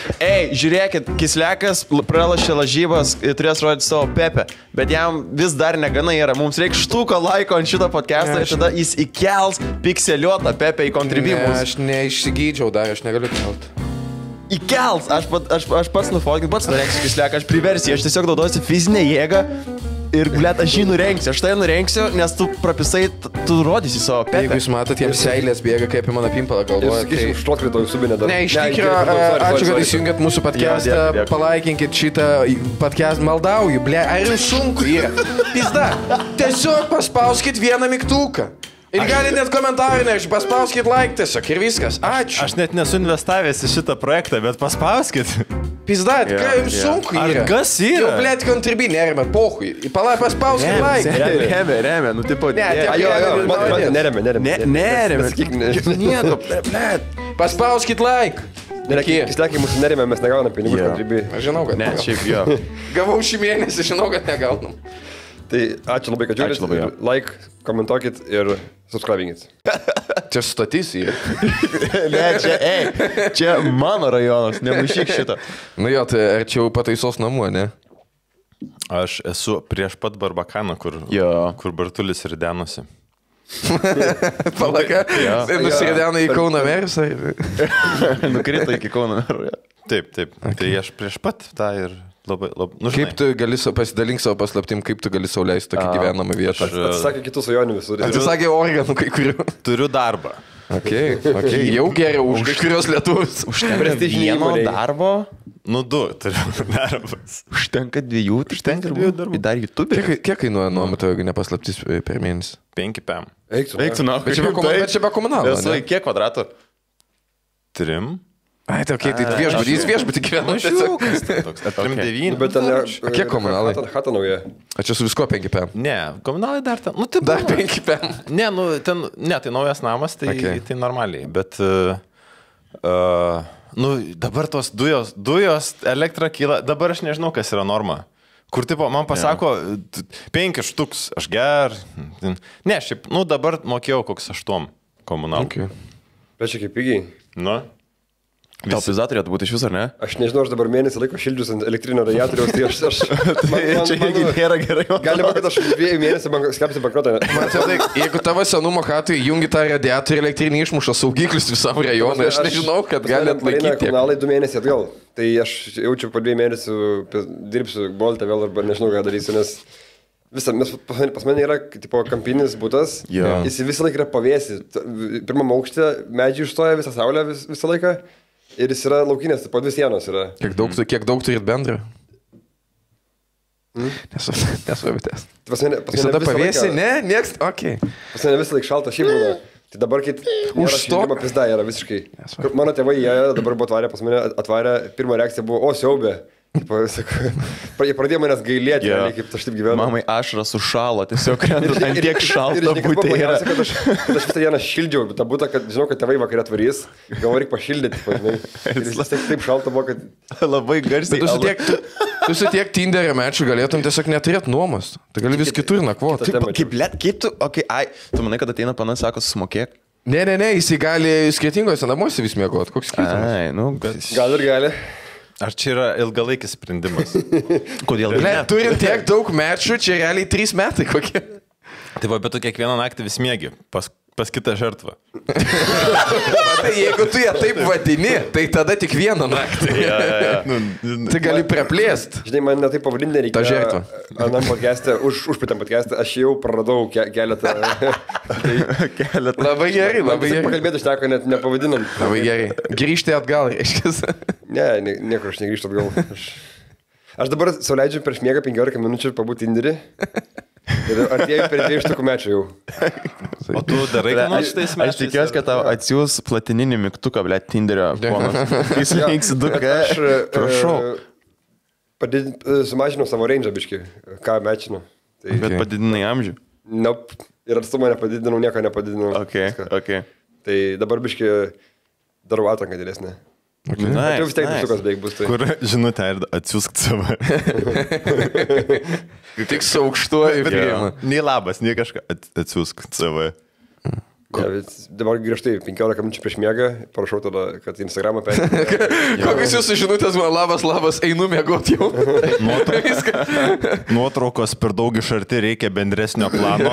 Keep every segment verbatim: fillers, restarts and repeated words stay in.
ei, žiūrėkit, Kislekas pralašė lažybas ir turės rodyti savo Pepe, bet jam vis dar negana yra. Mums reikia štuko laiko ant šito podcast'o ir tada jis įkels pikseliuotą Pepe į kontribimus. Ne, aš neišsigydžiau dar, aš negaliu kelt. Įkels, aš, pat, aš, aš pats nufotkinu, pats nurenksiu Kisleką, aš priversiu, aš tiesiog naudosiu fizinę jėgą. Ir, blėt, aš jį nurenksiu, aš tai nurenksiu, nes tu prapisai, tu rodysi savo Pepe. Jeigu jūs matot, jiems seilės bėga, kaip į mano pimpalą galvoja. Ir sakysim, štokrito jūsų subinė dar. Ne, iš tikrųjų, ačiū, kad įsijungėt mūsų podcastą, palaikinkit šitą podcastą, maldauju, blė, ar jums sunku yra? Pizda, tiesiog paspauskit vieną mygtuką. Ir gali net komentarį nešti, paspauskit like tiesiog ir viskas, ačiū. Aš net nesu investavęs į šitą projektą, bet paspauskit. Pizda, ką jums sunku yra? Ar kas yra? Jau, blėt, kontribį, nerime, pohui. Palai, paspauskit like. Remia, remia, nu tipo... Ne, Jo, jo, man neremia, neremia. Neremia, nieko, blėt. Paspauskit like. Kislekai mūsų neremia, mes negaunam pinigų Jo. kontribį. Aš žinau, kad Ne, šiaip jo. Gavau šį mėnesį, žinau, kad negaunam. Tai ačiū labai, kad Ačiū labai, jo. žiūrėt. Like, komentuokit ir subscribingit. Čia statys yra. Ne, čia, ei, čia mano rajonas, nemaišyk šito. Nu jo, tai arčiau pataisos namų, ne? Aš esu prieš pat Barbakaną, kur, Jo. kur Bartulis ir denosi. Palaka, tai nusiridena į Kauno Mersą. Nukrito iki Kauno mero. Taip, taip. Okay. Tai aš prieš pat tą ir labai, labai, nu, Kaip tu gali sa- pasidalink savo paslaptim, kaip tu gali sau leisti tokį gyvenamą vietą? Aš Atsisakė kitų svajonių visur. Atsisakė organų kai kurių. turiu darbą. Okay, okay. Jau geriau už kai kurios lietuvius. Užtenka vieno darbo, Nu, du turiu darbas. užtenka dviejų, užtenka dviejų darbų. Dar YouTube. Kiek, kiek kainuoja nuomata, jeigu nepaslaptis per mėnesį? penki pem. Eiktų. Eik tu, na, Bet čia be komunalo, bet čia be komunalo, Esu, ne? kiek kvadratų? Trim. Ai, tai okay, tai viešbutį, jis viešbutį gyvena. Mažiukas. Toks. Trim Okay. devyni. Bet ten... A kiek komunalai? Hata- Hata nauja. A čia su visko penki pem. Ne, komunalai dar ten. Nu, tai Dar buvo. penki pem. Ne, nu, ten, ne, tai naujas namas, tai, Okay. okay. tai normaliai. Bet, uh, uh, nu, dabar tos dujos, dujos, elektra kyla, dabar aš nežinau, kas yra norma. Kur, tipo, man pasako, yeah. penki štuks, aš ger. Ne, šiaip, nu, dabar mokėjau koks aštuom komunalų. Okay. Bet čia kaip pigiai. Nu, Tau pizza turėtų būti iš viso, ar ne? Aš nežinau, aš dabar mėnesį laiko šildžius ant elektrinio radiatoriaus, tai aš... aš man, man, Čia man, irgi nėra gerai. Galima, kad aš dviejų mėnesių bank, skelbsiu bankrotą. Man tai, jeigu tavo senumo katui jungi tą radiatorių elektrinį išmuša saugiklius visam rajonui, aš nežinau, kad gali atlaikyti. Komunalai du mėnesiai atgal. Tai aš jaučiu po dviejų mėnesių dirbsiu Boltą vėl arba nežinau, ką darysiu, nes... Visa, mes, pas mane yra tipo kampinis būtas, Jo. jis visą laiką yra pavėsi. Pirmam aukšte medžiai išstoja visą saulę vis, visą laiką ir jis yra laukinės, po dvi sienos yra. Kiek daug, tu- kiek daug turit bendro? Hmm? Nesu, nesu abitės. Pas mane, pas Visada visą pavėsi? laiką- Ne, nieks, okei. Okay. Pas mane visą laiką šalta šiaip būna. Tai dabar, kai Užstok. šildymo pizda yra visiškai. Kur Mano tėvai, jie dabar buvo atvarę pas mane, atvarę, pirma reakcija buvo, o siaubė. Tipo, sakau, Jie pradėjo manęs gailėti, Jo. yeah. kaip aš taip gyvenu. Mamai ašaras sušalo, tiesiog krenta, ant tiek ir šalta žinai, kas buvo būtė yra. blogiausia, kad aš, kad aš visą dieną šildžiau tą būtą, kad žinau, kad tėvai vakarė atvarys, galvoju, reikia pašildyti, tipo, žinai. Ir vis tiek taip šalta buvo, kad... Labai garsiai. Tu su tiek, tu, tu su tiek Tinderio mečių galėtum tiesiog neturėti nuomos. Tai gali vis kitur nakvoti. Kita- Kaip, kaip, let, kaip tu, okay, ai, tu manai, kad ateina panas, sako, sumokėk? Ne, ne, ne, jis gali skirtingose namuose vis mėgoti. Koks skirtumas? Ai, nu, Gal ir gali. ar čia yra ilgalaikis sprendimas? kodėl? Ne, turint tiek daug mečių, čia realiai trys metai kokie. Tai va, bet tu kiekvieną naktį vis mėgi pas, pas kitą žertvą. Tai jeigu tu ją taip vadini, tai tada tik vieną naktį. Ja, ja, ja. Tai gali praplėst. Žinai, man net taip pavadinti Ta nereikia. žertva. Anam podcast'e, už, užpitam podcast'e, aš jau praradau ke keletą... Keletą. Labai gerai, Man labai tiesiog gerai. pakalbėti užteko, net nepavadinam. Labai gerai. Grįžti atgal, reiškia. Ne, nie- niekur aš negrįžtu atgal. Aš, aš dabar sauliaidžiu prieš miegą penkiolika minučių pabūti Tinderį. Ir artėjau per dviejų štukų mečių jau. O tu darai ką nors Aš, šitais aš metais? tikiuosi, kad tau atsiūs platininį mygtuką, ble, Tinderio ponas. Jis linksi du K. Aš e, Prašau. padidin, e, sumažinau savo range biškį, ką mečinu. Tai, Bet padidinai amžių. nope. Ir atstumą nepadidinau, nieko nepadidinau. Ok, Viską. ok. Tai dabar biškį darau atranką didesnę. Okay. Tai jau vis tiek nice. štukas beveik bus. Tai. Kur žinutę ir atsiųsk savo. Tik su aukštuoju priima. Nei labas, nei kažką at- atsiųsk savo. Ja, dabar grįžtai penkiolika minučių prieš miegą, parašau tada, kad Instagramą perėmė. Kokios jūsų žinutės man labas, labas, einu miegoti jau. Nuotraukos per daug iš arti, reikia bendresnio plano.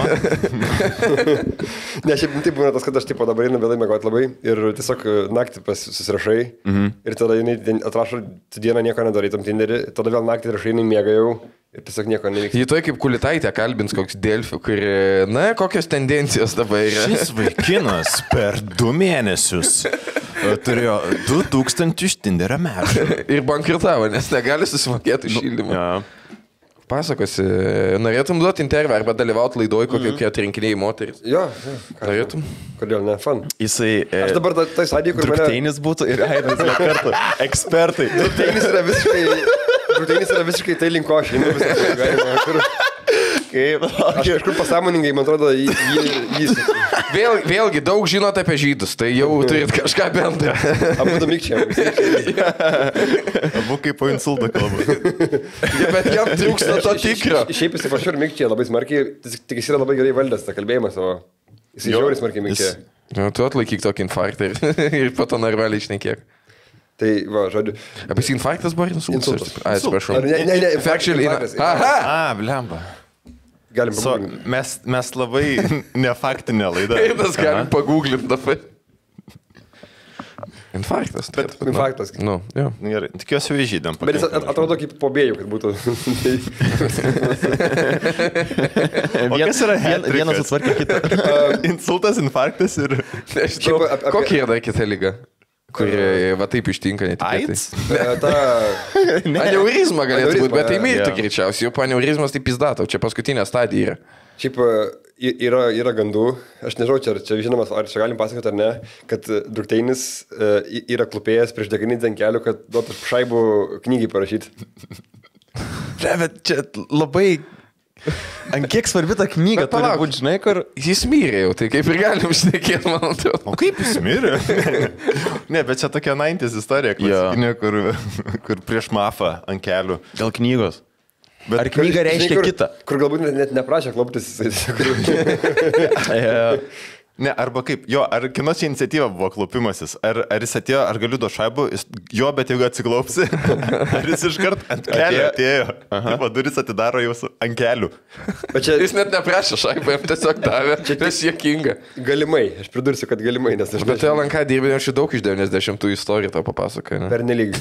Ne, šiaip tai būna tas, kad aš tipo dabar einu vėlai miegoti labai ir tiesiog naktį susirašai mhm. ir tada jinai atrašo, tu dieną nieko nedarai tam Tinderį, tada vėl naktį rašai, jinai miega jau. Ir tiesiog nieko nevyksta. Jį toj kaip Kulitaitė kalbins koks Delfi, kuri, na, kokios tendencijos dabar yra. Šis vaikinas per du mėnesius turėjo du tūkstančius Tinderio metų. Ir bankrutavo, nes negali susimokėti šildymą. Ja. Pasakosi, norėtum duoti interviu arba dalyvauti laidoj, kokie mm. atrinkiniai moteris? Jo, jo. Norėtum? Kodėl ne? Fun. Jisai... E, aš dabar tai sadį, kur mane... Drukteinis būtų ir Aidas kartu. Ekspertai. Drukteinis yra visiškai... Drukteinis yra visiškai tai linko aš, žinau, viskas galima. Kur... Kaip? Aš kažkur pasąmoningai, man atrodo, jį... jį... Vėl, vėlgi, daug žinot apie žydus, tai jau turit kažką bendrą. Abu du mikčiam. Abu kaip po insulto kalba. Ja, bet jam trūksta to tikro. Šiaip jis pašiūr mikčiai labai smarkiai, tik jis yra labai gerai valdęs tą kalbėjimą savo. Jis žiauriai smarkiai mikčiai. Nu, tu atlaikyk tokį infarktą ir, ir po to normaliai išnekėk. Tai, va, žodžiu. Apie jis infarktas buvo insultas? Insultas. A, atsiprašau. Ne, ne, ne. Factually. Aha! A, blemba. Galim so, mes, mes labai nefaktinę laidą. Eidas galim pagūglinti dabar. Infarktas. Bet nu, infarktas. Nu, jo. Gerai, tikiuosi vyžydėm. Bet jis atrodo kaip pobėjų, kad būtų. O kas yra vien, vienas atsvarkė kitą? Insultas, infarktas ir... Nežinau, apie... kokia yra kita lyga? Kuri va taip ištinka netikėtai. AIDS? Ta... Aneurizma galėtų būti, bet tai mirtų yeah. greičiausiai. Jau aneurizmas tai pizdato, čia paskutinė stadija yra. Šiaip yra, yra gandų, aš nežinau, čia, čia žinomas, ar čia galim pasakoti ar ne, kad Drukteinis yra klupėjęs prieš deganį ant kelių, kad duotų šaibų knygai parašyti. Ne, bet čia labai... Ant kiek svarbi ta knyga, turi būti, žinai, kur... Jis mirė jau, tai kaip ir galim šnekėti, man atrodo. O kaip jis mirė? Ne, bet čia tokia naintis istorija, klasikinė, kur, kur prieš mafą ant kelių. Gal knygos? Bet ar knyga kur, reiškia kur, kitą? Kur galbūt net neprašė kloptis. Ne, arba kaip, jo, ar kino čia iniciatyva buvo klaupimasis, ar, ar jis atėjo, ar galiu do šaibų, jis, jo, bet jeigu atsiklaupsi, ar jis iškart ant kelių atėjo, taip, duris atidaro jau ant kelių. Bet čia... Jis net neprašė šaibą, jam tiesiog davė, čia tas juokinga. Galimai, aš pridursiu, kad galimai, nes aš... Bet tai L N K dirbė, aš daug iš devyniasdešimtųjų istorijų tau papasakoju. Per nelyg.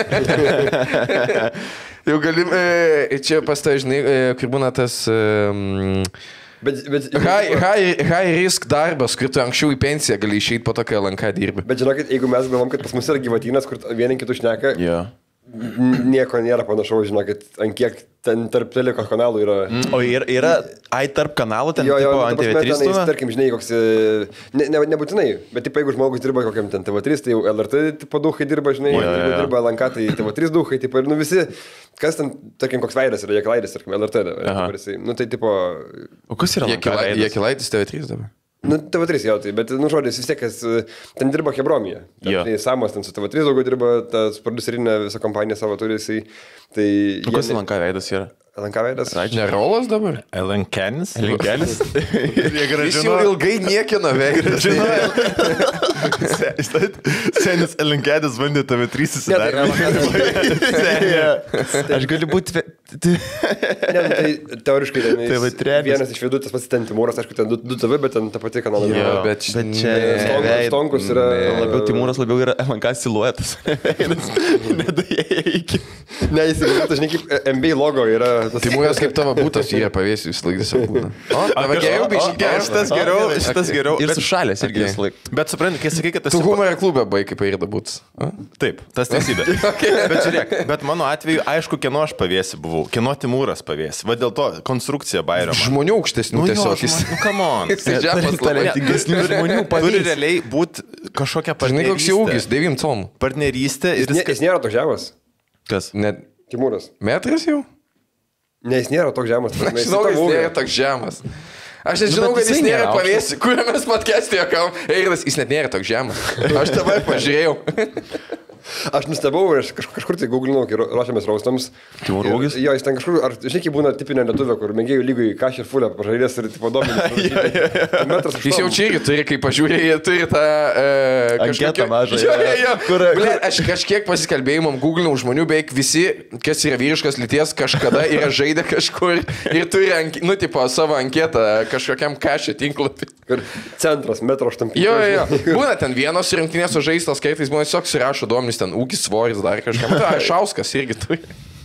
Jau galim, e, čia pastai, žinai, e, kur būna tas... E, Bet, bet, high, high, high risk darbas, kur tu anksčiau į pensiją gali išeiti po to, kai L N K dirbi. Bet žinokit, jeigu mes galvom, kad pas mus yra gyvatynas, kur vieni kitų šneka, yeah. nieko nėra panašaus, žinokit, ant kiek ten tarp telikos kanalų yra. Mm. O yra, yra, ai, tarp kanalų ten, jo, jo, tipo, ant T V trys tenais, tarkim, žinai, koks, ne, ne, nebūtinai, bet, tipo, jeigu žmogus dirba kokiam ten T V trys, tai jau L R T, tipo, duhai dirba, žinai, yeah, jeigu yeah. dirba L N K, tai T V trys duhai, tipo, ir, nu, visi, kas ten, tarkim, koks veidas yra, Jekilaitis, tarkim, L R T, jisai, nu, tai, tipo... O kas yra Jekilaitis T V trys dabar? Nu, T V trys jau tai, bet, nu, žodis, vis tiek, kas ten dirba Hebromija. Ten Samas ten su T V trys daugiau dirba, tas producerinė visą kompaniją savo turi, jisai, tai... O kas L N K veidas yra? L N K veidas? Ne Rolas dabar? L N Kenis? L N Kenis? Jis jau ilgai niekino veidą. Senis L N Kenis bandė T V trys įsidaryti. Aš galiu būti... Ne, tai teoriškai ten vienas iš vidų, tas pats ten Timūras, aišku, ten du T V, bet ten ta pati kanalą. Jo, bet čia... Stonkus yra... Labiau Timūras labiau yra L N K siluetas. Nedajėjo iki... Ne, jis yra, žinai, kaip N B A logo yra... Timūras kaip tavo būtas, jie pavėsi vis laik visą būdą. O, tavo geriau, bet šitas geriau, šitas geriau. Ir su šalės irgi vis laik. Bet supranti, kai sakai, kad tas... Tu humorą klubę baigai kaip pairda būtas. Taip, tas teisybė. Bet žiūrėk, bet mano atveju, aišku, kieno aš pavėsi buvau, kieno Timūras pavėsi. Va dėl to konstrukcija bairama. Žmonių aukštesnių tiesiog. Nu, come on. Talentingesnių žmonių pavėsi. Turi realiai būti kažkokia partnerystė. Žinai, koks jau ūgis, devym tomų. Partnerystė ir... Jis nėra toks žemas. Kas? Timūras. Metras jau? Ne, jis nėra toks žemas. Aš žinau, kad jis nėra toks žemas. Aš net žinau, kad jis nėra pavėsi. Kuriuo mes podcast'e juokavom. Eiras, jis net nėra toks žemas. Aš tavai pažiūrėjau. Aš nustebau, aš kažkur, kažkur tai googlinau, kai ruošiamės raustams. Timur Rūgis? Jo, jis ten kažkur, ar žinai, kaip būna tipinė lietuvė, kur mėgėjų lygui kašį ir fulę pažaidės ir tipo dominis. Jis jau čia irgi turi, kai pažiūrė, jie turi tą... E, Anketą mažą. Jo, jo, jo. Kur, kur... Aš kažkiek pasikalbėjimom googlinau žmonių, beveik visi, kas yra vyriškas lyties, kažkada yra žaidę kažkur ir turi, nu, tipo, savo anketą kažkokiam kašį tinklapį. Ir centras, metro aštuoniolika. Jo, jo, jo. Būna ten vienos rinktinės sužaistas, kartais būna tiesiog surašo duomenys, ten ūkis, svoris, dar kažkam. Tai Šauskas irgi turi.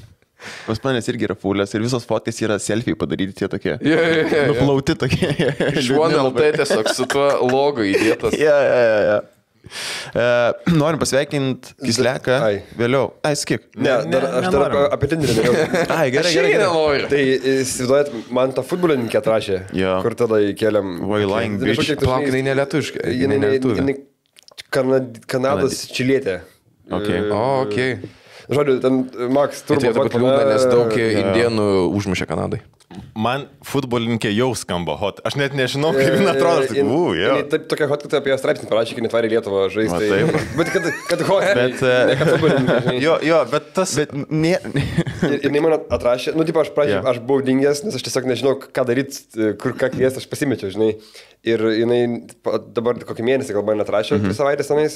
Pas manęs irgi yra fulės ir visos fotkės yra selfie padaryti tie tokie. Jo, jo, jo. Nuplauti tokie. Iš One L T tiesiog su tuo logo įdėtas. Jo, jo, jo, jo. E, norim pasveikinti Kisleką vėliau. Ai, skip. Ne, dar, aš dar apie, apie Tinderį norėjau. Ai, gerai, gerai. gerai. Tai įsivaizduojat, man tą futbolininkė atrašė, Jo. kur tada įkėlėm... Why lying bitch? Plauk, jinai nelietuviška. Jinai nelietuvė. Kanad, Kanados čilietė. Okay. O, okei. Okay. Žodžiu, ten Max Tai turbūt... turėtų būti liūdna, nes daug indienų užmušė Kanadai. Man futbolininkė jau skamba hot. Aš net nežinau, kaip jin atrodo. Tik, u, jo. Taip, tokia hot, kad apie straipsnį parašė, kai netvarė Lietuvą žaisti. Taip. Bet kad, kad hot. Bet, ne, kad futbolininkė. Jo, jo, bet tas... Bet ne... Ir jinai man atrašė, nu, tipo, aš pradžiai, Yeah. aš buvau dingęs, nes aš tiesiog nežinau, ką daryti, kur ką kviesti, aš pasimečiau, žinai. Ir jinai dabar kokį mėnesį gal man atrašė, mm -hmm. tris savaitės tenais.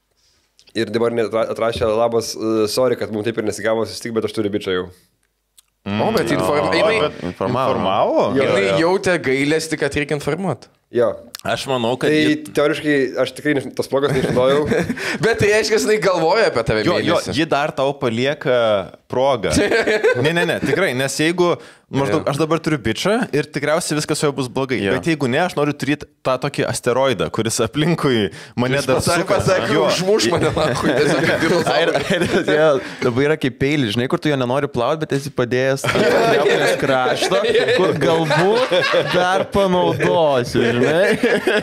Ir dabar atrašė, labas, uh, sorry, kad mums taip ir nesigavo susitikti, bet aš turiu bičią jau. Mm. O, bet informa... O, jinai... bet informavo? Jinai jautė gailestį, kad reikia informuoti. Jo. Aš manau, kad... Tai ji... teoriškai aš tikrai ne, tos blogas neišnaudojau. Bet tai reiškia, jinai galvoja apie tave Jo, jo, mėnesį. ji dar tau palieka progą. Ne, ne, ne, tikrai, nes jeigu, maždaug, aš dabar turiu bičią ir tikriausiai viskas su juo bus blogai. Jo. Bet jeigu ne, aš noriu turėti tą tokį asteroidą, kuris aplinkui mane dar Pasakė, suka. pasakė, Jo. užmuš mane, lakui, tiesiog kaip dinozaurai. Dabar yra kaip peilis, žinai, kur tu jo nenori plauti, bet esi padėjęs ant krašto, kur galbūt dar panaudosiu, žinai.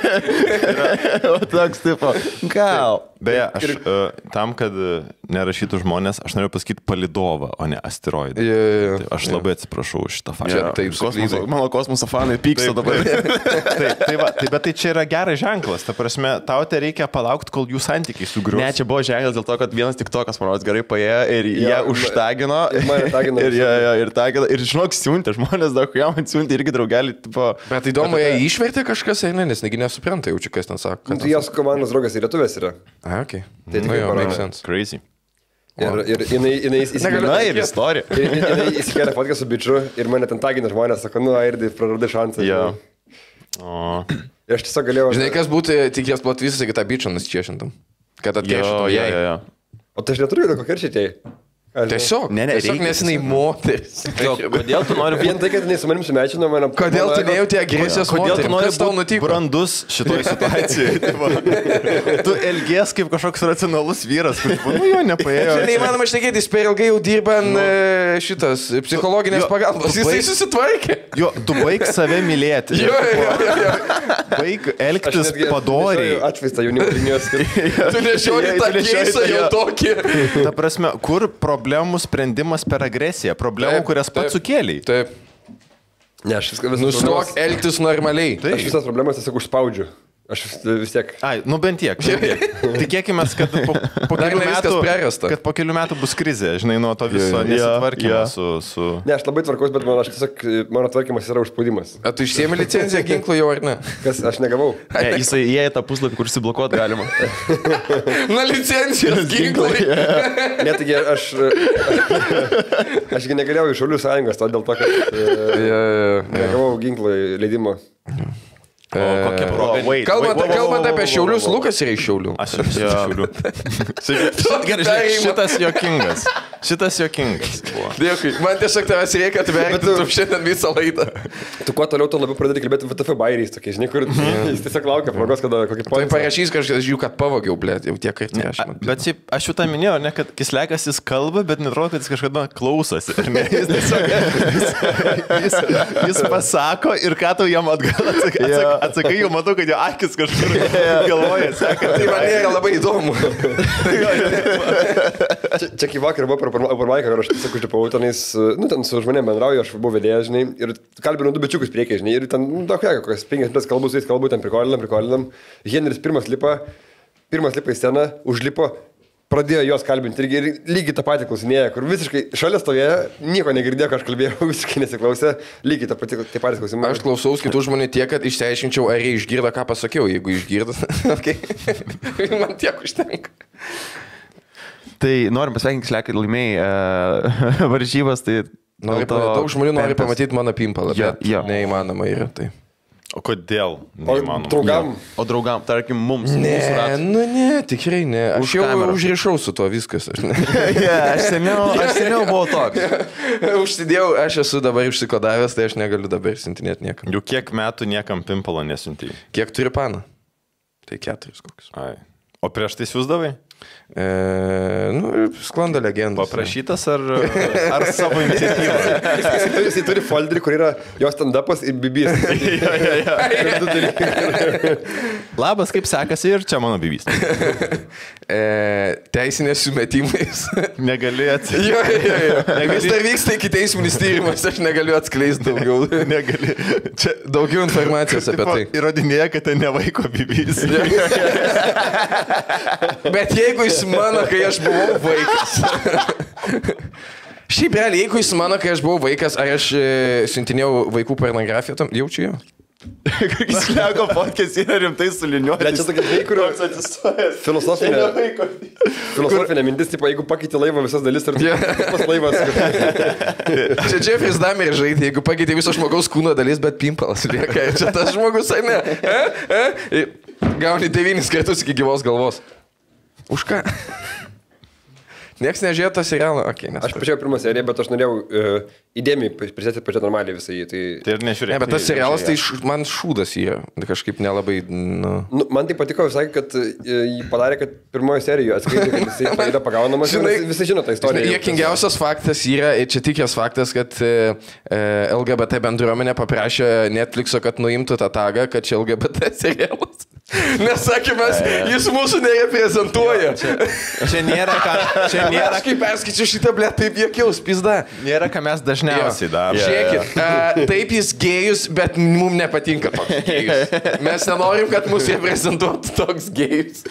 O toks tipo, gal. Beje, aš uh, tam, kad uh, nerašytų žmonės, aš noriu pasakyti palidovą, o ne asteroidą. Jo, jo, jo. Tai aš labai atsiprašau už šitą faktą. Čia taip, Kosmoso, suklydai. mano kosmoso fanai pyksta dabar. Taip, tai va, tai, bet tai čia yra geras ženklas. Ta prasme, tau te reikia palaukti, kol jų santykiai sugrius. Ne, čia buvo ženklas dėl to, kad vienas tiktokas, manau, gerai paėjo ir jie Jo, užtagino. ir mane tagino. Ir, jo, jo, ir, tagino, ir žinok, siuntė žmonės, daug jam siuntė irgi draugelį. Tipo, Bet įdomu, jie išvertė kažkas, ar ne, nes negi nesupranta, jaučiu, kas ten sako. Nu, tai jos komandos draugas ir lietuvės yra. A, okei. Tai Nu tikrai jo, parodo. make sense. Crazy. Ir, ir jinai, jinai įsikėlė. na ir istorija. Ir jinai įsikėlė fotkę su bičiu ir mane ten tagino žmonės, sako, nu, Airdi, praradai šansą. Jo. O, Ir aš tiesiog galėjau... Žinai, kas būtų tikės platvisas, jeigu tą bičią nusičiešintum? Kad Jo, atkeršytum jo, jai. jo, jo. O tai aš neturiu daug keršytėjai. Tiesiog, Ne, ne, tiesiog reikia nes jinai moteris. Jo, kodėl tu nori Vien tai, kad jinai su manim sumečino mane... Kodėl tu nejauti agresijos kodėl tu moterim? nori Kas tau būti nutiko? brandus šitoje situacijoje? Tai va. Tu elgies kaip kažkoks racionalus vyras, kur, tipo, nu jo, nepaėjo. Čia neįmanoma šnekėti, jis per ilgai jau dirba ant e, šitas psichologinės Jo, pagalbos. tu Jisai baig- susitvarkė. Jo, tu baig save mylėti. Jo, jo, jo, jo. Baig elgtis padoriai. Atvaizdą jaunimo linijos. Tu nešioji tą keisą jau tokį. Ta prasme, kur problemų sprendimas per agresiją? Problemų, Taip, kurias pats taip. sukėlėjai. Taip. Ne, aš viską visą... Nustok elgtis normaliai. Aš visas problemas tiesiog užspaudžiu. Aš vis, vis tiek... Ai, nu bent tiek. bent tiek. Tikėkime, kad po, po Dar kelių ne viskas metų, prarasta. kad po kelių metų bus krizė, žinai, nuo to viso Jo, nesitvarkymo jo. su... su... Ne, aš labai tvarkaus, bet man, aš tiesiog, mano tvarkymas yra užspaudimas. A tu išsiemi licenciją ginklų jau ar ne? Kas aš negavau. Ne, jisai įėjo į tą puslapį, kur įsiblokuoti galima. Na licencijos ginklai. Ne, taigi aš... Ašgi negalėjau iš Šaulių sąjungos, to dėl to, kad e, negavau ginklų leidimo. O kokia proga? Wait, Kalbant, wait, wait, kalbant wait, apie wait, Šiaulius, wait, wait. Lukas yra iš Šiaulių. Aš esu iš Šiaulių. Gerai, žiūrėk, šitas jokingas. Šitas jokingas. buvo. Dėkui. Man tiesiog tavęs reikia atverti tu- tu šiandien visą laidą. Tu kuo toliau, tuo labiau pradedi kalbėti V T F bairiais, tokie, žinai, kur jis tiesiog laukia progos, kada kokį Tai poilsį. parašys kažkas, žiūrėjau, kad pavogiau, blėt, jau tiek kartų. A, bet šiaip, aš jau tą minėjau, ne, kad Kislekas jis kalba, bet netrodo, kad jis kažkada klausosi. ar ne? Jis, tiesiog, jis, jis, jis pasako ir ką tau jam atgal atsakai, atsakai, atsakai jau matau, kad jo akis kažkur galvoja, seka. Tai man yra labai įdomu. Čia, čia kai vakar buvo per Openmaiką, ir aš tiesiog užlipau tenais, nu, ten su žmonėm bendrauju, aš buvau vedėjas, žinai, ir kalbinu du bičiukus priekiai, žinai, ir ten, nu, daug jėga, kokias penkias minutės kalbų su jais, kalbu ten prikolinam, prikolinam. Henris pirmas lipa, pirmas lipa į sceną, užlipo, pradėjo juos kalbinti ir, ir lygiai tą patį klausinėję, kur visiškai šalia stovėjo, nieko negirdėjo, ką aš kalbėjau, visiškai nesiklausė, lygiai tą patį, tai patys klausimai. Aš klausaus kitų žmonių tiek, kad išsiaiškinčiau, ar jie išgirdo, ką pasakiau, jeigu išgirdo. Okay. Man tiek užtenka. Tai norim pasveikinti Sleką, kad laimėjai uh, varžybas, tai... Nori, to daug žmonių nori pempės. Pamatyti mano pimpalą, ja, bet ja. Neįmanoma yra tai. O kodėl? O draugam? Ja. O draugam, tarkim, mums. Ne, nu ne, tikrai ne. Aš Už jau kamerą. Užrišau su tuo viskas. Aš, ne. yeah, aš, seniau, aš seniau buvau toks. Užsidėjau, aš esu dabar užsikodavęs, tai aš negaliu dabar siuntinėti niekam. Jau kiek metų niekam pimpalo nesiuntėjai? Kiek turi paną? Tai keturis kokius. Ai. O prieš tai siūsdavai? E, nu, sklando legendos. Paprašytas ar, ar savo iniciatyvą? Jis turi, jis turi folderį, kur yra jos stand-upas ir bibys. ja, ja, ja. Labas, kaip sekasi ir čia mano bibys. E, teisinės sumetimais. Negali atsakyti. Jo, jo, jo. Vis dar vyksta iki teisminis tyrimas, aš negaliu atskleisti daugiau. Negali. Čia daugiau informacijos apie tai. Įrodinėja, kad tai ne vaiko bibys. Bet jeigu jis mano, kai aš buvau vaikas. Šiaip realiai, jeigu jis mano, kai aš buvau vaikas, ar aš e, siuntinėjau vaikų pornografiją, tam jaučiu jo. Jis lego podcast yra rimtai suliniuoti. Bet čia tokia žinai, kur filosofinė, filosofinė mintis, tipo, jeigu pakeiti laivą visas dalis ir tas laivas. Čia Jeffrey's Dahmer žaidė, jeigu pakeiti viso žmogaus kūno dalis, bet pimpalas lieka. Čia tas žmogus, ar ne? E? E? Gauni devynis kartus iki gyvos galvos. Už ką? Niekas nežiūrėjo tą serialą. Okay, aš pažiūrėjau pirmą seriją, bet aš norėjau uh, įdėmiai prisėti pačią normaliai visai. Tai, tai ir nežiūrėjau. Ne, bet tas serialas tai š, man šūdas yra. Kažkaip nelabai... Nu... Nu, man tai patiko visai, kad uh, jį padarė, kad pirmojo serijoje atskleidė, kad jisai yra pagaunamas. Žinai, visi žino tą istoriją. Juokingiausias faktas yra, čia tikras faktas, kad uh, L G B T bendruomenė paprašė Netflixo, kad nuimtų tą tagą, kad čia L G B T serialas. Nes sakėmės, jis mūsų nereprezentuoja. Čia, čia nėra ką... Čia nėra... Aš kaip perskaičiu šitą, blė, taip jokiaus, pizda. Nėra, ką mes dažniausiai darome. Žiūrėkit, uh, taip jis gėjus, bet mums nepatinka toks gėjus. Mes nenorim, kad mūsų reprezentuotų toks gėjus.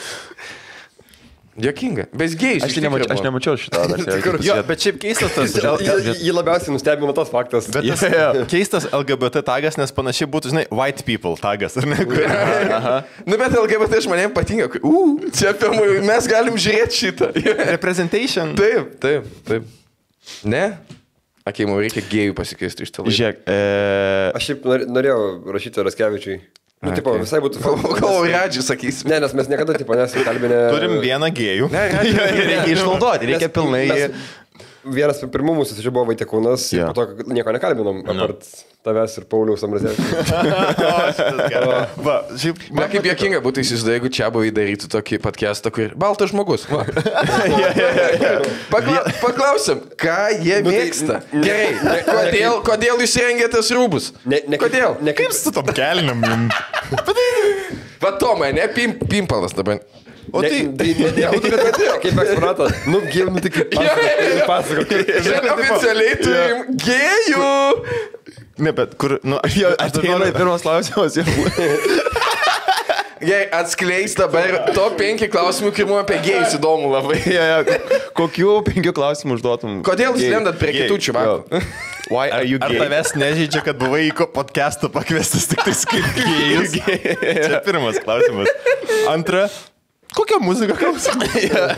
Jokinga. Bet gėjus. Aš, nemačiau, aš nemačiau šitą. Jo, bet šiaip keistas tas... Jį labiausiai nustebino tas faktas. Bet tas yeah. keistas L G B T tagas, nes panašiai būtų, žinai, white people tagas, ar ne? Aha. Nu, bet L G B T žmonėms patinka. Uh, čia pirmųjų, mes galim žiūrėti šitą. Representation. Taip, taip, taip. Ne? Akei, man reikia gėjų pasikeisti iš to. Žiūrėk. E... Aš šiaip norėjau rašyti Raskevičiui. Nu, tipo, okay. Visai būtų... Gal Radžiui sakys. Ne, nes mes niekada, tipo, nesikalbinę... Turim vieną gėjų. Ne, reikia išnaudoti, reikia pilnai... Mes, vienas pirmų mūsų čia buvo Vaitekūnas, yeah. Po to nieko nekalbinom, no. Apart tavęs ir Pauliaus Ambrazevičiaus. Va, šiaip... Na, kaip jokinga būtų įsivaizduoti, jeigu čia buvo įdarytų tokį podcastą, kur... Baltas žmogus. ja, ja, ja. Pakla... Paklausim, ką jie nu, mėgsta. Tai... Gerai, kodėl, kodėl jūs rengėtės rūbus? Ne, ne, kodėl? Ne, kaip su tom kelniam? Va, Tomai, ne, pim, pimpalas dabar. O tai... Tai ne, kaip ekspertą. Nu, gėjų, nu, tai kaip pasako. Šiandien oficialiai turim gėjų. Ne, bet kur... Nu, aš jau... Ateina pirmas klausimas jau. Gerai, atskleis dabar top penki klausimų, kai mums apie gėjus įdomu labai. Ja, ja. Kokių penkių klausimų užduotum? Kodėl jūs lendat prie kitų čivakų? Why are you gay? Ar tavęs nežydžia, kad buvai į podcastą pakviestas tik tais kaip gėjus? Čia pirmas klausimas. Antra, kokią muziką klausai?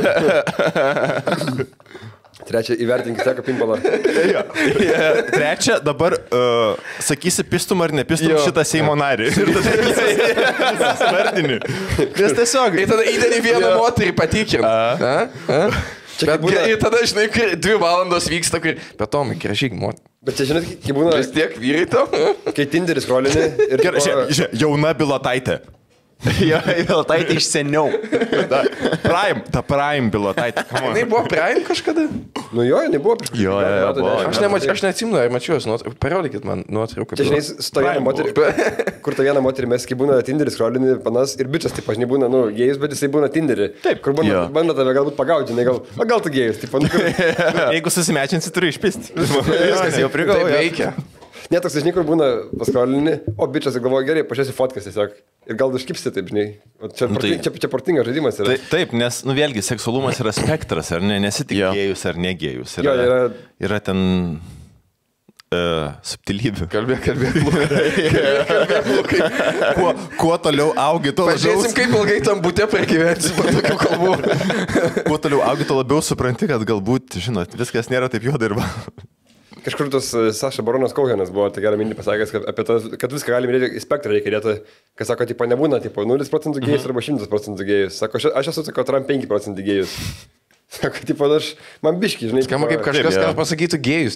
Trečia, įvertinkite seko pimpalą. Ja. Ja. Trečia, dabar uh, sakysi pistum ar nepistum jo. Šitą Seimo narį. Ir tada svardini. Nes tiesiog. Ir tada įdėni vieną moterį patikim. A? A? Bet, būna... Ir tada, žinai, dvi valandos vyksta, kur... Bet Tomai, gražiai moterį. Bet čia, žinai, kai būna... Vis tiek vyrai tau? Kai Tinderis rolini ir... Gerai, po... jauna Bilotaitė. Jo, Bilotaitė iš seniau. Ta Prime, ta Prime Bilotaitė. Jinai buvo Prime kažkada? Nu jo, jinai buvo prieš. Jo, jo, jo, buvo. Aš, nemač, aš neatsimenu, ar mačiau jos nuotrauką. Parodykit man nuotrauką. Čia, žinai, su to vieną moterį, kur ta viena moterį mes, kai būna Tinderis rolini panas ir bičias, taip, aš nebūna, nu, gėjus, bet jisai būna Tinderį. Taip, kur bando, bando tave galbūt pagauti, ne gal, o gal tu gėjus, taip, nu, kur... Jeigu susimečinsi, turi išpisti. Viskas jau prigalvoja. Taip veikia. Net toks, žinai, kur būna paskolini, o bičias galvoja, gerai, pažiūrėsiu fotkas tiesiog. Ir gal užkipsi taip, žinai. O čia, nu, tai, čia, čia portingas žaidimas yra. Tai, taip, nes, nu vėlgi, seksualumas yra spektras, ar ne, nesitik gėjus ar negėjus. Yra, jo, yra... yra ten... Uh, subtilybių. Kalbėk, kalbėk, kalbėk, kalbėk. Kuo, kuo toliau augi, to labiau... Pažiūrėsim, kaip ilgai tam būte pragyvensi po tokių kalbų. Kuo toliau augi, to labiau supranti, kad galbūt, žinot, viskas nėra taip juoda ir va. Kažkur tas Saša Baronas Kauhenas buvo tai gerą mintį pasakęs, kad, apie tas, kad viską gali mylėti į spektrą reikia dėti, kas sako, tipo, nebūna, tipo, nulis procentų gėjus arba šimtas procentų gėjus. Sako, aš esu, sako, Trump penki procentai gėjus. Sako, tipo, aš, man biški, žinai. Skamba kaip kažkas, ką pasakytų gėjus.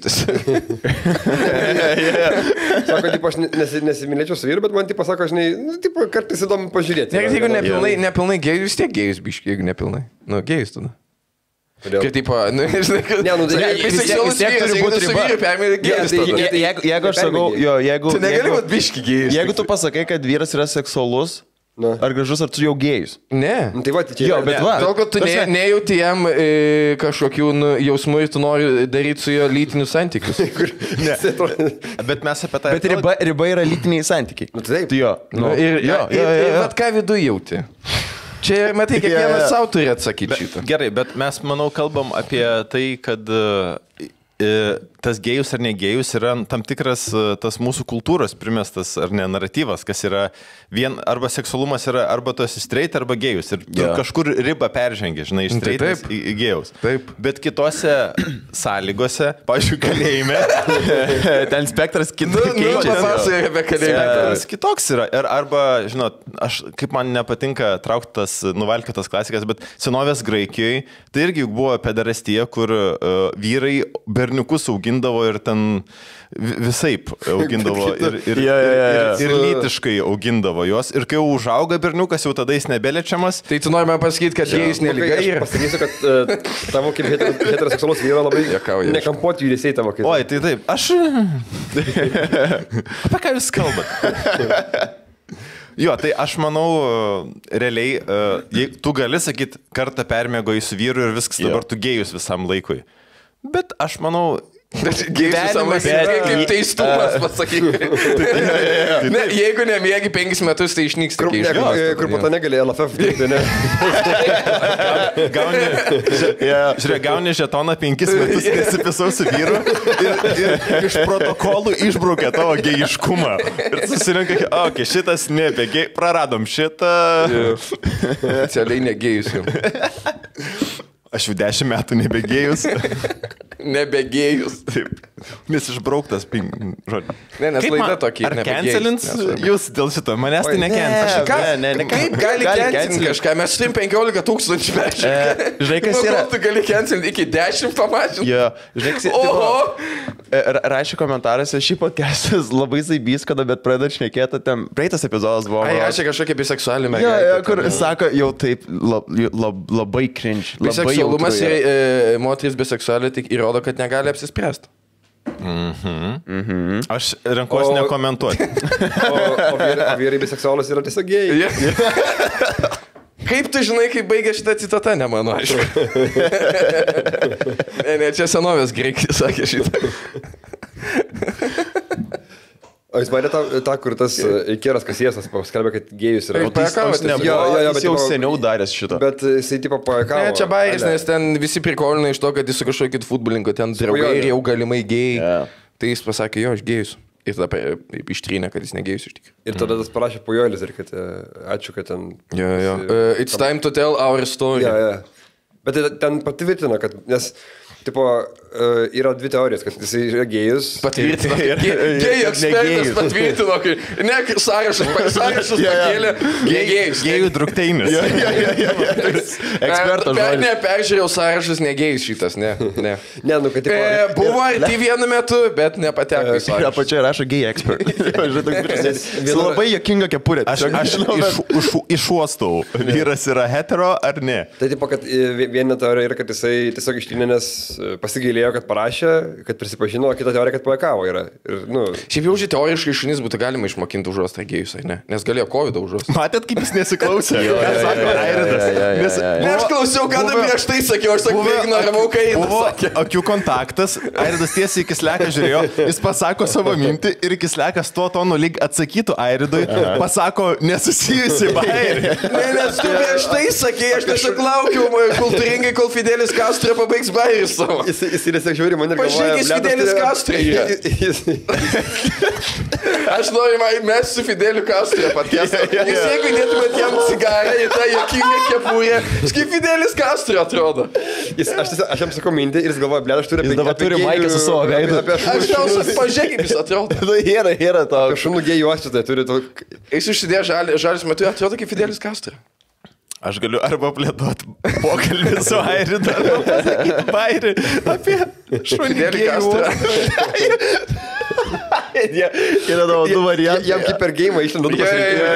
Sako, tipo, aš nes, nesimylėčiau su vyru, bet man, tipo, sako, žinai, nu, tipo, kartais įdomu pažiūrėti. Ne, jeigu nepilnai, nepilnai gėjus, vis tiek gėjus biški, jeigu nepilnai. Nu, gėjus tada. Kaip, tipo, nu, žinai, kad... Ne, nu, tai vis tiek turi būti riba. Jeigu aš sakau, jo, jeigu... Tu negali būti biški gėjus. Jeigu tu pasakai, kad vyras yra seksualus, Na. Ar gražus, ar tu jau gėjus? Ne. Nu, tai va, čia jo, bet va. Dėl, kad tu ne, nejauti jam e, kažkokių nu, jausmų ir tu nori daryti su jo lytinius santykius. Ne. Bet mes apie tai... Bet riba, riba yra lytiniai santykiai. Nu, taip. Tai jo. Nu, ir, jo, ir, jo, jo, jo. Ir vat ką viduje jauti. Čia, matai, kiekvienas savo turi atsakyti šitą. Gerai, bet mes, manau, kalbam apie tai, kad... tas gėjus ar negėjus yra tam tikras tas mūsų kultūros primestas ar ne naratyvas, kas yra vien, arba seksualumas yra arba tu esi straight arba gėjus ir yeah. kažkur ribą peržengia, žinai, iš straight į, į gėjus. Taip. Bet kitose sąlygose, pavyzdžiui, kalėjime, ten spektras kitoks. Nu, papasakok apie kalėjimą. Spektras kitoks yra. Ir arba, žinot, aš, kaip man nepatinka traukti tas nuvalkiotas klasikas, bet senovės Graikijoje tai irgi buvo pederastija, kur uh, vyrai berniukus augindavo ir ten visaip augindavo ir, ir, ja, ja, ja. ir, ir, ir lytiškai augindavo juos. Ir kai jau užauga berniukas, jau tada jis nebeliečiamas. Tai tu nori man pasakyti, kad jais neliga yra. Aš pasakysiu, kad uh, tavo kaip heteroseksualus vyro labai nekampoti judesiai tavo kaip. Oi, tai taip. Aš... Apie ką jūs kalbat? Jo, tai aš manau, realiai, uh, tu gali sakyti, kartą permėgoji su vyru ir viskas, dabar tu gėjus visam laikui. Bet aš manau... Gyvenimas yra kaip teistumas, pasakykime. Ne, jeigu nemiegi penkis metus, tai išnyks. Kur, ne, kur, kur po to negali L F F dirbti, ne? Gauni, žiūrėk, gauni žetoną penkis metus, nesipisau su vyru ir, ir iš protokolų išbraukia tavo gėjiškumą. Ir susirinka, okei, okay, šitas nebegėj, praradom šitą. Specialiai negėjus jau. Aš jau dešimt metų nebegėjus. Nebegėjus. Taip. Nes išbrauktas ping... žodžiu. Ne, nes kaip laida tokia. Ar cancelins jūs dėl šito? Manęs tai necancels. Ne, ne, ne. Kaip gali cancelinti kažką? Mes turim penkiolika tūkstančių mečių. E, žinai, kas yra? Tu gali cancelinti iki dešimt pamačių. Jo. Žinai, kas yra? Oho! Rašė komentaruose, šį podcastas labai zaibys, kada bet pradeda šnekėti, ten praeitas epizodas buvo. Ai, rašė kažkokia biseksualį mergaitę. Jo, jo, kur sako, jau taip lab, lab, labai cringe. Biseksualumas ir e, moteris biseksualė tik įrodo, kad negali apsispręsti. Mhm. Mhm. Aš renkuosi o... nekomentuoti. O, o vyrai, vyrai biseksualus yra tiesiog gėjai. Kaip tu žinai, kaip baigė šitą citatą, ne mano, aišku. Ne, ne, čia senovės graikai sakė šitą. O jis matė tą, tą kur tas Ikeras Kasiesas paskelbė, kad gėjus yra. O tai jis nebuvo, jo, jo, jo, jis jau seniau daręs šitą. Bet jisai tipo pajakavo. Ne, čia bairis, nes ten visi prikolina iš to, kad jis su kažkokiu futbolininku ten draugai ir jau galimai gėjai. Yeah. Tai jis pasakė, jo, aš gėjus. Ir tada ištrynė, kad jis negėjus iš tikrųjų. Ir tada tas parašė Pujolis ir kad ačiū, kad ten... Jo, jo. Uh, it's time to tell our story. Ja, ja. Bet ten patvirtino, kad... Nes, tipo, uh, yra dvi teorijos, kad jis yra gėjus. Patvirtino. Gėjų ekspertas patvirtino. Ne, sąrašas, sąrašas pakėlė. Gėjus. Gėjų drukteinis. Ekspertas. Ne, peržiūrėjau sąrašas, negėjus šitas, ne. Ne, ne nu, kad... Tipo, buvo arti vienu metu, bet nepateko į sąrašą. Apačioje rašo gėjų ekspertas. Labai jokinga kepurė. Aš išuostau, vyras yra hetero ar ne? Tai tipo, kad viena teorija yra, kad jisai tiesiog ištrynė, nes pasigailėjo, kad parašė, kad prisipažino, kita teorija, kad paekavo yra. Ir, nu... Šiaip jau, žiūrėjau, teoriškai šunis būtų galima išmokinti užuostą gėjus, ar ne? Nes galėjo kovidą užuostą. Matėt, kaip jis nesiklausė? Ką sako Airidas? Nes... Ne, aš klausiau, ką dar prieš tai sakiau, aš sakiau, ignoravau, kai buvo akių kontaktas, Airidas tiesiai į Kisleką žiūrėjo, jis pasako savo mintį ir Kislekas tuo tonu lyg atsakytų Airidui, pasako nesusijusi bairį. Ne, nes tu prieš tai sakei, aš tiesiog laukiau kultūringai, kol Fidelis Castro pabaigs bairį savo. Jis, jis tiesiog žiūri mane ir galvoja. Pažiūrėk, Fidelis Castro yra. Aš noriu mes su Fideliu Castro podcastą. Jūs jeigu įdėtumėt jam cigarą į tą jokingą kepurę, kaip Fidelis Castro atrodo. Jis, aš, tiesiog, aš jam sakau mintį ir jis galvoja, blė, aš turiu apie... Jis dabar turi maikę su savo veidu. Aš tau sakau, pažiūrėk, kaip jis atrodo. Yra, yra to. Apie šunų gėjų aščią, tai turi to... Jis užsidėjo žalis metu, atrodo kaip Fidelis Castro. Aš galiu arba plėtoti pokalbį su Airidu, arba pasakyti bairį apie šunį gėjų. Yra daug du variantai. Jam kaip per gėjimą išlenda du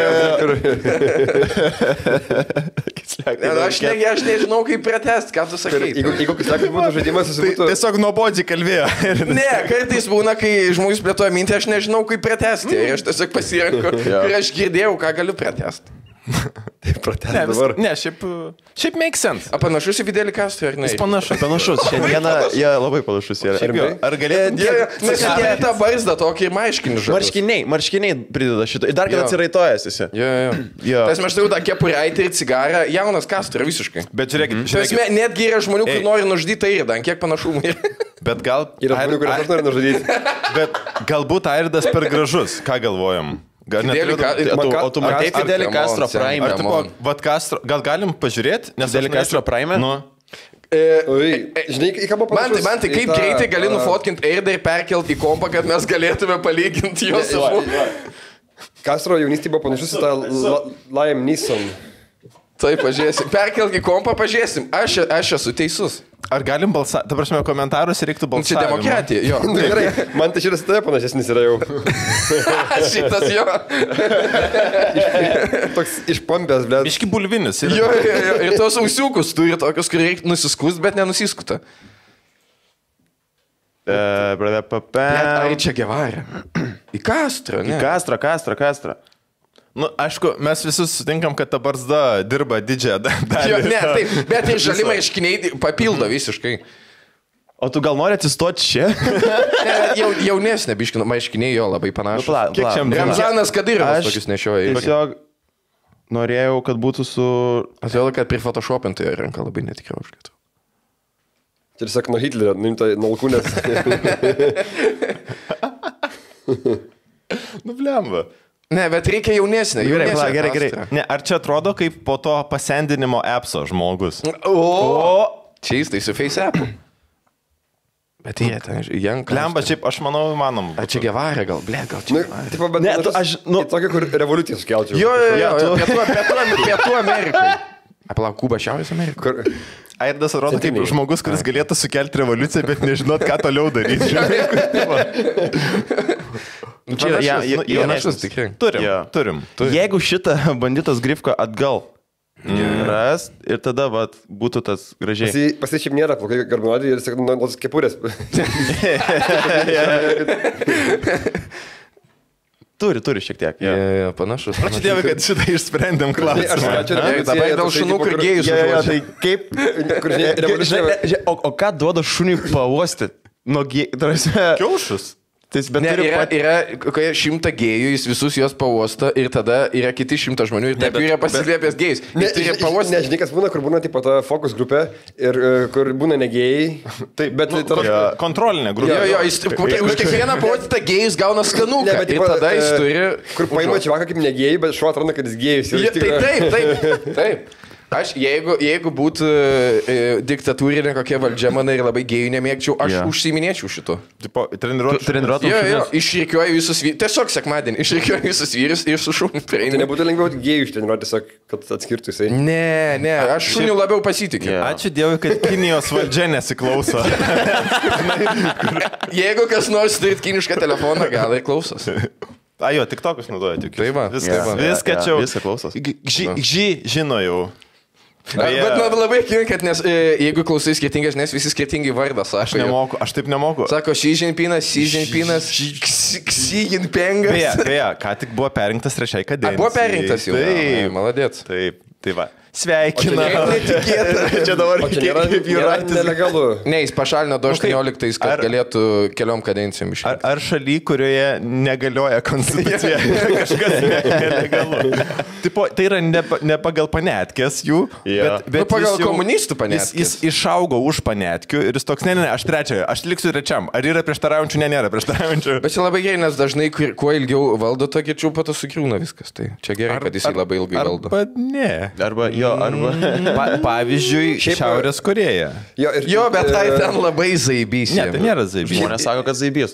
pasirinkimai. Aš nežinau, kaip pratest, ką tu sakai. Jeigu Kislekas būtų žaidimas, jis būtų... Tiesiog nuobodžiai kalbėjo. Ne, kartais būna, kai žmogus plėtoja mintį, aš nežinau, kaip pratesti. Ir aš tiesiog pasirenku, ir aš girdėjau, ką galiu pratesti. Taip, pratęs ne, dabar. Ne, šiaip, šiaip make sense. A panašus į Fidelį Castro, ar ne? Jis panašus. Panašus. Šiandieną jie labai panašus yra. Šiaip jau. Ar galėtum... Mes galėjome tą barzdą tokį ir marškinį žodžiu. Marškiniai, marškiniai prideda šitą. Ir dar kad atsiraitojęs esi. Jo, jo. Tas mes turiu tą kepuraitį ir cigarą. Jaunas Castro visiškai. Bet žiūrėkit, žiūrėkit. Netgi yra žmonių, kur nori nužudyti Airidą. Ant kiek panašumų yra. Bet gal... Yra žmonių, kurie aš nori nužudyti. Bet galbūt Airidas per gražus. Ką galvojam? Gal Fidelį Castro Prime. Gal galim pažiūrėti? Fidelį Castro Prime? Nu. Žinai, į ką buvo panašus? Man tai, man tai kaip greitai gali nufotkinti Airidą ir perkelti į kompą, kad mes galėtume palyginti juos su... Castro jaunystėje buvo panašus į tą Liam Neeson. Taip, pažiūrėsim. Perkelk į kompą, pažiūrėsim. Aš, aš esu teisus. Ar galim balsą... Ta prasme, komentaruose reiktų balsavimo. Čia demokratija, jo. Nu, gerai, man tai šitas tave panašesnis yra jau. Šitas jo. Toks išpompęs, blė. Biški bulvinis. Jo, jo, jo. Ir tos ausiukus turi tokius, kur reikia nusiskust, bet nenusiskuta. Ai, čia Gevarė. Į Castro, ne? Į Castro, Castro, Castro. Nu, aišku, mes visus sutinkam, kad ta barzda dirba didžiąją dalį. Jo, ne, taip, bet ir žali marškiniai papildo visiškai. O tu gal nori atsistoti čia? Ne, jau, jaunesnė biškino, marškiniai jo labai panašus. Nu, pla, pla, Kiek šiam dieną? Ramzanas Kadirovas tokius nešioja. Tiesiog norėjau, kad būtų su... Atrodo, kad prie photoshopintoje ranka labai netikriau užkėtų. Čia tiesiog nuo Hitlerio, nuimta nuo alkūnės. Nu, blemba. Ne, bet reikia jaunesnė. Gerai, pla, gerai, gerai. Ne, ar čia atrodo kaip po to pasendinimo appso žmogus? O, čia jis tai su FaceApp. Bet jie ten, Jankas. Blemba, šiaip aš manau, įmanom. A čia Gevarė gal, ble, gal čia. Tipo, bet ne, tu, aš, nu... Tokia, kur revoliuciją sukelčiau. Jo, jo, jo, jo. Pietų, pietų, pietų Amerikai. Apla, Kuba, Šiaurės Amerikai. Kur... Airidas atrodo kaip žmogus, kuris galėtų sukelti revoliuciją, bet nežinot, ką toliau daryti. Čia yra, ja, ja, jaunesnis tikrai. Turim, ja. turim, turim. Jeigu šitą bandytas Grifko atgal yeah. ras ir tada vat, būtų tas gražiai. Pasi, pasi šiaip nėra, plaukai garbanodį ir sakau, nuo kepurės. Turi, turi šiek tiek. Ja, ja, ja, panašus. Ačiū Dievui, kad šitą išsprendėm klausimą. Dabar dėl šunų ir gėjus. Ja, ja, tai kaip... o, o ką duoda šuniui pavosti? Nuo gėjus. Kiaušus. Ne, yra, pat... yra kokie šimta gėjų, jis visus juos pavosta ir tada yra kiti šimta žmonių ir taip yra pasislėpęs gėjus. Ne, ne, žinai, kas būna, kur būna tipo ta fokus grupė ir uh, kur būna negėjai. Taip, bet nu, tada... Ja. Kontrolinė grupė. Jo, jo, jis už kiekvieną pavostytą gėjus gauna skanuką ne, ir tada jis turi... Kur paima čiavaką kaip negėjai, bet šuo atranda, kad jis gėjus. Ja, taip, taip, taip, taip. Aš, jeigu, jeigu būtų e, diktatūrinė kokia valdžia, manai, ir labai gėjų nemėgčiau, aš yeah. užsiminėčiau šito. Tipo, treniruotų. Jo, jo, išrikiuoju visus vyrus, tiesiog sekmadienį, išrikiuoju visus vyrus ir su šuniu prieinu. Tai nebūtų lengviau gėjų ištreniruoti, tiesiog, kad atskirtų jisai. Ne, ne, aš šuniu labiau pasitikiu. Yeah. Ačiū Dievui, kad Kinijos valdžia nesiklauso. Jeigu kas nors turit kinišką telefoną, gal ir klausos. A jo, tik tokius naudoja tik. Tai va, viskas, tai va. Viską čia. Viską klausos. Ži, žino jau. Beje, Bet man labai kinka, kad nes, e, jeigu klausai skirtingas, nes visi skirtingi vardas. aš nemoku, aš taip nemoku. Sako, Xi Jinpinas, Xi Jinpinas, Xi Jinpingas. Beje, beje, ką tik buvo perrinktas trečiai kadencijai. Buvo perrinktas jau. Taip, Maladėt. taip, tai va. Sveikina. Netikėta. Čia dabar O čia nėra, kaip nėra jūratis. nelegalu. Ne, jis pašalino du aštuonioliktais, kad ar- galėtų keliom kadencijom Ar, išrinkti. ar šaly, kurioje negalioja konstitucija, kažkas ne- nelegalu. Tipo, tai yra ne, pa- ne pagal panetkės jų, Jo. bet, bet Nu, pagal jis jau- komunistų Jis, panetkės. jis išaugo už panetkių ir jis toks, ne, ne, ne, aš trečiojo, aš liksiu trečiam. Ar yra prieštaraujančių, ne, nėra prieštaraujančių. Bet čia labai gerai, nes dažnai kur- kuo ilgiau valdo tokia čiūpa, to sukriūna viskas. Tai čia gerai, kad jisai labai ilgai valdo. Arba ne. Arba jo, arba... Pa, pavyzdžiui, Šiaip- Šiaurės Koreja. Jo, ir, Jo, bet tai e, ten labai zaibys. Ne, tai nėra zaibys. Žmonės sako, kad zaibys.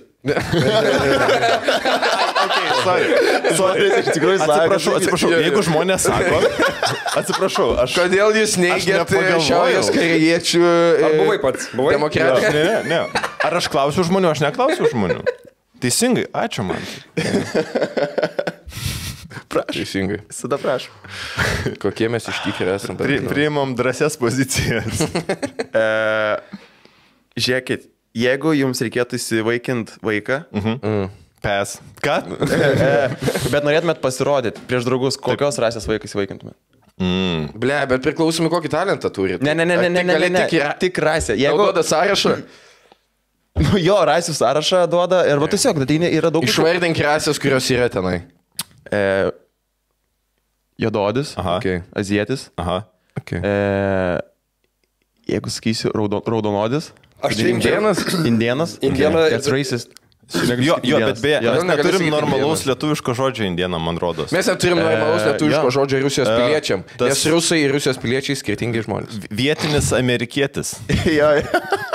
Okay, sorry. Sorry, iš tikrųjų sako, Atsiprašau, kad atsiprašau, Jo, jo. jeigu žmonės sako, atsiprašau, aš... Kodėl jūs neigiate nepagalvojau. šiaurės korėjiečių Ar buvai pats? Buvai? demokratiją? Ne, ne, ne. Ar aš klausiu žmonių, aš neklausiu žmonių. Teisingai, ačiū man. Teisingai. Visada prašau. Kokie mes iš tikrųjų esame. Pri, priimam drąsias pozicijas. E, žiūrėkit, jeigu jums reikėtų įsivaikinti vaiką, Mm. Pes. Ką? e, bet norėtumėt pasirodyti prieš draugus, kokios rasės vaiką įsivaikintumėt? Mm. Ble, bet priklausomai kokį talentą turi. Ne, ne, ne, ne, ne, ne, ne, ne. Tik, Tik rasė. jeigu Jeigu duoda sąrašą, nu, jo rasių sąrašą duoda ir va tiesiog, tai ne- yra daug... išvardink rasės, kurios yra tenai. E, Jododis, Aha. Okay. azietis, Aha. Okay. e, jeigu sakysiu raudon, raudonodis, Aš čia Indėnas? indienas, Indėną- that's racist. Jo, jo, bet beje, Jo. mes Kodėl negali neturim sakyti normalaus indėnas? lietuviško žodžio indieną, man rodos. Mes neturim normalaus E, lietuviško jo. žodžio Rusijos E, piliečiam, tas- nes rusai ir Rusijos piliečiai skirtingi žmonės. Vietinis amerikietis. Jo, jo.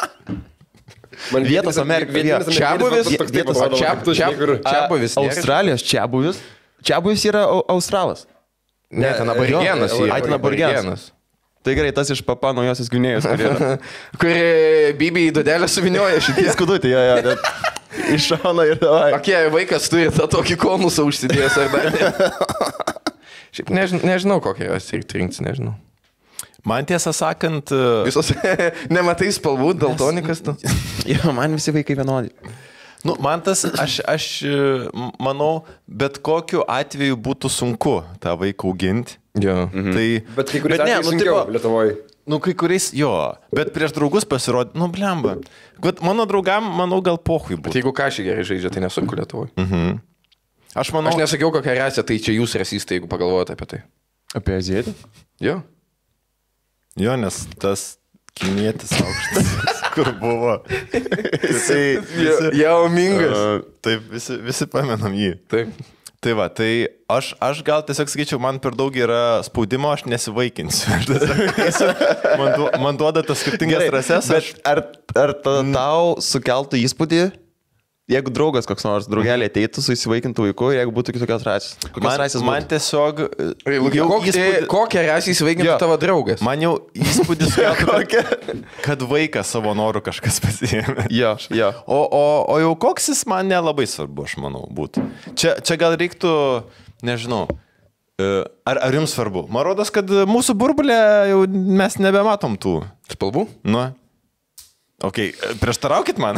Man Vietos Amerika- vietinis jo. Čiabuvis, amerikietis toks vietos- taip atrodo, čiab- tu žinai, čiab- kur- čiab- Čiabuvis nėra? Australijos čiabuvis. Čiabuvis yra au- australas. Ne, ten aborigenas. jo, yra, ai, ten aborigenas. Tai gerai, tas iš Papa Naujosios Gvinėjos. Kuri Bibi į dudelę suvinioja šitie. Skudutį, jo, jo. Iš šauna ir davai. Kokie vaikas turi tą tokį konusą užsidėjęs ar dar ne? Šiaip nežinau, nežinau kokią jos reikia rinkti, nežinau. Man tiesą sakant, Visos, nematai spalvų, daltonikas tu. Jo, man visi vaikai vienodi. nu, man tas, aš, aš e, manau, bet kokiu atveju būtų sunku tą vaiką auginti. Jo. Mhm. Tai, Bet kai kuris Bet ne, atvejais nu, sunkiau tipo- Lietuvoje. nu, kai kuriais jo, bet prieš draugus pasirodė, nu, blemba. Bet mano draugam, manau, gal pohui Bet būtų. jeigu kažkai gerai žaidžia, tai nesunku Lietuvoje. Mhm. Aš manau, Aš nesakiau kokią rasę, tai čia jūs rasistai, jeigu pagalvojate apie tai. Apie azietį? Jo. jo, nes tas kinietis aukštas, kur buvo. Jisai, visi, Jau mingas. Uh, taip, visi, visi pamenam jį. Taip. Tai va, tai aš, aš gal tiesiog sakyčiau, man per daug yra spaudimo, aš nesivaikinsiu. Aš tiesiog eisiu, man, du, man duoda tas skirtingas rases. Aš, Bet ar, ar ta, tau sukeltų įspūdį, jeigu draugas koks nors draugelė ateitų su įsivaikintų vaiku, jeigu būtų kitokios rasės? Kokios man, rasės man būtų? tiesiog... Jau įspūdį- kokią rasę įsivaikintų Jo. tavo draugas? Man jau įspūdis, kad, kad vaikas savo norų kažkas pasiėmė. Jo, jo. O, o, o jau koks jis man nelabai svarbu, aš manau, būtų. Čia, čia gal reiktų, nežinau, e, ar, ar jums svarbu? Man rodos, kad mūsų burbulė jau mes nebematom tų. Spalvų? Nu. Ok, prieštaraukit man.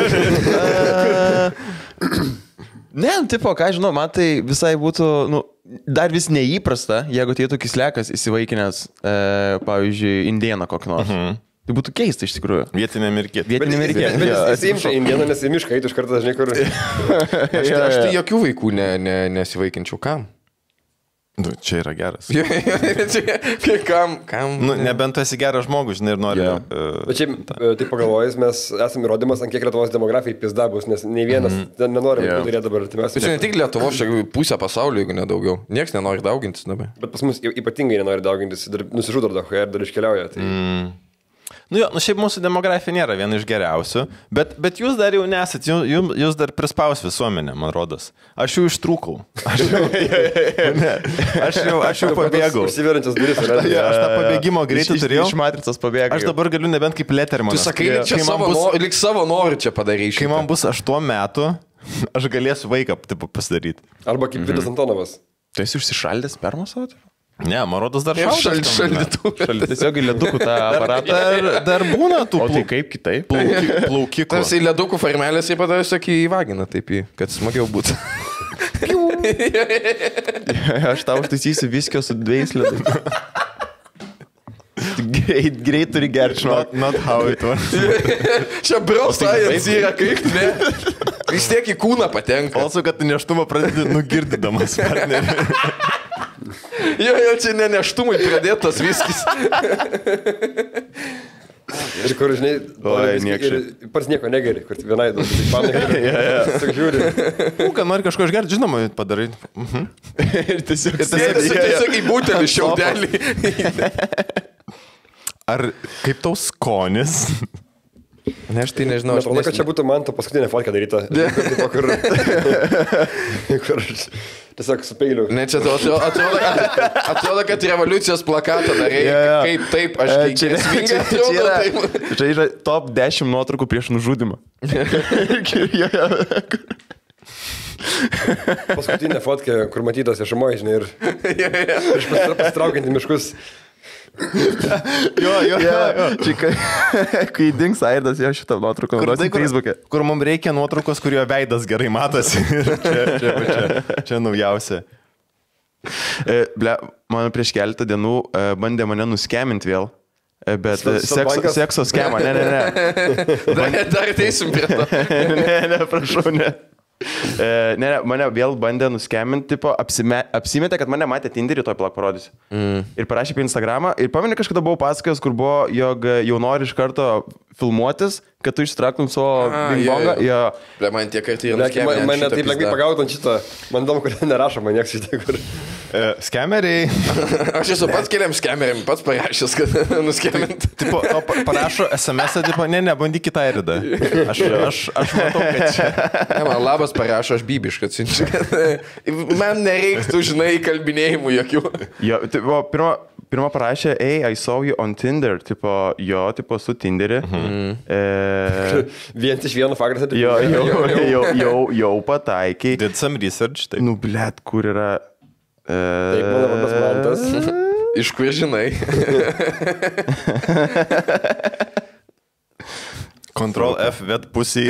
Ne, tipo, ką žinau, man tai visai būtų, nu, dar vis neįprasta, jeigu ateitų kislekas įsivaikinęs, e, pavyzdžiui, indieną kokį nors. Mhm. Tai būtų keista iš tikrųjų. Vietinė amerikietė. Vietinė Bet amerikietė. Jo, jis įimčia indieną, nes į mišką eitų iš karto dažnai kur. Aš, tai- aš tai jokių vaikų ne, ne, nesivaikinčiau. Kam? Nu, čia yra geras. Čia- kam? kam? Nu, nebent tu esi geras žmogus, žinai, ir nori. Jo. Uh, Bet šiaip, e, taip pagalvojus, mes esame įrodymas, ant kiek Lietuvos demografijai pizda bus, nes nei vienas ten nenori Jo. vaikų turėti dabar Bet čia ne artimiausiai. tik Lietuvos, čia pusę pasaulio, jeigu nedaugiau. Niekas nenori daugintis dabar. Bet pas mus y- ypatingai nenori daugintis, dar nusižudo dar dahoje ir dar iškeliauja. Tai... Mm. Nu jo, nu šiaip mūsų demografija nėra viena iš geriausių, bet, bet jūs dar jau nesat, jūs, jūs- jūs dar prispaus visuomenę, man rodos. Aš jau ištrūkau. Aš jau, ne, aš jau, aš jau pabėgau. Užsiverančias duris yra. Jo, aš tą pabėgimo greitį Iš- turėjau. Iš matricos pabėga. Aš dabar galiu nebent kaip Lettermanas. Tu sakai, lyg, čia Kai man savo, bus- bus... nor, lyg savo noriu čia padaryti. Kai man bus aštuom metų, aš galėsiu vaiką tipo, pasidaryti. Arba kaip Vidas Antonovas. Tu esi užsišaldęs permasauti? Ne, man rodos dar šaldytuvą. Šaldytuvą. Tiesiog į ledukų tą aparatą. Dar, dar būna tų O tai kaip kitaip? plauki, plaukikų. Tarsi į ledukų farmelės ir padavęs tokį į vaginą, taip, į, kad smagiau būtų. Aš tau užtaisysiu viskio su dviejais ledais. Greit, greit turi gerti. Not, not how it works. Čia braustajas yra kaip, ne? Vis tiek į kūną patenka. Also, kad tu neštumą pradedi nugirdydamas partnerį. Jo, jo, čia ne neštumai pradėtas viskis. Ir kur, žinai, Oi, niekšė. ir pats nieko negeri, kur vienai duos, tik panai, tik žiūri. Nu, kad nori kažko išgerti, žinoma, padarai. Mhm. Ir tiesiog Tiesiog, tiesiog į būtelį šiaudelį. Ar kaip tau skonis? Ne, aš tai nežinau. Aš manau, kad čia būtų man to paskutinė fotka daryta. Kur, kur, kur aš tiesiog su peiliu. Ne, čia atrodo, atrodo, kad, atrodo, kad revoliucijos plakatą darai. Jo, jo. Kaip taip, aš E, tai Čia, grėsmingai čia, čia, atrodo, yra, taip. čia yra top dešimt nuotraukų prieš nužudimą. Paskutinė fotka, kur matytas viešumoje, žinai, ir prieš pasitraukiant į miškus. Jo, jo, jo. jo. Čia kai, kai dings Aidas, jau šitą nuotrauką naudosim Facebook'e. Kur mums reikia nuotraukos, kurio veidas gerai matosi. Ir čia, čia, čia, čia naujausia. E, ble, man prieš keletą dienų e, bandė mane nuskeminti vėl. E, bet e, Su- sekso, Sodbankas? sekso skemą, ne, ne, ne. Dar, dar ateisim prie to. ne, ne, prašau, ne. E, ne, ne, mane vėl bandė nuskeminti, tipo, apsime, apsimetė, kad mane matė Tinderį, toj plak parodys. Mm. Ir parašė apie Instagramą. Ir pameni, kažkada buvau pasakojęs, kur buvo, jog jau nori iš karto filmuotis, kad tu išstraktum savo bingbongą. jo, Jo. Ble, man tiek kartų Man, man, man taip lengvai pagautų ant šito. Man įdomu, kur nerašo, man nieks šitą, kur. E, skemeriai. Aš esu pats keliam skemeriam, pats parašęs, kad nuskemint. Tipo, to pa- parašo es em esą, tipo, ne, ne, bandyk kitą eridą. Aš, aš, aš matau, kad čia. Ne, man labas parašo, aš bibiškai atsiunčiu. Man nereiktų, žinai, kalbinėjimų jokių. Jo, tipo, pirma, pirma parašė, hey, I saw you on Tinder. Tipo, jo, tipo, su Tinderį. Mhm. E, Vien iš vieno faktas. jo, jau, jau, jau, jau pataikiai. Did some research, taip. Nu, blėt, kur yra... E, Taip, mano vardas Mantas. Iš kur žinai? Control F, vet pusį.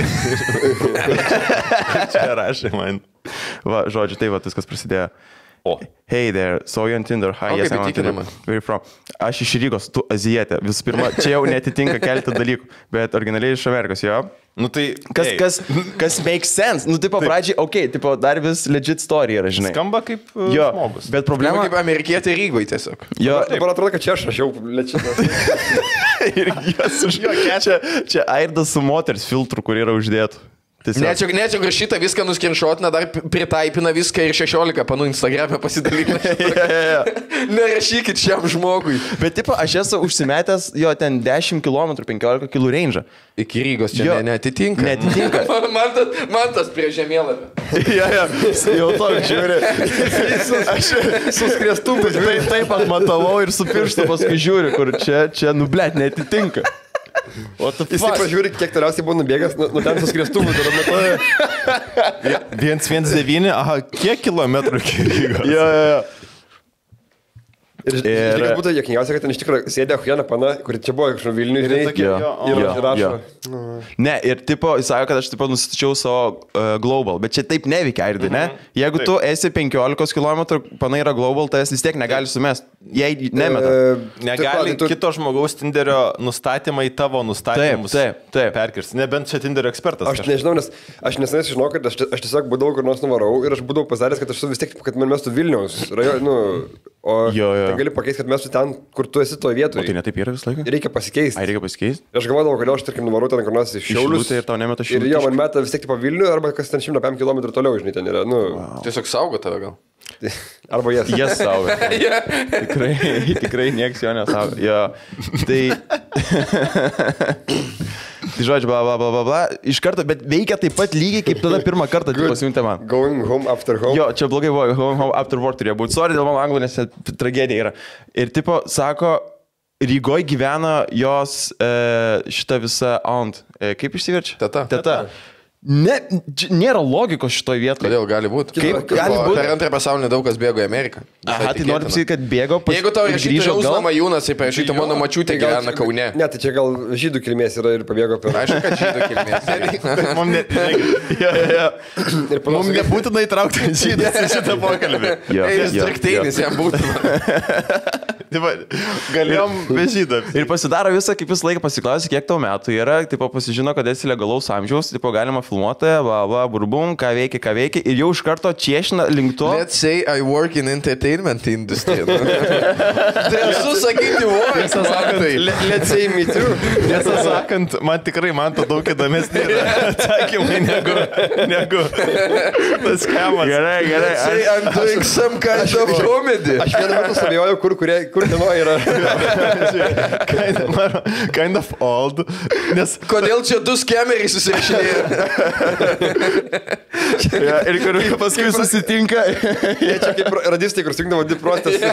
Čia rašė man. Va, žodžiu, tai va, viskas prasidėjo. O. Hey there, saw you on Tinder. Hi, O, yes, kaip I'm on Tinder. įtikinama. Where you from? Aš iš Rygos, tu azijietė. Visų pirma, čia jau netitinka keletą dalykų, bet originaliai iš Amerikos, jo. Nu tai... Kas, ei, kas, kas makes sense? Nu, tipo, pradžiai, okei, okay, tipo, dar vis legit story yra, žinai. Skamba kaip uh, Jo, žmogus. bet Problema problema... kaip amerikietė Rygoj tiesiog. Jo, Dabar atrodo, kad čia aš rašiau lečiną. ir jas už jo, čia, čia Aidas su moters filtru, kur yra uždėtų. Ne, čia, ne, čia kur šitą viską nuskrinšotina, dar pritaipina viską ir šešiolika panų Instagram'e pasidalina. Nerašykit šiam žmogui. Bet, tipo, aš esu užsimetęs jo ten dešimt kilometrų, penkiolika kilų range. Iki Rygos čia Jo. ne, neatitinka. Neatitinka. man, tas, man tas prie žemėlapio. Ja, ja, jau to žiūri. Aš su skriestuvu taip, taip atmatavau ir su pirštu paskui žiūri, kur čia, čia nublėt, netitinka. Jis tik pažiūri, kiek toliausiai buvo nubėgęs, nu, nu ten su skriestuvu, tada matoja. vienas vienas devyni, aha, kiek kilometrų iki Rygos? Jo, jo, jo. Ir, ir... Ir- Žinai, kad būtų jokingiausia, kad ten iš tikrųjų sėdė Huena pana, kur čia buvo kažkur Vilniuje, žinai, tokie, Jo, jo, ir jo, rašo. jo. Ne, ir tipo, jis sako, kad aš tipo nustačiau savo uh, global, bet čia taip neveikia, Aidai, ne? Jeigu Taip. tu esi penkiolikos kilometrų, panai yra global, tai jis vis tiek negali sumest. Jei nemeta. E, Negali taip, tu- kito žmogaus Tinderio nustatymai tavo nustatymus Taip, taip, taip. perkirsti. Nebent čia Tinderio ekspertas. Aš nežinau, nes aš nesenai žinau, kad aš, aš tiesiog būdavau kur nors nuvarau ir aš būdavau pasaręs, kad aš su vis tiek, kad man mestų Vilniaus rajoną, nu, o Jo, jo. tai gali pakeisti, kad mestų ten, kur tu esi toje O vietoje. tai netaip yra visą laiką? Reikia pasikeisti. Ai, reikia pasikeisti? Ir aš galvodavau, kodėl aš, tarkim, nuvarau ten kur nors iš Šiaulius. Šilutė ir tau nemeta Ir Šilutė. jo, man meta vis tiek tipo Vilnių, arba kas ten šimtą penkiasdešimt kilometrų toliau, žinai, ten yra, nu, wow. Tiesiog saugo tave gal. Arba jas. Jas saugo. Tikrai, tikrai nieks jo nesaugo. Jo. Tai... tai žodžiu, bla, bla, bla, bla, bla. Iš karto, bet veikia taip pat lygiai, kaip tada pirmą kartą pasiuntė man. Going home after home. Jo, čia blogai buvo, home, home after work turėjo būti. Sorry dėl mano anglų, nes čia tragedija yra. Ir tipo, sako, Rygoje gyvena jos e, šita visa aunt. E, kaip išsiverčia? Teta. Teta. Ne, nėra logikos šitoje vietoje. Kodėl gali būti? Kaip gali būti? Per antrą pasaulinį daug kas bėgo į Ameriką. Aha, tai noriu pasakyti, kad bėgo pas... Jeigu tau rašytų Jausno Majūnas, tai parašytų mano mačiutė gyvena Kaune. Ne, tai čia gal žydų kilmės yra ir pabėgo per... Aišku, kad žydų kilmės. Mums ne, Mum nebūtina įtraukti žydus į šitą pokalbį. Strikteinis jam būtina. Galėjom be žydą. Ir pasidaro visą, kaip visą laiką pasiklausi, kiek tau metų yra, tipo pasižino, kad esi legalaus amžiaus, tipo galima filmuoti, va, va, burbum, ką veikia, ką veikia, ir jau iš karto čiešina link to. Let's say I work in entertainment industry. Drąsu sakyti, work, sakant, let's say me too. Tiesą sakant, man tikrai, man to daug įdomesnė atsakymai negu, negu tas schemas. Gerai, gerai. Let's say I'm doing some kind of comedy. Aš vieną metu savėjau, kur, kurie, kur dieno yra. kind, of, kind of old. Nes... Kodėl čia du skemeriai susirašinėjo? ja, ir kur paskui susitinka. Jie čia kaip radistai, kur sutinkdavo dvi protestus.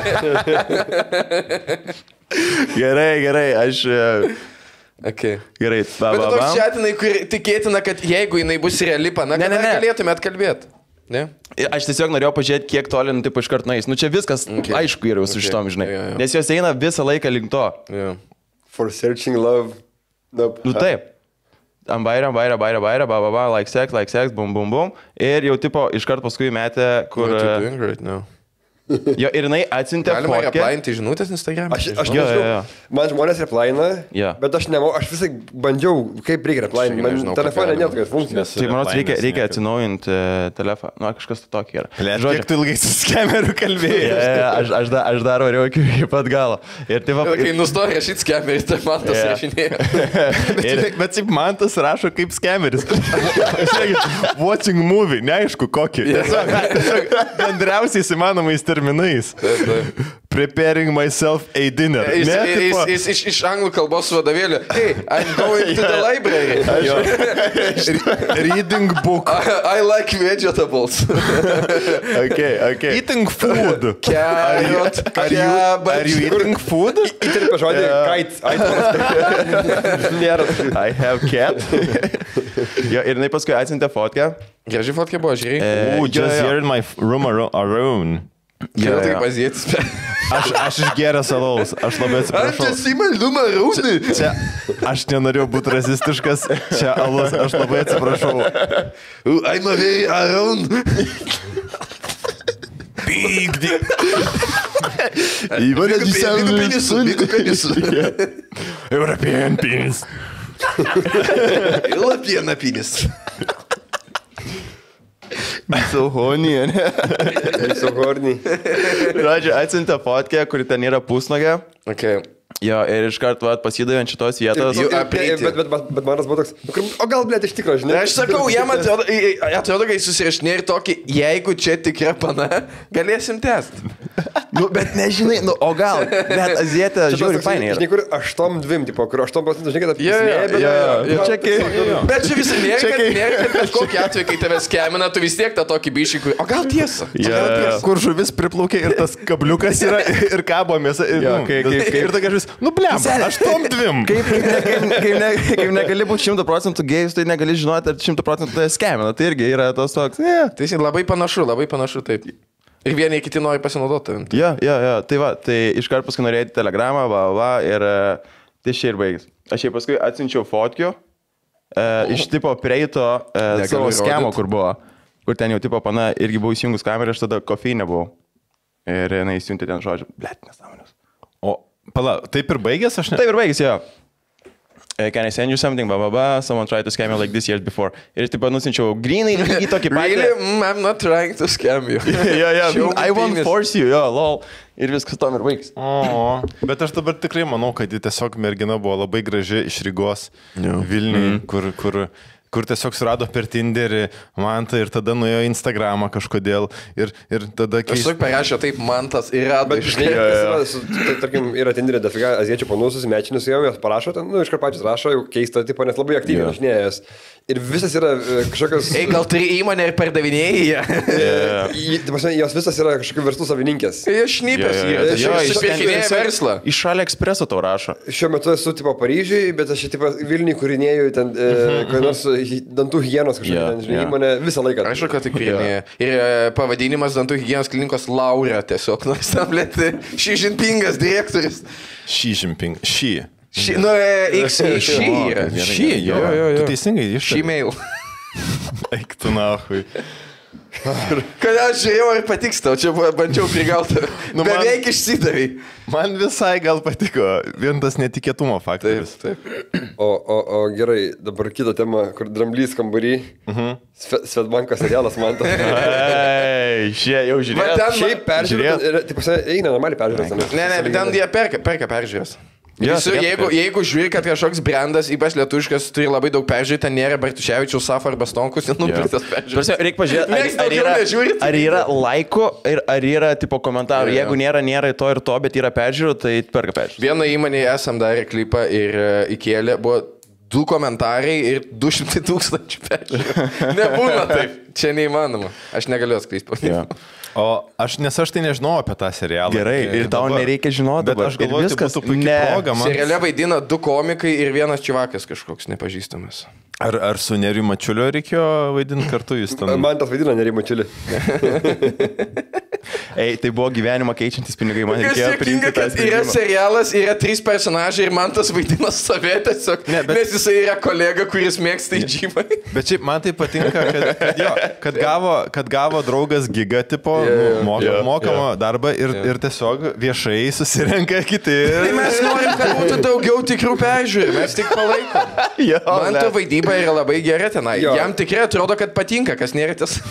Gerai, gerai, aš... Okay. Gerai, ba, Bet ba, toks ba. šiatinai, kur tikėtina, kad jeigu jinai bus reali pana, Ne, ne, kada ne. galėtumėt kalbėti? Ne? Aš tiesiog norėjau pažiūrėti, kiek toli, nu, taip iš karto nueis. Nu, čia viskas Okay. aišku yra su Okay. šitom, žinai. Jo, jo. Nes jos eina visą laiką link to. Yeah. For searching love. Nope. Nu, taip. Ambaira, ambaira, ambaira, ambaira, ba, ba, ba, like sex, like sex, bum, bum, bum. Ir jau tipo iš karto paskui metė, kur... What you doing right now? Jo, ir jinai atsiuntė Galima fotkę. replainti žinutės Instagram? Aš, aš Jo, nežinau, jo, jo. man žmonės replaina, Jo. bet aš nemoku, aš visai bandžiau, kaip reikia replainti. Aš Man nežinau, kaip telefonė galima. nėra tokios funkcijos. Tai manau, reikia, Replainęs reikia niekad. atsinaujinti uh, telefoną. Nu, kažkas to tokio yra. Ble, kiek tu ilgai su skemeriu kalbėjai? Ja, ja, aš, aš, da, aš dar variau iki, iki pat galo. Ir tai va... Kai nustoja rašyti skemeriai, tai man tas Yeah. rašinėjo. Bet, bet taip man tas rašo kaip skemeris. Žiūrėkit, watching movie, neaišku kokį. Tiesiog, tiesiog bendriausiais įmanomais terminais. Preparing myself a dinner. Jis, Ne, jis, tipo- jis iš, iš anglų kalbos vadovėlio. Hey, I'm going to the library. Jo. Reading book. I, I like vegetables. Okay, okay. Eating food. Carrot, Are you, are you eating food? Įterpia žodį kait. Nėra. I have cat. jo, ir jinai paskui atsiuntė fotkę. Graži fotkė buvo, žiūrėjai. E, Ooh, jo, just jo. here in my f- room aro- alone. Gerai, jo, tai jo. bazėtis. Aš, aš išgeręs alaus, aš labai atsiprašau. įmaldumą rūnį. Čia, aš nenorėjau būti rasistiškas, čia alus, aš labai atsiprašau. I'm a very around. Big dick. Big penisų, big penisų. European penis. Lapiena penis. So horny, ne? So horny. Žodžiu, atsiuntė fotkę, kuri ten yra pusnogė. Okay. Jo, ir iš karto vat, pasidavė ant šitos vietos. Jau- Bet, bet, bet, bet, bet manas buvo toks, nu, kur- o gal, blėt, iš tikro, žinai. Aš sakau, jam atrodo, i- i- atrodo, kai susirašinė ir tokį, jeigu čia tikra pana, galėsim tęsti. Nu, bet nežinai, nu, o gal, bet azietė Čia žiūri toks, fainai. žinai, yra. kur aštuom dvim, tipo, kur aštuom procentų, žinai, kad Jo, jo, apsisinėja, jo, jo. bet- Čia kai- Bet čia visą nėra, Čia kad, kai- nėra, kad kažkokia atveju, kai tave skemina, tu vis tiek tą tokį bišį, kur... O gal tiesa? O Jo, gal jo. tiesa? Kur žuvis priplaukė ir tas kabliukas yra ir kabo mėsa. Ir, Jo, nu, kai- kai- kai- ir tokia žuvis, nu blem, aš tom dvim. Kaip, kaip, ne, kaip, kaip, ne, kaip negali būti šimtų procentų gėjus, tai negali žinoti, ar šimtų procentų tai skemina. Tai irgi yra tos toks, ne. Tai jis labai panašu, labai panašu taip. Ir vieni kiti nori pasinaudoti tavim. Jo, jo, jo, tai va, tai iškart paskui norėjai telegramą, va, va, ir e, tai čia ir baigis. Aš jai paskui atsiunčiau fotkių, e, iš tipo prieito e, Negaliu savo įrodyt. skemo, kur buvo, kur ten jau tipo pana irgi buvau įsijungus kamerą, aš tada kofeinė buvau. Ir jinai įsiuntė ten žodžiu, blėt, nesąmonės. O, pala, taip ir baigęs aš ne? Taip ir baigis, jo. Uh, Can I send you something, blah, blah, blah, someone tried to scam me like this years before. Ir aš taip pat nusinčiau grinai lygiai tokį patį. Really? Mm, I'm not trying to scam you. Jo, jo, Show me I won't penis. force you, jo, lol. Ir viskas tam ir baigs. O, bet aš dabar tikrai manau, kad ji tiesiog mergina buvo labai graži iš Rygos Vilniui, mm. kur, kur, kur tiesiog surado per Tinderį mantą ir tada nuėjo į Instagramą kažkodėl ir, ir tada Aš keis... tiesiog parašė taip, man tas ir rado Bet, iš žinai, kas yra, su- tai, tarkim, yra Tinderė dafiga aziečių panų susimečinus, jau jos parašo, ten, nu, iš karto patys rašo, jau keista, tipo, nes labai aktyviai Jo. rašinėjas. Ir visas yra e, kažkokios... Ei, gal turi įmonę ir pardavinėjai ją? Į- tai prasme, jos visas yra kažkokių verslų savininkės. Jie šnipės, Jo, jo, jie jo, iš- susipirkinėja tiesiog- verslą. Iš šalia ekspreso tau rašo. Šiuo metu esu tipo Paryžiui, bet aš čia tipo Vilniui kūrinėjau ten e, Mhm, kokį nors dantų hygienos kažkokia, Jo, ten, žinai, jo. įmonė visą laiką. Aišku, kad tik Vilniuje. Ir e, pavadinimas dantų hygienos klinikos Laura tiesiog. Nors tam lėti Xi Jinpingas direktorius. Šį žimping. Šį. Ši, nu, e, X, šį yra. Šį, jo, jo, jo, jo. Tu teisingai Šį ištarė. mail. Eik tu nahui. Kad aš žiūrėjau ir patiks tau, čia buvo- bandžiau prigauti. Nu, man- Beveik išsidavai. Man visai gal patiko. Vien tas netikėtumo faktorius. Taip. O, o, o gerai, dabar kitą temą, kur dramblys kambarį. Uh-huh. Svetbanko serialas man tas. Ei, šie jau Va žiūrėjau. ten- Šiaip peržiūrėt, taip pasai, eina normaliai peržiūrėt. Ne, ne, bet ten jie perka, perka peržiūrės. Jo, Visur, turėtų jeigu, perka. jeigu žiūri, kad kažkoks brandas, ypač lietuviškas, turi labai daug peržiūrėti, ten nėra Bartuševičiaus, Safo arba Stonkus, nupirktas peržiūrės. Reikia pažiūrėti, Nieks ar, ar, daugiau yra, nežiūri. ar yra laiko ir ar yra tipo komentarų. Jo, jo. Jeigu nėra, nėra to ir to, bet yra peržiūrų, tai perka peržiūrų. Vieno įmonėje esam darę klipą ir e, įkėlė, buvo du komentarai ir du šimtai tūkstančių peržiūrų. Nebūna taip, čia neįmanoma. Aš negaliu atskleisti. Jo. O aš, nes aš tai nežinau apie tą serialą. Gerai, ir tau dabar. nereikia žinoti. Bet dabar. aš galvoju, Ir viskas. tai būtų puikia Ne. proga man. Seriale vaidina du komikai ir vienas čivakas kažkoks nepažįstamas. Ar, ar su Neriu Mačiuliu reikėjo vaidinti kartu jūs ten? Man tas vaidina nerimačiulį. Ei, tai buvo gyvenimą keičiantis pinigai, man Kas reikėjo juokinga, priimti tą kad yra sprendimą. serialas, yra trys personažai ir man tas vaidina save tiesiog, Ne, bet- nes jisai yra kolega, kuris mėgsta įdžymą. Bet šiaip man tai patinka, kad, kad, jo, kad, gavo, kad gavo draugas giga tipo Jo, jo, nu, moka, jo, mokamą darbą ir, ir tiesiog viešai susirenka kiti. Tai mes norim, kad būtų daugiau tikrų peržiūrų, mes tik palaikom. Jo, Man ne. to vaidyba yra labai gera tenai. Jo. Jam tikrai atrodo, kad patinka, kas nėra tiesa.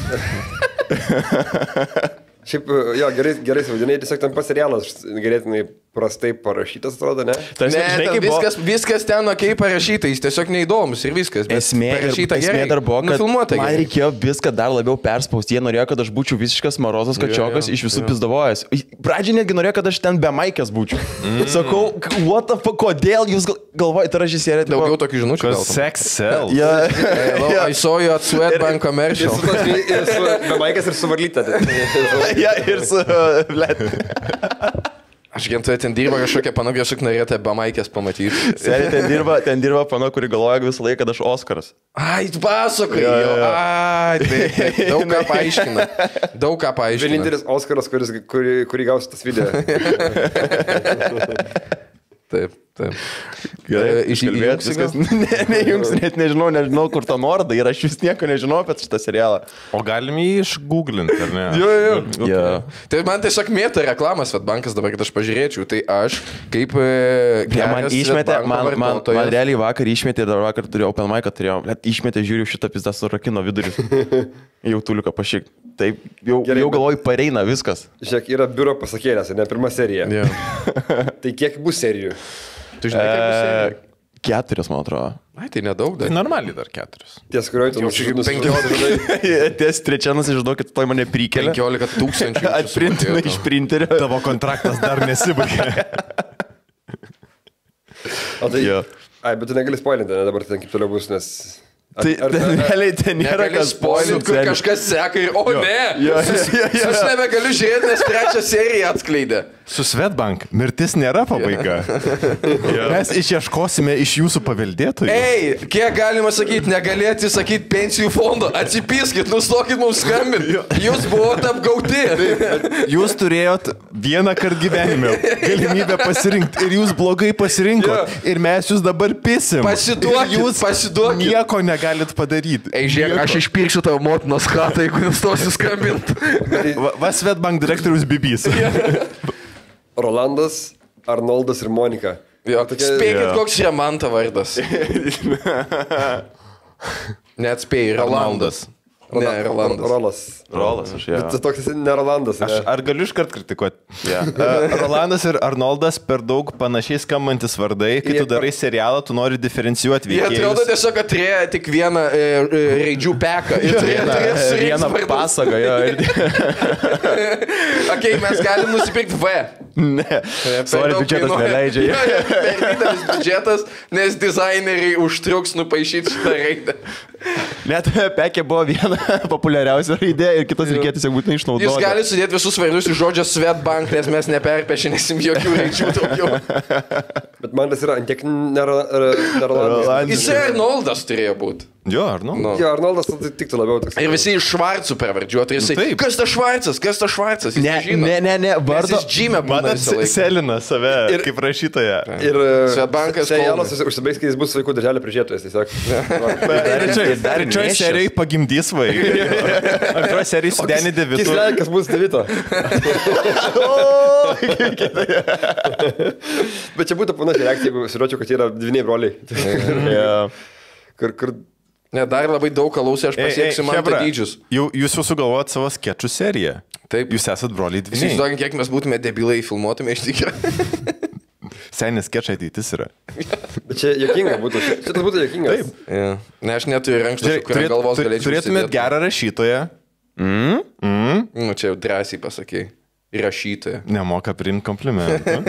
Šiaip, jo, gerai, gerai suvaidinai, tiesiog ten pats serialas gerėtinai prastai parašytas, atrodo, ne? Tarsi, Ne, žinai, ten kaip buvo- viskas, viskas ten ok parašyta, jis tiesiog neįdomus ir viskas. bet Esmė, ir, parašyta esmė gerai. dar buvo, kad Nufilmuota man gerai. reikėjo viską dar labiau perspausti. Jie norėjo, kad aš būčiau visiškas marozas kačiokas, jo, iš visų jo. pizdavojęs. Pradžiai netgi norėjo, kad aš ten be maikės būčiau. Mm. Sakau, what the fuck, kodėl jūs gal- galvojate, tai režisierė? tipo- Daugiau tokių žinučių. Kas gal tam. sex sell? Ja. Hello, I saw you at Swedbank Ir commercial. su, tos, ir su Bemaikas ir su varlyta. Ja, ir su... uh, blet. Aš gentai ten dirba kažkokia panogė, aš tik norėtų be maikės pamatyti. Seniai, ten dirba, ten dirba pano, kuri galvoja visą laiką, kad aš Oskaras. Ai, tu pasakoji. Jo, Jo, jo, jo. ai, taip, taip. Daug ką paaiškina. Daug ką paaiškina. Vienintelis Oskaras, kuris, kurį, kurį gaus tas video. Taip, taip. Gerai, Iš- iškalbėt įjungsi viskas. gal? Ne, nejungs, net nežinau, nežinau, kur ta norda ir aš vis nieko nežinau apie šitą serialą. O galim jį išgooglinti, ar ne? Jo, jo. Ja. Tai man tiesiog mėta reklamas Svetbankas dabar, kad aš pažiūrėčiau. Tai aš kaip... E, Ja, man geras išmetė, Svetbanko man, man, vartotojas- man realiai vakar išmetė, dar vakar turėjau open mic, turėjau, net išmetė, žiūriu šitą pizdą su rakino viduriu. Jau tuliuką pašyk. Taip, jau, Gerai, jau galvoju, pareina viskas. Žiūrėk, yra biuro pasakėlės, ne pirma serija. Jo. Tai kiek bus serijų? Tu žinai, kaip bus E, serija? keturias, man atrodo. Ai, tai nedaug Tai dar. normaliai dar keturis. Ties kurioje tu Jau čia penkiolika. Ties trečianas, išduokit, tai mane prikelia. penkiolika tūkstančių. Atprintina iš printerio. Tavo kontraktas dar nesibaigė. O tai... Jo. Ai, bet tu negali spoilinti, ne dabar ten kaip toliau bus, nes... Ar- Tai ar- ten ar- realiai ten nėra Negali kas spoilint, kur seniai. kažkas seka ir... O, ne! Jo, jo, jo, jo. Aš nebegaliu žiūrėti, nes trečią seriją atskleidė. Su Svetbank mirtis nėra pabaiga. Mes išieškosime iš jūsų paveldėtojų. Ei, kiek galima sakyti, negali atsisakyti pensijų fondo. Atsipyskit, nustokit mums skambinti. Jūs buvote apgauti. Jūs turėjot vieną kartą gyvenime galimybę pasirinkti ir jūs blogai pasirinkot. Ir mes jūs dabar pisim. Pasiduokit, Ir jūs pasiduokit. nieko negalit padaryti. Ei, žiūrėk, aš išpirksiu tavo motinos katą, jeigu nustosiu skambinti. Va, va Svetbank direktorius Bibys. Rolandas, Arnoldas ir Monika. Jo, Tokia- spėkit, Jo. koks yra man ta vardas. Net spėjai, Rolandas. Ne, Rolandas. Rolas. Rolas, aš jau. Bet tu toks esi ne Rolandas. Aš, Ne? ar galiu iškart kritikuoti? Ja. Uh, Rolandas ir Arnoldas per daug panašiai skambantis vardai. Kai Jie- tu darai serialą, tu nori diferencijuoti Jie atrodo veikėjus. tiesiog, kad turėjo tik vieną e, e, raidžių peką. Ir turėjo turėjo surinkti Vieną vardus. pasagą, jo. Ir... Ok, mes galim nusipirkti V. Ne. Per Sorry, daug biudžetas kainuoja. neleidžia. Jo, jo, per didelis biudžetas, nes dizaineriai užtruks nupaišyti šitą raidę. Net pekė buvo viena populiariausia raidė ir kitas reikėjo tiesiog būtinai išnaudoti. Jūs galite sudėti visus vardus iš žodžio Svetbank, nes mes neperpešinėsim jokių raidžių daugiau. Bet man tas yra ant tiek ne Ro- Ro- ne Rolandas. Rolandas. Jisai Arnoldas turėjo būti. Jo, Arnoldas. No. Jo, Arnoldas tai tiktų labiau toks. Ir visi iš Švarcų pravardžiuoti. Ir jisai, Taip. kas tas Švarcas, kas tas Švarcas? Jis Ne, nežino. ne, ne, ne, vardo. Jis džymė būna Matot, visą laiką. Selina save Ir- ir, kaip rašytoja. Ir Swedbankas Jalas užsibaigs, kai jis bus vaikų darželio prižiūrėtojas, tiesiog. Ir dar trečioji serija pagimdys vaiką. Antroji serija sudenė devitų. Kislenkas bus devito. Bet čia būtų panašiai reakcija, jeigu siruočiau, kad yra dviniai broliai. Kur, kur... Ne, dar labai daug kalausi, aš pasieksiu man tą dydžius. Jau, jūs jau sugalvojat savo skečų seriją. Taip. Jūs esat broliai Jūs dvyniai. įsivaizduokit, kiek mes būtume debilai filmuotume iš tikrųjų. Senis skečai ateitis yra. Bet čia jokinga būtų. Šitas būtų jokingas. Taip. Ja. Ne, aš neturiu rankšluosčių, kuriam galvos galėčiau. Turėtumėt užsidėt. gerą rašytoją. Mm? Mm? Nu, čia jau drąsiai pasakei. Rašytoja. Nemoka priimti komplimentą.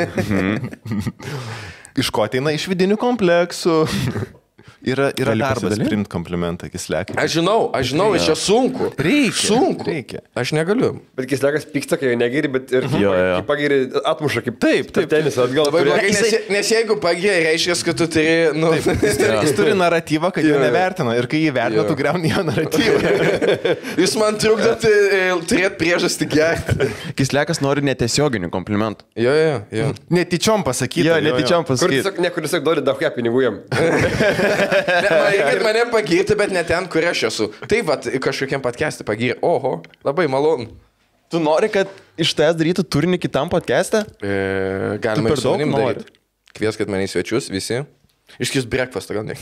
Iš ko ateina iš vidinių kompleksų. Yra, yra Gali darbas pasidalint? priimti komplimentą, kislekai. Aš žinau, aš žinau, iš čia sunku. Reikia. Sunku. Reikia. Aš negaliu. Bet kislekas pyksta, kai jo negeri, bet ir Jo, jo. kai pagiri, atmuša kaip Taip, taip, tenisą atgal. Labai turi- blogai, nes, nes jeigu pagė, reiškia, kad tu turi, nu... Jis turi, jis turi naratyvą, kad jo Jo, jo. nevertina. Ir kai jį vertina, Jo. tu greuni jo naratyvą. Jūs man trukdote turėti priežastį gerti. Kislekas nori netiesioginių komplimentų. Jo, jo, jo. Netyčiom pasakyti. Jo, netyčiom Kur pasakyti. tiesiog, ne, kur tiesiog duodi daug pinigų jam. Ne, man reikia, kad mane pagirti, bet ne ten, kur aš esu. Taip, va, kažkokiam podcast'e pagirti. Oho, labai malonu. Tu nori, kad iš tavęs darytų turinį kitam podcast'e? E, galima Tu per ir su daug manim nori. daryti. Kvieskit mane į svečius, visi. Iškis breakfastą, gal ne.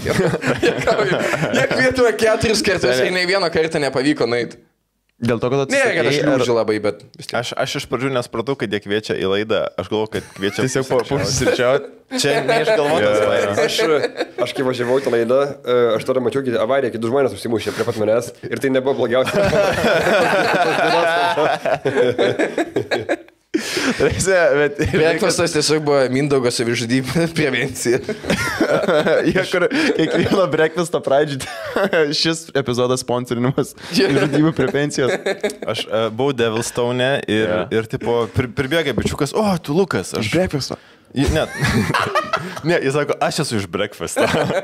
Jie kvietė keturis kartus ir nei vieną kartą nepavyko nueiti. Dėl to, kad Ne, kad aš atsisakei, ar liūdžiu labai, bet vis tiek. Aš, aš iš pradžių nespratau, kad jie kviečia į laidą. Aš galvoju, kad kviečia tiesiog pusryčiauti. Čia neišgalvotas vairas. Aš, aš kai važiavau į tą laidą, e, aš tada mačiau, kad avariją, kai du žmonės užsimušė prie pat manęs ir tai nebuvo blogiausia. Bet Breakfastas tiesiog buvo Mindaugo savižudybė prevencija. jie, kur kiekvieno breakfastą pradžiai šis epizodas sponsorinimas žudybų prevencijos. Aš uh, buvau Devilstone ir, Jo. ir tipo, pri, pribėga bičiukas, o, tu Lukas. Aš, Breakfastą. Ji- ne, ne, jis sako, aš esu iš breakfasto.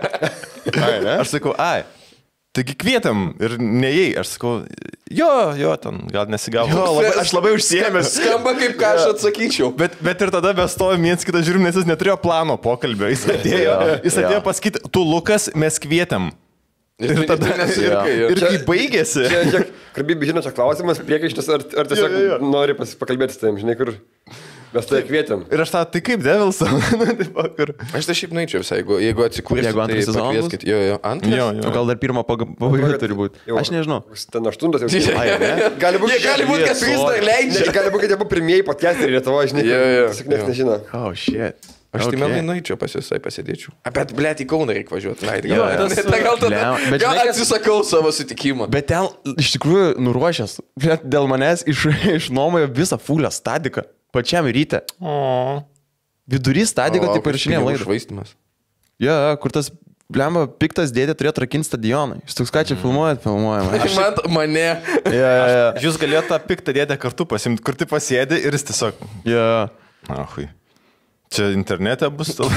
Ai, ne? Aš sakau, ai. Taigi kvietėm ir neėjai. Aš sakau, jo, jo, ten gal nesigavo. Jo, labai, aš labai užsiemęs. Skamba kaip ką aš atsakyčiau. Bet, bet ir tada mes stovim viens kitą žiūrim, nes jis neturėjo plano pokalbio. Jis atėjo, Jo, jis atėjo jo. pasakyti, tu Lukas, mes kvietėm. Ir tada nesirkai. Ir kai baigėsi. Čia, čia, Krabybė žino, čia klausimas, priekaištas, ar, ar tiesiog Jo, jo, jo. nori pas- pakalbėti su tavim, žinai, kur mes tai kvietėm. Ir aš tą, tai kaip Devilstone? kur... Aš tai šiaip nueičiau visai, jeigu, jeigu atsikūrėsiu. Jeigu antras tai sezonas bus? pakvieskit. Jo, jo, antras. Jo, O jo. gal dar pirmą pabaiga turi būti? Jau- Aš nežinau. Ten aštuntas jau. Ai, ne? Gali būti, Jie gali būti, kad vis dar Ne, leidžia. gali būti, kad jie buvo pirmieji podcastai Lietuvoje, žinai, Jo, jo, tiesiog niekas jo. nežino. Oh, shit. Aš tai Okay. mielai nueičiau pas visai pasėdėčiau. A, bet, blėt, į Kauną reikia važiuoti. Leid, Jo, gal, tas- tai gal tada. Blemba. Bet Gal žinai, kas- atsisakau savo sutikimą. Bet ten iš tikrųjų nuruošęs. Bet dėl manęs iš, išnuomojo visą fulę stadiką. Pačiam ryte. O. Vidury stadiko tai parašinė laidą. Švaistimas. Jo, kur tas, blemba, piktas dėdė turėjo trakinti stadioną. Jūs toks ką čia filmuojat, filmuojam. Aš... Man, mane. Ja, ja, ja. Jūs galėjote tą piktą dėdę kartu pasimti, kur tu pasėdi ir jis tiesiog... Ja. Ahui. Čia internete bus tau.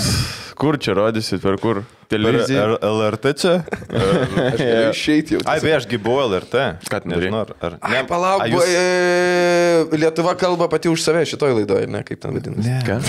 Kur čia rodysit, per kur? Per Televizija. L- LRT čia? Aš galiu išeiti jau. Ai, beje, aš gyvau L R T. Ką tu Nežinau, ar... ar... Ai, palauk, A, jūs... jūs... Lietuva kalba pati už save šitoj laidoje, ne, kaip ten vadinasi. Ką?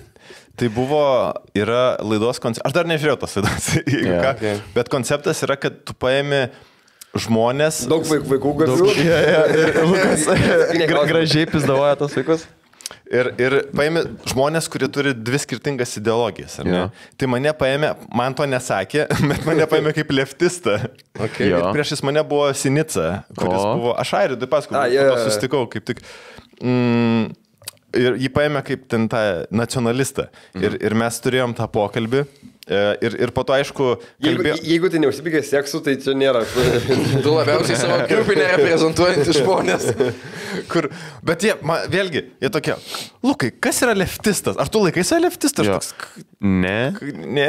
Tai buvo, yra laidos konceptas. Aš dar nežiūrėjau tos laidos, jeigu Jo. ką. Okay. Bet konceptas yra, kad tu paėmi žmonės... Daug vaikų, vaikų gabių. Ja, ja, ir Lukas gra klausimas. gražiai pizdavoja tos vaikus. Ir, ir paėmė žmonės, kurie turi dvi skirtingas ideologijas, ar ne? Jo. Tai mane paėmė, man to nesakė, bet mane paėmė kaip leftistą. Okay. Jo. Ir priešais mane buvo Sinica, kuris O. buvo, aš Airidui paskui, A, jo, jo, jo. susitikau kaip tik. Mm, ir jį paėmė kaip ten tą nacionalistą. Mhm. Ir, ir mes turėjom tą pokalbį. e, Ir, ir po to, aišku, Jeigu, kalbėjo... jeigu tai neužsibėgė seksu, tai čia nėra. Du labiausiai savo grupį nereprezentuojantys žmonės. Kur, bet jie, ma, vėlgi, jie tokie, Lukai, kas yra leftistas? Ar tu laikai save leftistas? Jo. Aš toks, Ne. ne.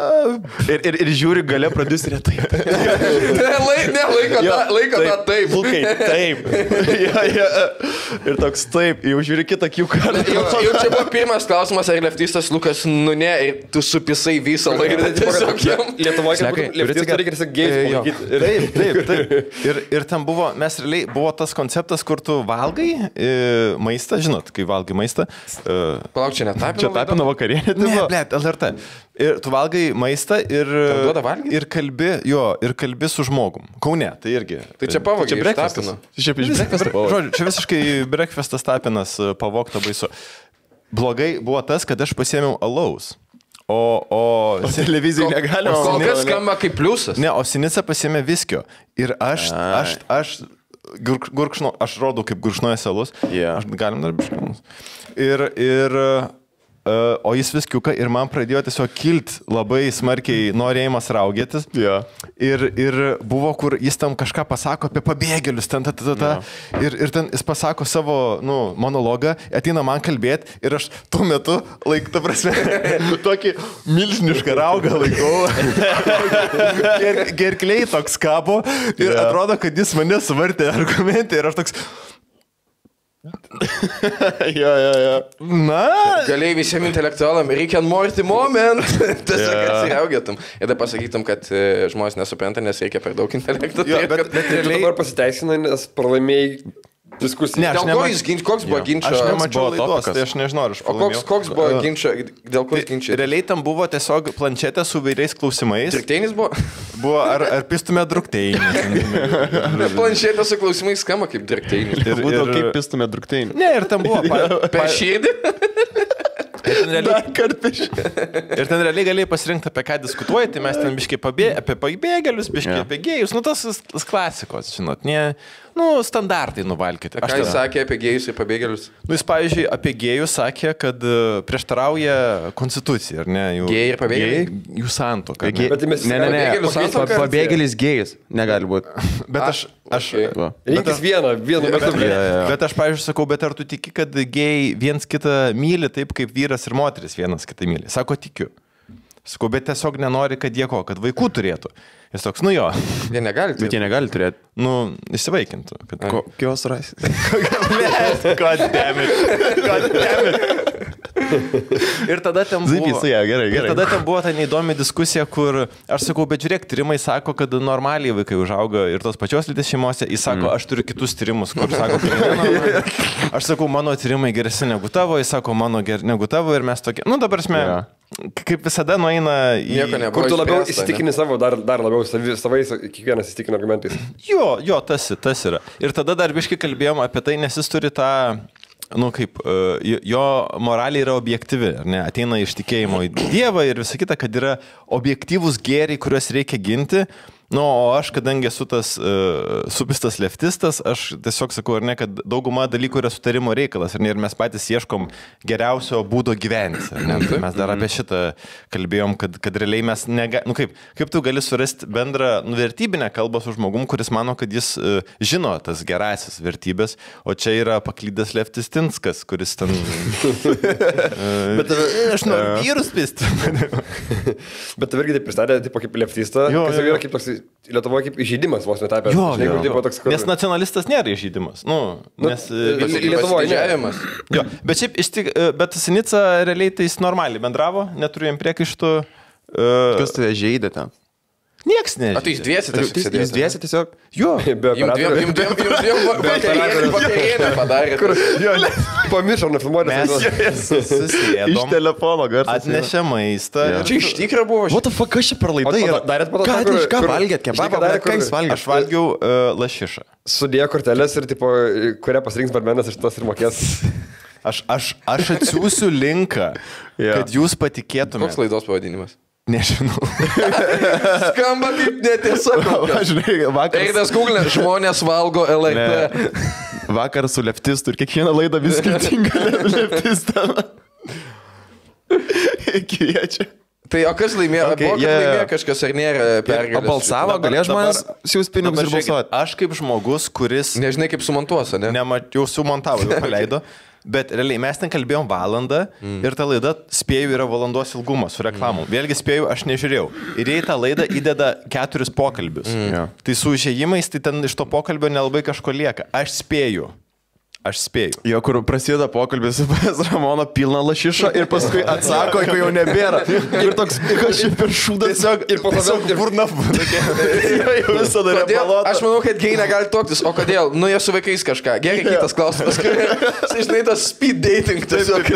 Ir, ir, ir žiūri gale prodiuserė taip. Ne, lai, ne laiko, Jo, ta, laiko taip. tą taip. Lukai, taip. ja, ja. Ir toks taip, jau žiūri kitą kių kartą. Jau, jau čia buvo pirmas klausimas, ar leftistas Lukas, nu ne, ir tu supisai visą laidą. Tiesiog jam. Lietuvoje, kad leftistas reikia tiesiog gėjus palaikyti. Taip, taip, taip. Ir, ir ten buvo, mes realiai, buvo tas konceptas, kur tu valgai e, maistą, žinot, kai valgai maistą. E, Palauk, čia netapino. Čia tapino vakarienė. ne, blėt, L R T. Ir tu valgai maistą ir, ir kalbi, jo, ir kalbi su žmogum. Kaune, tai irgi. Tai čia pavogė, čia breakfastas. Tapino. Čia iš breakfastas. Žodžiu, čia visiškai breakfastas tapinas pavogta baisu. Blogai buvo tas, kad aš pasiėmiau alaus. O, o, o televizijai negalima. Kol kas skamba kaip pliusas. Ne, o Sinica pasiėmė viskio. Ir aš, aš, aš, gurk, gurkšnu, aš rodau kaip gurkšnuojas alus. Yeah. Aš galim dar biškimus. Ir, ir Uh, o jis viskiuką ir man pradėjo tiesiog kilt labai smarkiai norėjimas raugėtis. Yeah. Ir, ir buvo, kur jis tam kažką pasako apie pabėgėlius. Ten, ta, ta, ta, ta. Yeah. ir, ir ten jis pasako savo nu, monologą, ateina man kalbėti ir aš tuo metu, laik, ta prasme, tokį milžinišką raugą laikau. Ger, gerkliai toks kabo ir yeah. atrodo, kad jis mane suvartė argumentai ir aš toks... jo, jo, jo. Na. Galėjai visiems intelektualam, reikia morti moment. Tiesiog yeah. atsiriaugėtum. Ir tada pasakytum, kad žmonės nesupranta, nes reikia per daug intelektų. Jo, bet, bet realiai dabar pasiteisina, nes pralaimėjai diskusija. Ne, dėl ko jis ginčia? Koks buvo ginčio? Aš nemačiau laidos, tai aš nežinau, ar aš pralaimėjau. O koks, koks buvo ginčio? Dėl ko jis ginčia? Realiai tam buvo tiesiog planšetė su vairiais klausimais. Drikteinis buvo? Buvo, ar, ar pistume drukteinį. Planšetė su klausimais skamba kaip drikteinis. Ir būtų kaip pistume drukteinį. Ne, ir tam buvo. Pa, per širdį? Ir ten, realiai, ir ten realiai galėjai pasirinkti, apie ką diskutuoji, tai mes ten biškai pabė, apie pabėgėlius, biškai yeah. apie gėjus, nu tas, tas klasikos, žinot, ne, nu, standartai nuvalkyti. Ką jis sakė apie gėjus ir pabėgėlius? Nu, jis, pavyzdžiui, apie gėjus sakė, kad prieštarauja konstitucijai, ar ne? Jų, gėjai ir pabėgėliai? Jų santuoka. Ne, ne, ne, ne, pabėgėlis gėjus negali būti. Bet aš... aš okay. Rinkis vieną, vieną metu. Bet, bet aš, pavyzdžiui, sakau, bet ar tu tiki, kad gėjai viens kitą myli taip, kaip vyras ir moteris vienas kitą myli? Sako, tikiu. Sakau, bet tiesiog nenori, kad jie ko, kad vaikų turėtų. Jis toks, nu jo. Jie negali turėti. Bet jie negali turėti. Nu, įsivaikintų. Kad... Kokios rasis? God damn it. God damn it. Ir tada ten buvo... Zipis, ja, gerai, gerai. Ir tada ten buvo ta neįdomi diskusija, kur aš sakau, bet žiūrėk, tyrimai sako, kad normaliai vaikai užauga ir tos pačios lyties šeimose. Jis sako, mm. aš turiu kitus tyrimus, kur sako, kad... Aš sakau, mano tyrimai geresni negu tavo, jis sako, mano ger... negu tavo ir mes tokie... Nu, dabar mes... Yeah. Kaip visada nueina į... Kur tu labiau įsitikini savo, dar, dar labiau savi, savais, kiekvienas įsitikina argumentais. Jo, jo, tas, tas yra. Ir tada dar biškai kalbėjom apie tai, nes jis turi tą... Nu, kaip, jo moralė yra objektyvi, ar ne? Ateina iš tikėjimo į Dievą ir visa kita, kad yra objektyvūs gėriai, kuriuos reikia ginti. Nu, o aš, kadangi esu tas uh, supistas leftistas, aš tiesiog sakau, ar ne, kad dauguma dalykų yra sutarimo reikalas, ar ne, ir mes patys ieškom geriausio būdo gyventi, ar ne? Tai mes dar apie šitą kalbėjom, kad, kad realiai mes nega... Nu, kaip, kaip tu gali surasti bendrą nu, vertybinę kalbą su žmogum, kuris mano, kad jis uh, žino tas gerasis vertybės, o čia yra paklydęs leftistinskas, kuris ten... uh, Bet aš noriu vyrus pisti. Bet tu irgi taip pristatė, tipo kaip leftistą, jo, kas jau yra kaip toks Lietuvoje kaip įžeidimas vos netapęs. Jo, žinai, jo, jo. Toks, kur... Nes nacionalistas nėra įžeidimas. Nu, nu, nes, Lietuvoje nežaidimas. Jo, bet šiaip, tik, bet Sinica realiai tai jis normaliai bendravo, neturiu jam priekaištų. Uh, Kas tave žaidė ten? Nieks nežinai. O tai jūs dviesi tiesiog sėdėjote? Jūs dviesi tiesiog? Jo. Be operatorių. Jums dviem, jums dviem vakarienę padarėte. Jo, pamiršau, nefilmuoti. Mes susėdom. Iš telefono garsas. Atnešė maistą. Čia iš tikro buvo. What the fuck, kas čia per laida yra? Darėt po to, ką tai iš ką valgėt? Kebabą, ką jūs valgėt? Aš valgiau uh, lašišą. Sudėjo kortelės ir, tipo, kurią pasirinks barmenas iš tos ir mokės. Aš, aš, aš atsiųsiu linką, yeah. kad jūs patikėtumėte. Koks laidos pavadinimas? Nežinau. Skamba kaip netiesa. Vakar... Eidas Google, žmonės valgo L R T. Ne. Vakar su leftistu ir kiekvieną laidą vis skirtingą leftistą. Kviečia. Tai o kas laimėjo? Okay, buvo, kad yeah. laimėjo kažkas ar nėra pergalės? O balsavo, galėjo žmonės siūs pinigus ir balsuoti. Aš kaip žmogus, kuris... Nežinai kaip sumontuos, ne? Nemačiau, sumontavo, jau paleido. Bet realiai mes ten kalbėjom valandą mm. ir ta laida, spėjau, yra valandos ilgumas su reklamom. Mm. Vėlgi spėjau, aš nežiūrėjau. Ir jei tą laidą įdeda keturis pokalbius. Mm. Ja. Tai su užėjimais, tai ten iš to pokalbio nelabai kažko lieka. Aš spėjau. Aš spėju. Jo, kur prasideda pokalbis su pas Ramono pilna lašiša ir paskui atsako, kai jau nebėra. Ir toks, kas čia per šūdas. Tiesiog, ir po to ir burna. Jau visada yra palota. Aš manau, kad gei negali tuoktis. O kodėl? Nu, jie su vaikais kažką. Gerai, kitas klausimas. Žinai, tas speed dating tiesiog.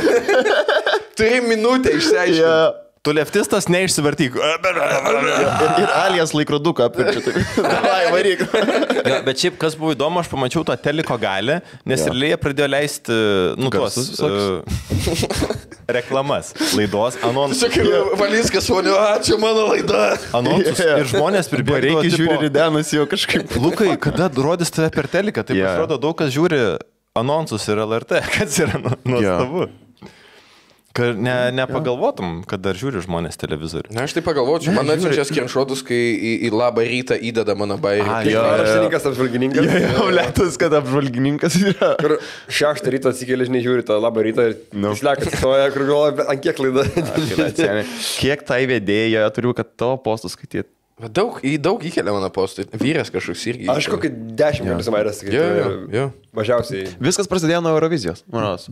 Turi minutę išsiaiškinti. Yeah. Tu leftistas neišsivartyk. Ir, ir Alijas laikroduką apvirčia. Vai, varyk. Ja, bet šiaip, kas buvo įdomu, aš pamačiau tą teliko galę, nes ja. realiai pradėjo leisti, nu, tuos uh, reklamas, laidos, anonsus. Tiesiog Valiskas vonio, ačiū mano laida. Anonsus yeah. ir žmonės pribėgdavo. Reikia žiūri ridenus jau kažkaip. Lukai, kada rodys tave per teliką? Taip yeah. atrodo, daug kas žiūri anonsus ir L R T, kas yra nuostabu. Yeah. Kad ne, nepagalvotum, kad dar žiūri žmonės televizorių. Na, aš tai pagalvočiau, man atsiunčia skrinšotus, kai į, į labą rytą įdeda mano bairį. A, jo, apžvalgininkas, apžvalgininkas. Jo, jo, lėtus, kad apžvalgininkas yra. Kur šeštą ryto atsikėlė, žinai, žiūri tą labą rytą ir no. Išlekas stoja, kur galvoja, ant kiek laida. Kiek tai vedėja, turiu, kad tavo postus skaityti. Daug, į daug įkelia mano postų. Vyras kažkoks irgi. Aš kokį dešimt metų sumairęs sakyti. Jo, jo, jo. Mažiausiai. Viskas prasidėjo nuo Eurovizijos, manos.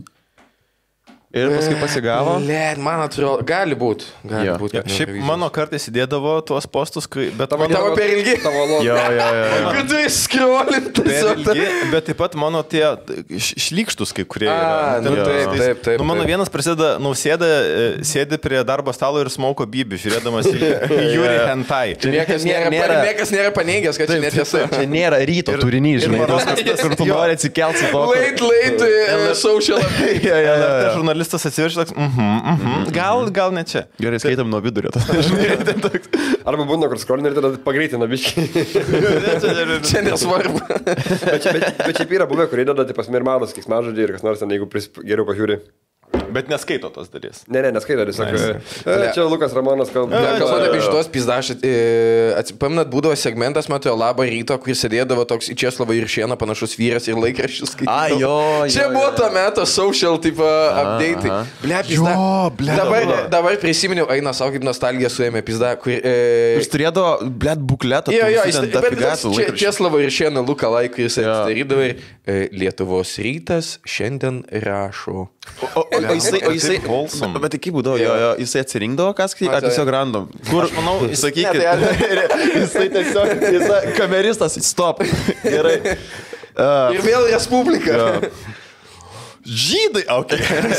Ir paskui pasigavo. Le, man atrodo, gali būti. Gali Jo. būt, Ja, šiaip mano kartais įdėdavo tuos postus, kai, bet Tavo, mano, tavo per ilgi. Tavo lo... Jo, jo, jo. Kad tu įskrolintas. per ilgi, bet taip pat mano tie š- šlykštus kai kurie A, yra. nu Ten- taip, taip, taip. Nu, mano taip. vienas prasideda, Nausėda e, sėdi prie darbo stalo ir smauko bybį, žiūrėdamas į, į Jūrį Hentai. Niekas nėra, Nėra- niekas nėra paneigęs, kad čia netiesa. Čia nėra ryto turinys, žinai. ir- tas, Kur tu nori atsikelti su to. Late, late, uh, social. Ja, ja, L R T ja. žurnalistas atsiverčia, toks, mhm, mhm, gal, gal ne čia. Gerai, skaitam nuo vidurio. tas, žinai, ten toks. Arba būna, kur skrolina ir tada pagreitina biškį. Čia nesvarbu. bet, čia- bet, bet šiaip yra buvę, kur įdeda, tai pasmirmalas, kiek mažodžiai ir kas nors ten, jeigu pris, geriau pažiūri. Bet neskaito tos dalies. Ne, ne, neskaita, tiesiog. Nice. E, čia Lukas Ramonas kalba. Ne, kalbant apie šitos pizdašit, atsipaminat, būdavo segmentas, matau, labą ryto, kur sėdėdavo toks į Česlavą ir Šieną panašus vyras ir laikraščius skaitydavo. A, jo, jo, Čia jo. buvo to meto social, tipo, update. aha. Ble, pizda. Jo, ble, Dabar, dabar. dabar prisiminiau, eina savo kaip nostalgija suėmė, pizda, kur... E, Jis turėdavo, blėt, bukletą. Jo, jo, ten jis, bet dafiga tas tų Če- laikraščių. Česlavo ir Šieno Luka laikų jis Jo. atsidarydavo ir e, Lietuvos rytas šiandien rašo. O, o, o jisai, o jisai, Taip wholesome. bet tai kaip būdavo, jo, jo, jisai atsirinkdavo, kas kai, A, ar tai- tiesiog random. Kur, aš manau, sakykit, Ne, jisai tiesiog, jisai kameristas, stop, gerai. Uh, Ir vėl Respublika. Žydai, ok.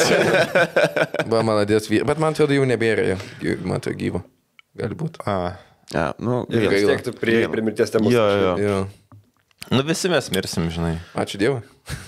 Va, maladės vyras. Bet man atrodo jau nebėra, jo. Jau, man atrodo gyvo. Gali būti. A. ja, nu, Ir gaila. vis tiek tu prie, prie mirties temos. Jo, jo. Jo. Nu visi mes mirsim, žinai. Ačiū Dievui.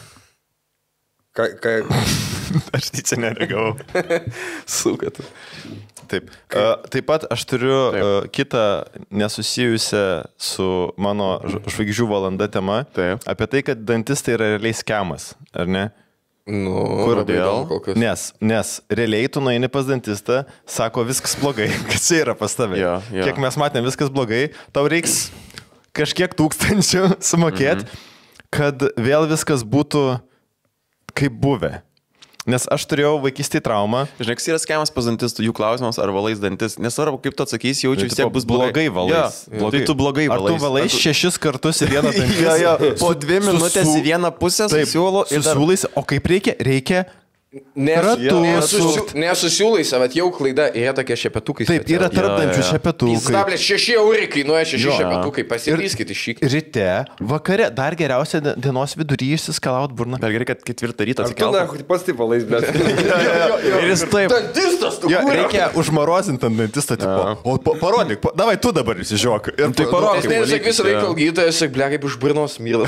Ką, ką, Aš tai čia neregavau. Sukat. Taip. Uh, taip pat aš turiu uh, kitą nesusijusią su mano ž- žvaigždžių valanda tema. Taip. Apie tai, kad dantistai yra realiai skemas, ar ne? Nu, Kur labai dėl? įdomu kol kas. Nes, nes realiai tu nueini pas dantistą, sako viskas blogai, kas čia yra pas tave. Jo, jo. Kiek mes matėm, viskas blogai, tau reiks kažkiek tūkstančių sumokėti, mhm. kad vėl viskas būtų kaip buvę. Nes aš turėjau vaikystėje traumą. Žinai, kas yra skemas pas dantistų, jų klausimas, ar valais dantis. Nesvarbu, kaip tu atsakysi, jaučiu, vis tiek bus blogai valais. Ja, blogai. Tai tu blogai Ar valais. tu valai šešis kartus į vieną dantį? Jo, jo, po dvi Su- minutės su- į vieną pusę Taip, susiūlo ir dar... susiūlais, o kaip reikia? Reikia Nesu, Ratus sukt. nesusiūlais, bet jau klaida, yra tokie šepetukai. Taip, yra Jo, tarpdančių jo. šepetukai. Stablės šeši eurai kainuoja šeši Jo. šepetukai, pasilyskit iš šį. Ryte, vakare, dar geriausia di- dienos vidury išsiskalaut burną. Bet gerai, kad ketvirtą rytą ar tu, na, atsikeltų. pats taip valais, bet... Ir jis taip. Dantistas, tu Jo, kūrė. reikia užmarozinti ant dantistą, tipo. O pa, parodyk, pa, davai tu dabar įsižiok. Ir tai parodyk. Nes nesak visą laiką gydytojas, sak, ble, kaip už burnos mirda.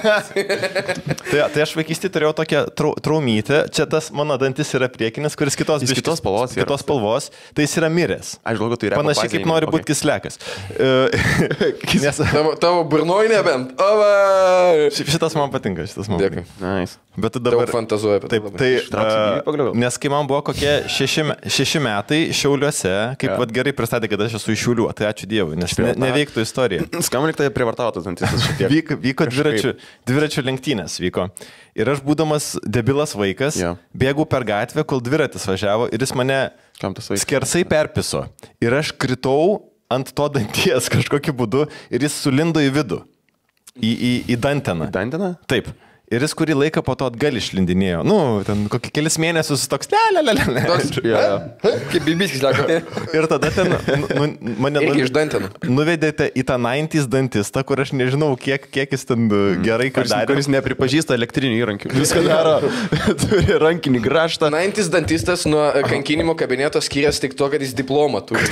Tai, tai aš vaikystėje turėjau tokią trau, traumytę. Čia tas mano dantis yra priekinis, kuris kitos, Jis biškis- kitos spalvos yra. Kitos spalvos. Tai jis yra miręs. Aš žinau, kad tai yra... Panašiai kaip nori būti kislekas. E, Nes Tavo, tavo burnoj nebent. O, va. šiaip šitas man patinka, šitas man Dėkui. patinka. Nice. Bet tu Daug dabar... fantazuoja apie Taip, labai. tai, Ištrauksi gyvybę a, pagaliau? nes kai man buvo kokie šeši, me- šeši metai Šiauliuose, kaip Jo. vat gerai pristatė, kad aš esu iš Šiaulių, tai ačiū Dievui, nes ne, Išprievartavo. neveiktų istorija. Skambalik tai privartavo tas dantistas šiek tiek. Vyko, vyko dviračių, dviračių lenktynės, vyko. Ir aš būdamas debilas vaikas, Jo. bėgau per gatvę, kol dviratis važiavo ir jis mane Kam tas vaikas? skersai perpiso. Ir aš kritau ant to danties kažkokiu būdu ir jis sulindo į vidų, į, į, į danteną. Dantina? Taip. ir jis kurį laiką po to atgal išlindinėjo. Nu, ten kokį kelis mėnesius toks, le, le, le, le. Kaip bibiskis leko. Ir tada ten nu, mane Irgi iš dantino. nuvedėte į tą devyniasdešimt dantistą, kur aš nežinau, kiek, kiek jis ten gerai Kuris, darė. kuris nepripažįsta elektrinių įrankių. Viską daro, turi rankinį graštą. devyniasdešimt dantistas nuo kankinimo kabineto skiriasi tik to, kad jis diplomą turi.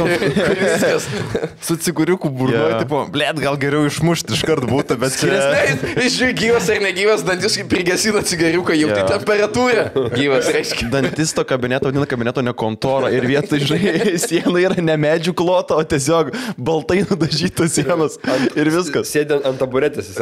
Su ciguriuku burnoje, Jo. tipo, blėt, gal geriau išmušti iš karto būtų, bet čia... Iš jų gyvas ar negyvas dantis, kai prigesina cigariuką, jau tai Jo. temperatūra. Gyvas, reiškia. Dantisto kabineto vadina kabineto ne kontora ir vietoj, žinai, siena yra ne medžių kloto, o tiesiog baltai nudažytos sienos ir viskas. Sėdė ant taburetės.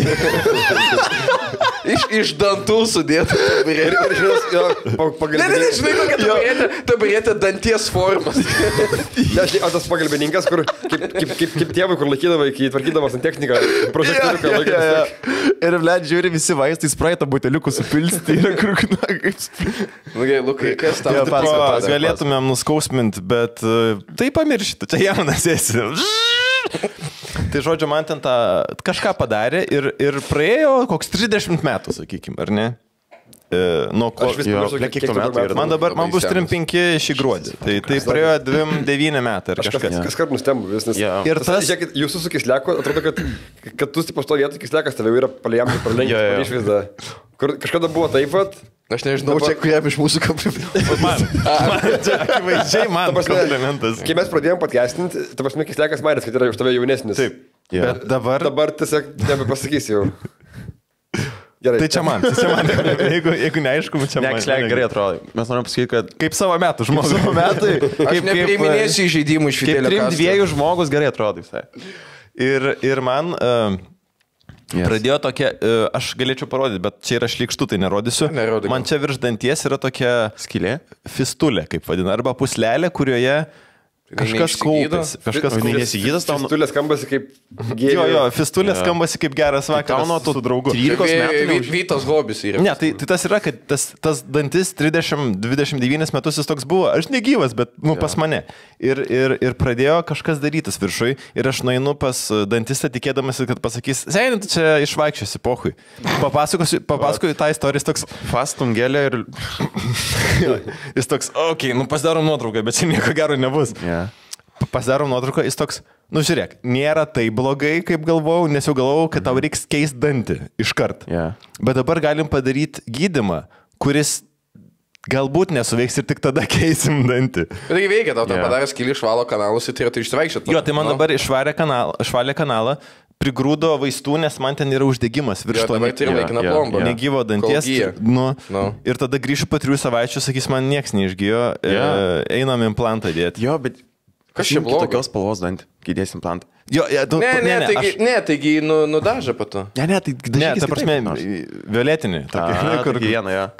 Iš, iš dantų sudėta. Ir, ir žinos, jo, Ne, ne, ne, žinai, kokia taburetė, taburetė danties formas. Ne, žinai, o tas pagalbininkas, kur kaip, kaip, kaip, kaip tėvai, kur laikydavai, kai tvarkydavas ant techniką, prožektoriuką Ja, ja, laikydavas. ja. Ir, blėt, žiūri visi vaistai, spraitą buteliukų supilsti ir kur, na, kaip... Nu, gerai, Lukai, kas tau? Jo, tipo- pasaka, Tipo, pasaka, galėtumėm nuskausminti, bet uh, tai pamiršti, čia jaunas esi. Tai žodžiu, man ten tą kažką padarė ir, ir praėjo koks trisdešimt metų, sakykime, ar ne? E, nuo ko... Aš vis Jo, pamiršau, kiek kiek tų tau metų yra? Man dabar, man bus Labai trim penki šį gruodį. Tai, tai praėjo dvim devyni metai ar Aš kas, kažkas. kas kart nustembu vis, nes... Jo. Ir Tas, tas... žiūrėkit, jūsų su Kisleku, atrodo, kad, kad tu tipo to vietoj Kislekas tave yra paliamti, pralenkti, Jo, jo. išvaizdą. Kur kažkada buvo taip pat, Aš nežinau, čia kuriam iš mūsų komplimentų. Man, man, čia akivaizdžiai man Ta prasme, komplimentas. kai mes pradėjom podcastinti, ta prasme, Kislekas matęs, kad yra už tave jaunesnis. Taip. Jo. Bet dabar... Dabar tiesiog nebepasakysiu jau. Gerai. Tai čia man, tai čia man. Jeigu, jeigu neaišku, čia man. Neksliai gerai atrodo. Mes norim pasakyti, kad Kaip savo metų žmogus. savo metai, Aš nepriiminėsiu įžeidimų iš kaip Fidelio trim Castro. dviejų žmogus gerai atrodo visai. Ir, ir man uh, Yes. yes. pradėjo tokia, uh, aš galėčiau parodyti, bet čia yra šlikštų, tai nerodysiu. Nerodyk. Man čia virš danties yra tokia Skylė? fistulė, kaip vadina, arba puslelė, kurioje kažkas neišsigydo? kaupėsi. Kažkas O jinai kaupėsi. nesigydas tau? Fistulė skambasi kaip Jo, jo, gėlė. fistulė Jo. skambasi kaip geras tau vakaras nuo tų su draugu. trylikos metų Vy- neuž- Vytas hobis yra. Ne, tai, tai tas yra, kad tas, tas dantis trisdešimt dvidešimt devynis metus jis toks buvo, aš negyvas, bet, nu, pas mane. Ir, ir, ir pradėjo kažkas darytis viršui ir aš nueinu pas dantistą tikėdamasi, kad pasakys, seniai, tu čia išvaikščiosi, pohui. Papasakosiu, papasakoju tą istoriją, jis toks, Fastum gėlė ir... jis toks, okei, okay, nu pasidarom nuotrauką, bet čia nieko gero nebus. Yeah. Pasidarom nuotrauką, jis toks, nu žiūrėk, nėra tai blogai, kaip galvojau, nes jau galvojau, kad tau reiks keisti dantį iškart. Yeah. Bet dabar galim padaryti gydimą, kuris galbūt nesuveiks ir tik tada keisim dantį. Bet tai veikia, tau Jo. yeah. padarė skilį išvalo kanalus ir tai yra tai išsivaikščiot. Jo, tai man dabar išvarė kanalą, išvalė kanalą, prigrūdo vaistų, nes man ten yra uždegimas virš Jo, to dabar turi Jo, laikiną jo, plombą. jo. negyvo danties. Kol gyja. Nu, Nu. ir tada grįšiu po trijų savaičių, sakys, man nieks neišgyjo, Jo. e, einam implantą dėti. Jo, bet... Kas čia Imk blogo? Tokios spalvos dantį, kai dėsim implantą. Jo, ja, tu, Ne, tu- ne, taigi, aš, ne, taigi nu, nudaža pato. Ne, ne, tai ne, dažykis ta kitaip prasme, kaip nors. violetinį. A, Tokį, kur, tokį vieną, jo.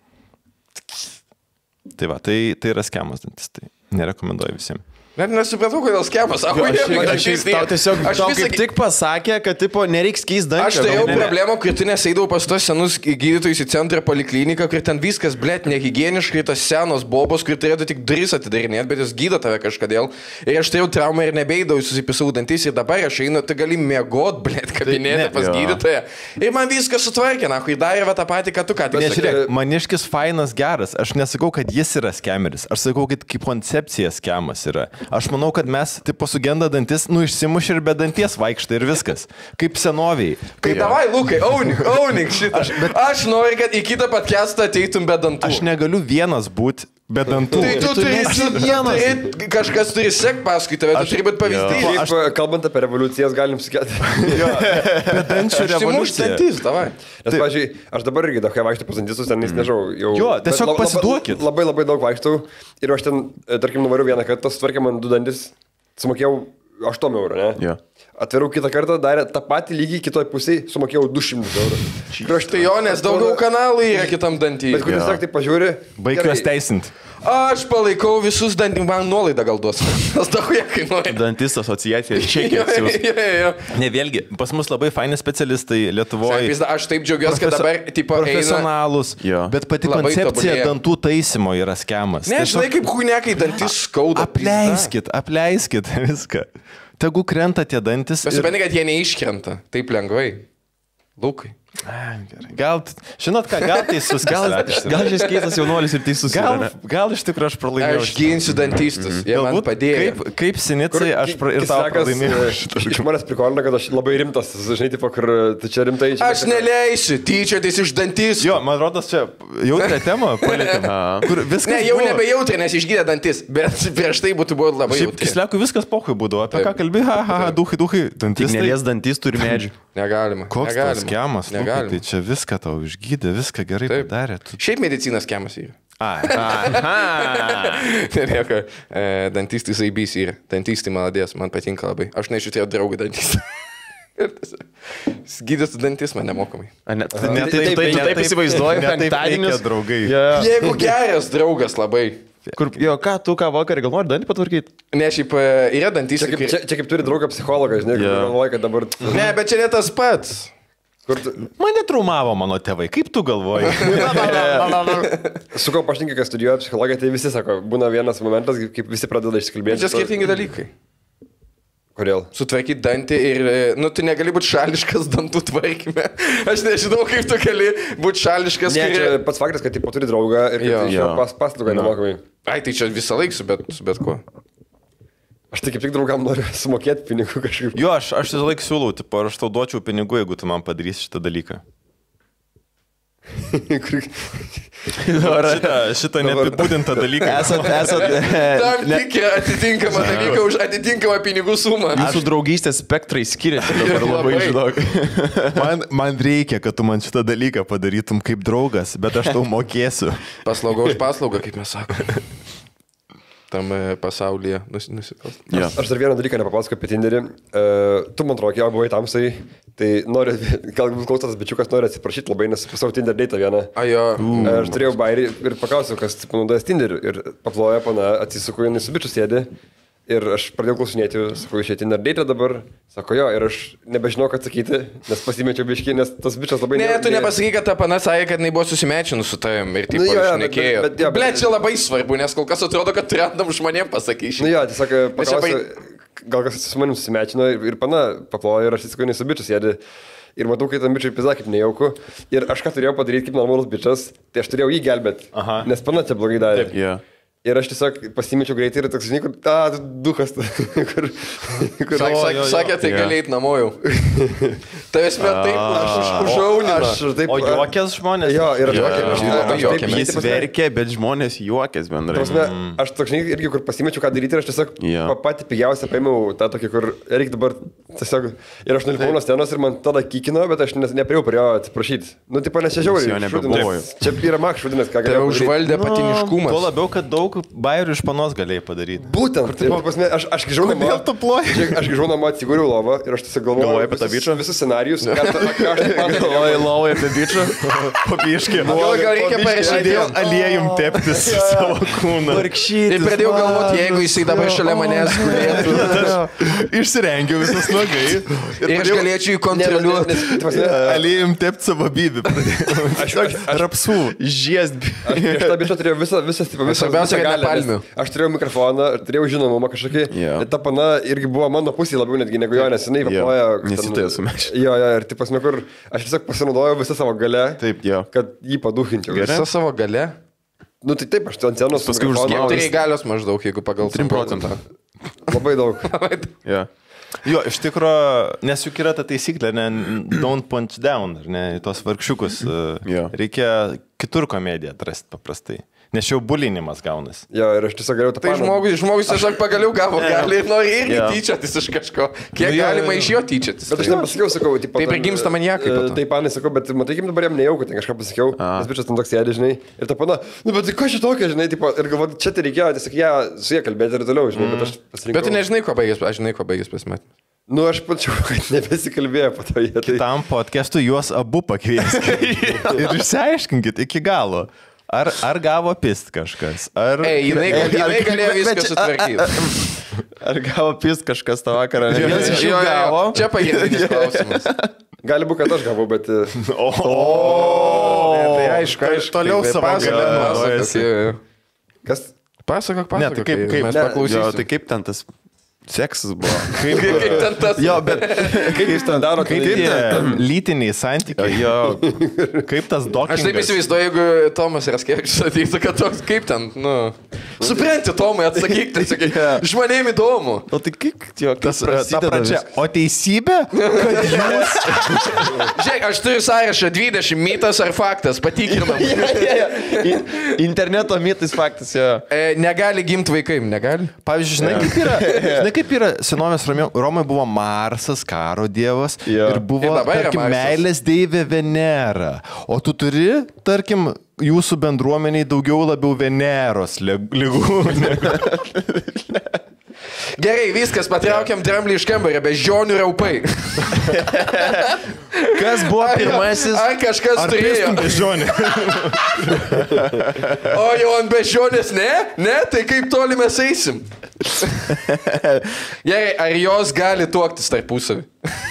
tai va, tai, tai yra skemas dantis, tai nerekomenduoju visiems. Net nesupratau, kodėl skemas. Sako, Jo, aš, jie- aš, dantis aš, tai- tau tiesiog aš tau visą kaip tik pasakė, kad tipo nereiks keisti dantį. Aš turėjau problemą, kai tu neseidavau pas tos senus gydytojus į centrą polikliniką, kur ten viskas, blėt, nehigieniškai, tos senos bobos, kur turėtų tik duris atidarinėti, bet jis gydo tave kažkodėl. Ir aš turėjau traumą ir nebeidavau, susipisau dantis ir dabar aš einu, tu gali miegot, blėt, kabinete ne, pas jo. gydytoją. Ir man viskas sutvarkė, na, kai darė va tą patį, ką tu ką tik Ne, sakei. žiūrėk, maniškis fainas geras. Aš nesakau, kad jis yra skemeris. Aš sakau, kad kaip koncepcija skemas yra. Aš manau, kad mes, tipo, sugenda dantis, nu išsimuš ir be danties vaikštai ir viskas. Kaip senoviai. Tai Kaip... davai, Lukai, aunik, aunik šitą. Aš, bet... aš noriu, kad į kitą podcastą ateitum be dantų. Aš negaliu vienas būti be dantų. Tai tu tu turi, nesi tu vienas. turi, kažkas turi sek paskui tave, tu turi būti pavyzdys. Šiaip, aš... kalbant apie revoliucijas, galim sakyti. Be dančių Išsimuš revoliucija. dantis, davai. Nes, pavyzdžiui, aš dabar irgi daug vaikštau pas dantistus, ten, mm. nežinau, jau... Jo, bet tiesiog lab- lab- pasiduokit. Labai labai daug vaikštau ir aš ten, e, tarkim, nuvariau vieną kartą, sutvarkė man du dantis, sumokėjau aštuoni eurų, ne? Jo. Atvirau kitą kartą, darė tą patį lygį kitoj pusėje, sumokėjau du šimtus eurų. Ir aš Tai jo, nes daugiau kanalų yra kitam dantį. Bet kuris sak tai pažiūri... Baig juos teisinti. Aš palaikau visus dantį, man nuolaidą gal duos. Nes daug jie kainuoja. Dantis asociacija, Jo, čekės jūs. jo, jo. Ne, vėlgi, pas mus labai faini specialistai Lietuvoje. Pizda, Aš taip džiaugiuosi, kad dabar, tipo, eina... profesionalus. Jo. Bet pati Labai koncepcija tobulėja. dantų taisymo yra skemas. Ne, Tiesiog žinai, kaip kūnekai dantis skauda. Apleiskit, apleiskit viską. Tegu krenta tie dantis. Pasipeni, kad jie neiškrenta taip lengvai. Lukai. Gal, žinot ką, gal teisus, gal, Gal šis keistas jaunuolis ir teisus. gal, gal iš tikrųjų aš pralaimėjau. Aš ginsiu dantistus, jie man padėjo. Kaip, kaip sinicai, aš pra, ir tau pralaimėjau. Iš manęs prikolina, kad aš labai rimtas, žinai, tipo, kur tu čia rimtai. Čia Aš neleisiu, tyčiotis iš dantistų. Jo, man rodos, čia jautrę temą palėtėm. Kur viskas. Ne, jau buvo- nebejautri, nes išgydė dantis, bet prieš tai būtų buvo labai Šiaip jautri. kisliakui viskas pohui būdavo. Apie Taip. ką kalbė, ha, ha, ha, duhai, duhai. Tik Dantistai. nelies dantis turi medžių. Negalima. Koks tas negalima. skemas, Lukai, Negalima. tai čia viską tau išgydė, viską gerai Taip. padarė. Tu... Šiaip medicinas skemas yra. Ai, Aha. Nieko, e, dantistai saibys yra. Dantistai maladės, man patinka labai. Aš nešiu turėjau draugą dantistą. Gydės dantis man nemokamai. A, ne, Aha. ne, Tai- taip, tai- taip, tai- taip įsivaizduoju, ne taip penktadienis. reikia, draugai. Ja. Jeigu geras draugas labai. Kur, jo, ką, tu ką vakarį gal nori dantį patvarkyti? Ne, šiaip e, yra Čia dantistai. kaip, kurie- čia, čia kaip turi draugą psichologą, žinai, kur Jo. galvoja, kad dabar... Ne, bet čia ne tas pats. Kur tu... Mane traumavo mano tėvai, kaip tu galvoji? Su kuo paštinkai, kas studijuoja psichologiją, tai visi sako, būna vienas momentas, kaip visi pradeda išsikalbėti. Čia skirtingi dalykai. Kodėl? Sutvarkyti dantį ir, e, nu, tu negali būti šališkas dantų tvarkyme. Aš nežinau, kaip tu gali būti šališkas. Ne, kurie- čia pats faktas, kad tipo, turi draugą ir kad Jo. iš jo Jo. pas, paslaugą nemokamai. Ai, tai čia visą laiką su bet, su bet kuo. Aš tai kaip tik draugam noriu sumokėti pinigų kažkaip. Jo, aš, aš visą laiką siūlau, tipo, aš tau duočiau pinigų, jeigu tu man padarysi šitą dalyką. Šitą, šitą neapibūdintą dalyką. Esat, esat. Tam Ne, tikrą atitinkamą dalyką už atitinkamą pinigų sumą. jūsų draugystės spektrai skiriasi dabar labai, Labai. žinok. Man, man reikia, kad tu man šitą dalyką padarytum kaip draugas, bet aš tau mokėsiu. Paslauga už paslaugą, kaip mes sakome. Tam e, pasaulyje nus, nusikalt. Ja. Aš dar vieną dalyką nepapasakau apie Tinderį. Uh, tu, man atrodo, jau buvai tamsai, tai noriu, galbūt klausas bičiukas nori atsiprašyti labai, nes pasau Tinder date vieną. Ajo. Uh. Aš turėjau bairį ir paklausiau, kas panaudojas Tinderį. Ir paploja pana, atsisuku, jinai su bičiu sėdi. Ir aš pradėjau klausinėti, sakau, iš Tinder date dabar. Sako, jo, ir aš nebežinau, ką atsakyti, nes pasimečiau biškį, nes tas bičias labai... Ne, tu nepasakai, kad ta pana sakė, kad jinai buvo susimečinus su tavim ir taip Nu, jo, jo, bet- šnekėjo. bet- bet- jo, bet- Ble, čia labai svarbu, nes kol kas atrodo, kad tu randam žmonėm pasakysi. Nu jo, tiesiog Nes čia paklausiau, gal kas su manim susimečino ir, ir pana paploja ir aš atsisuku, jinai su bičiu sėdi. Ir matau, kai tam bičiui pizda kaip nejauku. Ir aš ką turėjau padaryti kaip normalus bičias, tai aš turėjau jį gelbėti. Aha. Nes pana čia blogai darė. Ja. Ir aš tiesiog pasimečiau greitai ir toks, žinai, kur, ta, duhas, kur, kur, Sak, sak, jo, jo. sakė, tai Jo. gali eiti namo jau. Tavęs met taip už- užaunina. aš taip... O juokės žmonės? Jo, ir aš Jo, juokėm, jo, aš labai taip- juokėmės. taip- Jis taip- verkė, bet žmonės juokės bendrai. Prasme, aš toks, žinai, irgi kur pasimečiau, ką daryti ir aš tiesiog Jo. pa- patį pigiausią paėmiau tą tokį, kur reikia dabar tiesiog... Ir aš nulipau nuo scenos ir man tada kikino, bet aš nes- nepriejau prie jo atsiprašyti. Nu, tipo, nes čia žiauriai. jo nebebuvo. šūdinas. Čia yra mak šudinas, ką Tave galėjau padaryt. užvaldė Tuo patiniškumas. labiau, kad daug bairių iš panos galėjai padaryti. Būtent. Ir, ta prasme, aš, aš grįžau namo. Kodėl tu ploji? Žiūrėk, Aš grįžau namo, atsigūriau lovą ir aš tiesiog galvojau Galvojai apie tą visus- bičą? Visus scenarius. Ką ta- ką aš taip man Oi, lauja apie bičią. Pabiškė. Gal, gal reikia parašyti. Pradėjau aliejum teptis savo kūną. Varkšytis. Ir pradėjau galvoti, jeigu jisai dabar šalia manęs gulėtų. Išsirengiau visus nuogai. Ir aš galėčiau jį kontroliuoti. Aliejum tepti savo bybį. Aš, aš, aš, Rapsų. Žiesbi. aš prieš tą bičą turėjau visą, visą, visą, visą Svarbiausia, kad galią, ne palmių. nes Aš turėjau mikrofoną, turėjau žinomumą kažkokį. Jo. Ir ta pana irgi buvo mano pusė labiau netgi negu jo, nes jinai Jo. paplojo. Nes ji tai sumečė. Jo, jo, ir taip pasme, kur aš tiesiog pasinaudojau visą savo galę, Taip, jo. kad jį paduhinčiau. Gerai. Visą savo gale. Nu tai taip, aš ten scenos Paskui mikrofonu- užsmaugęs. Turėjai galios maždaug, jeigu pagal trim procentų. Labai daug. Ja. Jo, iš tikrųjų, nes juk yra ta taisyklė, ne, don't punch down, ar ne, į tos vargšiukus. Jo. Reikia kitur komediją atrasti paprastai. Nes jau bulinimas gaunasi. Jo, ir aš tiesiog galėjau tą Tai paną- žmogus, žmogus tiesiog pagaliau gavo gali ir nori irgi Jo. tyčiotis iš kažko. Kiek Nu, jo, galima jo, jo. iš jo tyčiotis? Bet aš nepasakiau, sakau, tipo, Taip ir ten, gimsta maniakai po e, to. Taip, panai, sakau, bet matai, kaip dabar jam nejauku, ten kažką pasakiau, A. nes bičias ten toks sėdi, žinai, ir ta pana, nu bet tai ką šitokia, žinai, tipo, ir galvoju, čia tai reikėjo tiesiog ją su jie kalbėti ir toliau, žinai, bet aš pasirinkau. Bet tu nežinai, ko baigės, aš žinai, ko baigės pasimetė. Nu, aš pačiu, kad nebesikalbėjau po to jie. Tai... Tam podcast'u juos abu pakvieskite. Ir išsiaiškinkit iki galo. Ar, ar gavo pist kažkas? Ar... Ei, jinai, gal, jinai galėjo bet viską čia- sutvarkyti. Ar gavo pist kažkas tą vakarą? Jo, Vienas iš jų Jo, jo, gavo. Čia pagrindinis klausimas. Gali būti, kad aš gavau, bet... e, O, Ne, tai aišku, aišku. Toliau tai savo pasakok, gale pasakok, naudojasi. jo, jo. Kas? Pasakok, Ne, tai pasakok. kaip- kaip- mes ne, paklausysim. Jo, tai kaip ten tas Seksas buvo. Kaip, kaip ten tas... Jo, bet Kaip jūs ten daro, Kaip tai tie lytiniai santykiai? jo, Kaip tas dokingas? Aš taip įsivaizduoju, jeigu Tomas Raskevičius ateitų, kad toks kaip ten, nu... Supranti, Tomai, atsakyk, tai sakai, žmonėm įdomu. o tai kaip, jo, tas Ta prasideda pradžia. viskas. O teisybė? Kad jūs... Žiūrėk, aš turiu sąrašą dvidešimt mitas ar faktas, patikrinam. Ja, ja, ja. I- Interneto mitais faktas, jo. E, negali gimti vaikai, negali? Pavyzdžiui, žinai, kaip yra, žinai, kaip yra senovės Romė- Romai buvo Marsas, karo dievas Jo. ir buvo, Ir dabar yra tarkim, Marsas. meilės deivė Venera. O tu turi, tarkim, jūsų bendruomeniai daugiau labiau Veneros lygų. Gerai, viskas, patraukiam dramblį iš kambario, beždžionių raupai. Kas buvo pirmasis? Ar kažkas Ar turėjo? pristum beždžionę? O jau ant beždžionės, ne? Ne, tai kaip toli mes eisim? Gerai, ar jos gali tuoktis tarpusavį?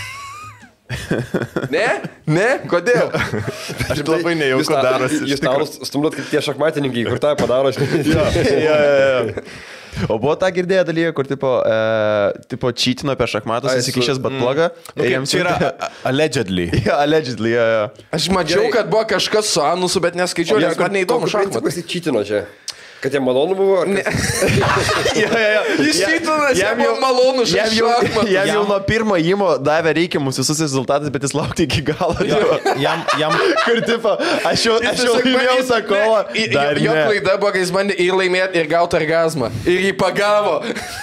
Ne? Ne? Kodėl? Aš labai nejauku darosi. Jūs tau stumdot kaip tie šachmatininkai, kur tą padaro, žinai. Ja, ja, ja. O buvo tą girdėję dalyką, kur tipo, e, tipo čytino per šachmatus, Ai, įsikišęs su- batplogą. Nu, kaip čia yra a- allegedly. Ja, allegedly, ja, ja. Aš mačiau, Gerai. kad buvo kažkas su anusu, bet neskaičiau, nes man neįdomu šachmatai. Kas įčytino čia? Kad jie malonu buvo? ar kas? Ja, ja, ja. Jis Ja- čytinas, jam jam jau jau- malonu Jam jau, šachmatai. jam jau nuo pirmo įmo davė reikiamus visus rezultatus, bet jis laukti iki galo. tipo. Jam, jam, Kur tipo, aš jau, aš jau laimėjau tą kovą. Dar Jo ne. klaida buvo, kai jis bandė ir laimėti, ir gauti orgasmą. Ir jį pagavo.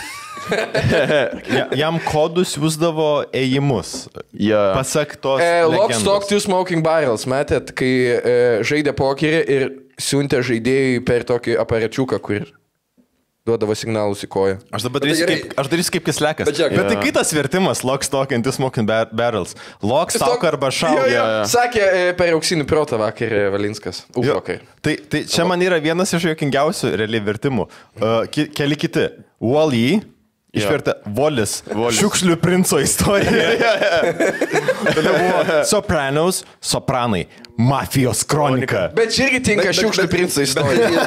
ja- jam kodus siūsdavo ėjimus. Ja. Pasak tos. E, Lock, legendos. Stock, Two Smoking Barrels, matėt, kai e, žaidė pokerį ir siuntė žaidėjai per tokį aparačiuką, kur duodavo signalus į koją. Aš dabar Bet darysiu tai kaip, aš darysiu kaip kislekas. Bet žiūrėk, Bet tai jo. kitas vertimas, lock, stock, and two smoking bar barrels. Lock, stock arba Jo, šau. jo, sakė e, per auksinį protą vakar e, Valinskas. Uflokai. Tai, tai čia man yra vienas iš jokingiausių realiai vertimų. Uh, ki, keli kiti. Wall-E. Išvertė Volis. Šiukšlių princo istorija. Tada buvo Sopranos, Sopranai. Mafijos kronika. Bet čia irgi tinka šiukšlių princo istorija.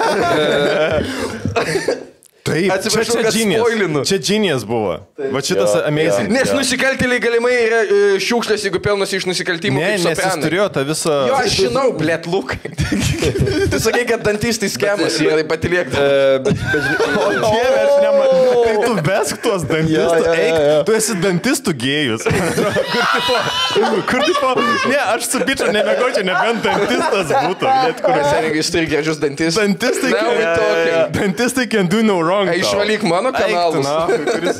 Taip, Atsiprašau, čia, kad čia genius. spoilinu. Čia genius buvo. Va šitas Jo, amazing. Nes nusikaltėliai galimai yra e, šiukšlės, jeigu pelnosi iš nusikaltimų. Ne, kaip nes jis Sopranai. turėjo tą visą... Jo, aš žinau, blėt, Lukai. Tu sakai, kad dantistai skemas yra, tai pati liekta. E, bet, bet, žinai, O Dieve, aš nematau. Tai tu besk tuos dantistus, Jo, jo, jo, eik, jo. tu esi dantistų gėjus. Kur tipo, kur tipo, ne, aš su bičiu nemegaučiau, nebent dantistas būtų. Net kur esi. Seniai, jis turi gražius dantis. Dantistai, Now we can, talking. dantistai can do no wrong. Ai, tau. išvalyk mano Eik tu, kanalus. na, kuris...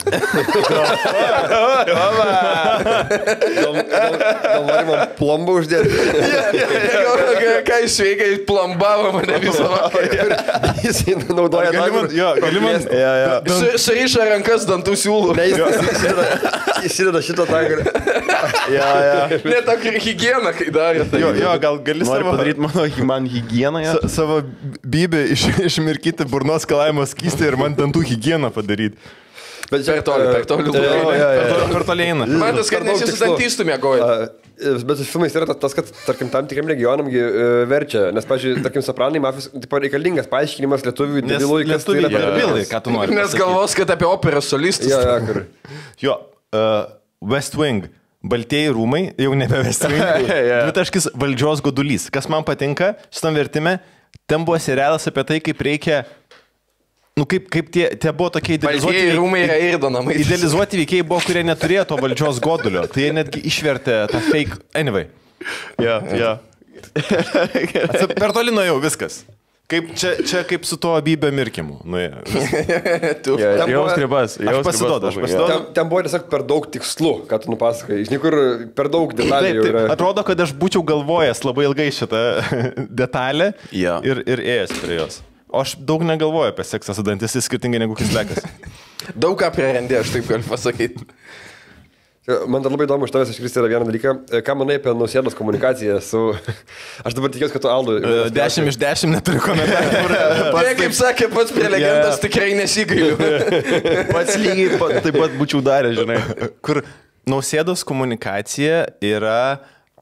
gal, gal, gal nori man plombą uždėti? Ką jis veikia, jis plombavo mane visą vakarą. Jis naudoja tą, Gali man, kur- jo, gali man... Ja, ja. Su- Suriša rankas dantų siūlų. Ne, jis įsideda- įsideda šitą tą, kur... Ja, ja. Ne tokia higiena, kai darė. Tai. Jo, jo, gal gali Nori savo... padaryti mano, man higieną, ja? sa- Savo bybę iš, išmirkyti burnos kalavimo skystį ir man dantų higieną padaryti. Bet Per toli, per toli. e, Lukai. jo, jo, jo. Per toliai eina. Man tas, kad Per daug nes jis tikslų. dantistų mėgojo. A, Bet su filmais yra tas, kad, tarkim, tam tikram regionam gi, e, verčia, nes, pažiūrėjau, tarkim, Sopranai mafijos, tipo, reikalingas paaiškinimas lietuvių, Nes debilui, kas tai lietuviai yra. yra debilai, ką tu nori. Nes pasakyti. galvos, kad apie operos solistus. Jo, jo, kur. Jo, uh, West Wing. Baltieji rūmai, jau nebe West Wing. Jo. Dvitaškis valdžios godulys. Kas man patinka šitam vertime, ten buvo serialas apie tai, kaip reikia, nu kaip, kaip tie, tie buvo tokie idealizuoti. Baltieji rūmai yra irdo namai. Idealizuoti veikėjai buvo, kurie neturėjo to valdžios godulio. Tai jie netgi išvertė tą fake. Anyway. Ja, ja. Atsi- Per toli nuėjau viskas. Kaip čia, čia kaip su tuo abybė mirkimu. Nuėjo. Tu. Ja, Ten jau buvo- skribas. Aš pasiduodu, aš pasiduodu. Ten, ten buvo tiesiog per daug tikslų, ką tu nupasakai. Žinai, kur per daug detalių Taip, jau taip. yra. Atrodo, kad aš būčiau galvojęs labai ilgai šitą detalę Jo. ir, ir ėjęs prie jos. O aš daug negalvoju apie seksą su dantis, skirtingai negu kislekas. Daug ką prierendė, aš taip galiu pasakyti. Man dar labai įdomu iš tavęs iškristi yra vieną dalyką. Ką manai apie Nausėdos komunikaciją su... Aš dabar tikiuosi, kad tu Aldu... Dešimt iš dešimt neturiu komentarų. Tai kaip sakė pats prelegentas, Yeah. tikrai nesigailiu. Pats lygiai pa- taip pat būčiau daręs, žinai. Kur Nausėdos komunikacija yra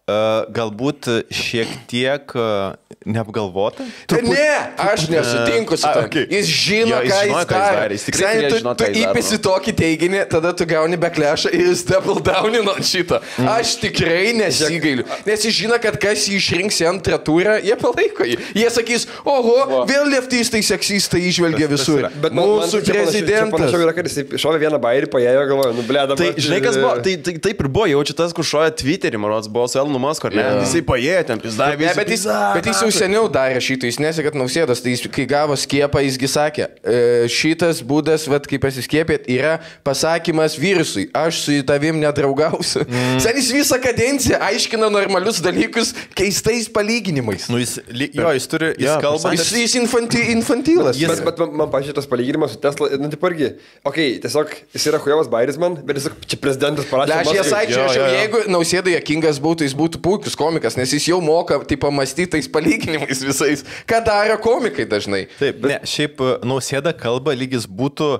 Uh, galbūt šiek tiek uh, neapgalvota? Truput... Ne, aš nesutinku su tam. Okay. Jis žino, jo, jis ką žino, jis darė. Jis tikrai Sen, tu, žino, tu įpisi nu. Tokį teiginį, tada tu gauni backlashą ir jis double downino šitą. Mm. Aš tikrai nesigailiu. Nes jis žino, kad kas jį išrinks į antrą turą, jie palaiko jį. Jie sakys, oho, wow. Vėl leftistai, seksistai išvelgia visur. Bet mūsų prezidentas. Panašiau yra, kad jis šovė vieną bairį, paėjo, galvoju, nu ble, dabar. Tai, žinai, kas buvo, tai, tai taip ir buvo, jaučiu tas, kur šovė Twitterį, man rodos, buvo su Elonu Musku, ar ne? Yeah. Jisai paėjo ten, jis davė. Ne, bet jis, bet jis jau seniau darė šitą, jis nesė, kad Nausėdas, tai jis, kai gavo skiepą, jisgi sakė, šitas būdas, vat, kaip pasiskiepėt, yra pasakymas virusui, aš su tavim nedraugausiu. Mm. Sen jis visą kadenciją aiškina normalius dalykus keistais palyginimais. Nu, jis, jo, jis turi, jis ja, kalba. Jis, jis infanti, infantilas. Jis, bet, bet man, man pažiūrėtas palyginimas su Tesla, nu, taip irgi, okei, okay, tiesiog jis yra hujovas bairis man, bet jis, čia prezidentas parašė. Aš jie sakyčiau, jeigu Nausėda juokingas būtų, jis būtų puikus komikas, nes jis jau moka, tipo, mąstytais palyginimais visais, ką daro komikai dažnai. Taip, bet... ne, šiaip Nausėda kalba lygis būtų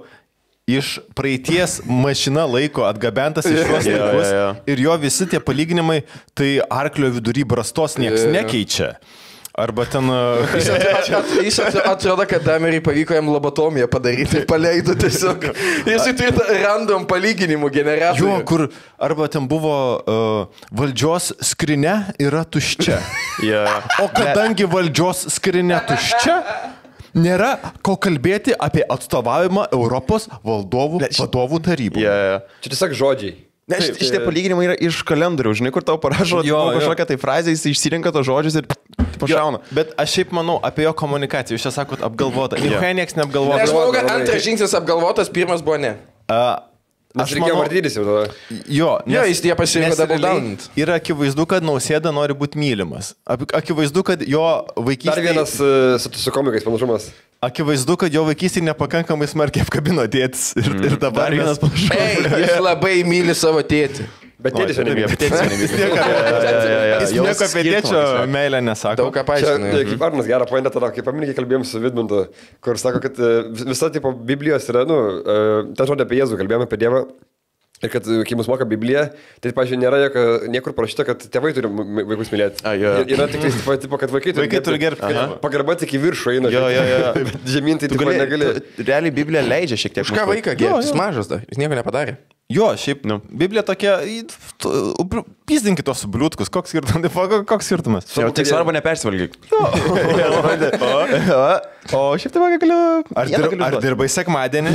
iš praeities mašina laiko atgabentas iš tuos laikus ja, ja, ja. Ir jo visi tie palyginimai, tai arklio vidury brastos nieks ja, ja. Nekeičia. Arba ten... Jis atrodo, jis atrodo, kad Damerį pavyko jam lobotomiją padaryti, paleido tiesiog. Jis turi random palyginimų generatorių. Jo, kur arba ten buvo uh, valdžios skrinė yra tuščia. Yeah. O kadangi valdžios skrinė tuščia, nėra ko kalbėti apie atstovavimą Europos valdovų vadovų tarybų. Yeah, yeah. Čia tiesiog žodžiai. Ne, taip, šitie palyginimai yra iš kalendorių, žinai, kur tau parašo kažkokią tai frazę, jis išsirinka tos žodžius ir pašauna. Jo, bet aš šiaip manau apie jo komunikaciją, jūs čia sakot apgalvota. Nieko nieks neapgalvota. Ne, aš manau, kad antras žingsnis apgalvotas, pirmas buvo ne. Uh, Aš reikėjo vardytis jau tada. Jo, nes, jo, jis tie pasirinko double downint. Yra akivaizdu, kad Nausėda nori būti mylimas. Akivaizdu, kad jo vaikystėje... Dar vienas uh, su, su komikais panašumas. Akivaizdu, kad jo vaikystėje nepakankamai smarkiai apkabino tėtis. Ir, mm. ir dabar Dar vienas panašumas. Ei, jis labai myli savo tėtį. Bet tėtis jau nemyli. Jis nieko apie tėčio meilę nesako. Daug ką paaiškina. Kaip Arnas gerą pointą tada, kaip paminėkai kalbėjom su Vidmantu, kur sako, kad visa tipo Biblijos yra, nu, ten žodė apie Jėzų, kalbėjome apie Dievą. Ir kad, kai mus moka Biblija, tai, pavyzdžiui, nėra jokio, niekur parašyta, kad tėvai turi vaikus mylėti. A, jo. Yra tik tai, tipo, kad vaikai turi, vaikai turi gerbti. Pagarba tik į viršų eina. Jo, jo, jo. Žemyn tai tipo negali. Realiai Biblija leidžia šiek tiek. Už ką vaiką gerbti? Jis mažas dar, jis nieko nepadarė. Jo, šiaip, nu, Biblija tokia, pizdinkit tos bliūtkus, koks skirtumas, koks skirtumas. Jau tik svarbu nepersivalgyk. O šiaip tai vaiką galiu... Ar, dir, ar dirbai sekmadienį?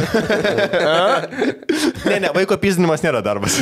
Ne, ne, vaiko pizdinimas nėra darbas.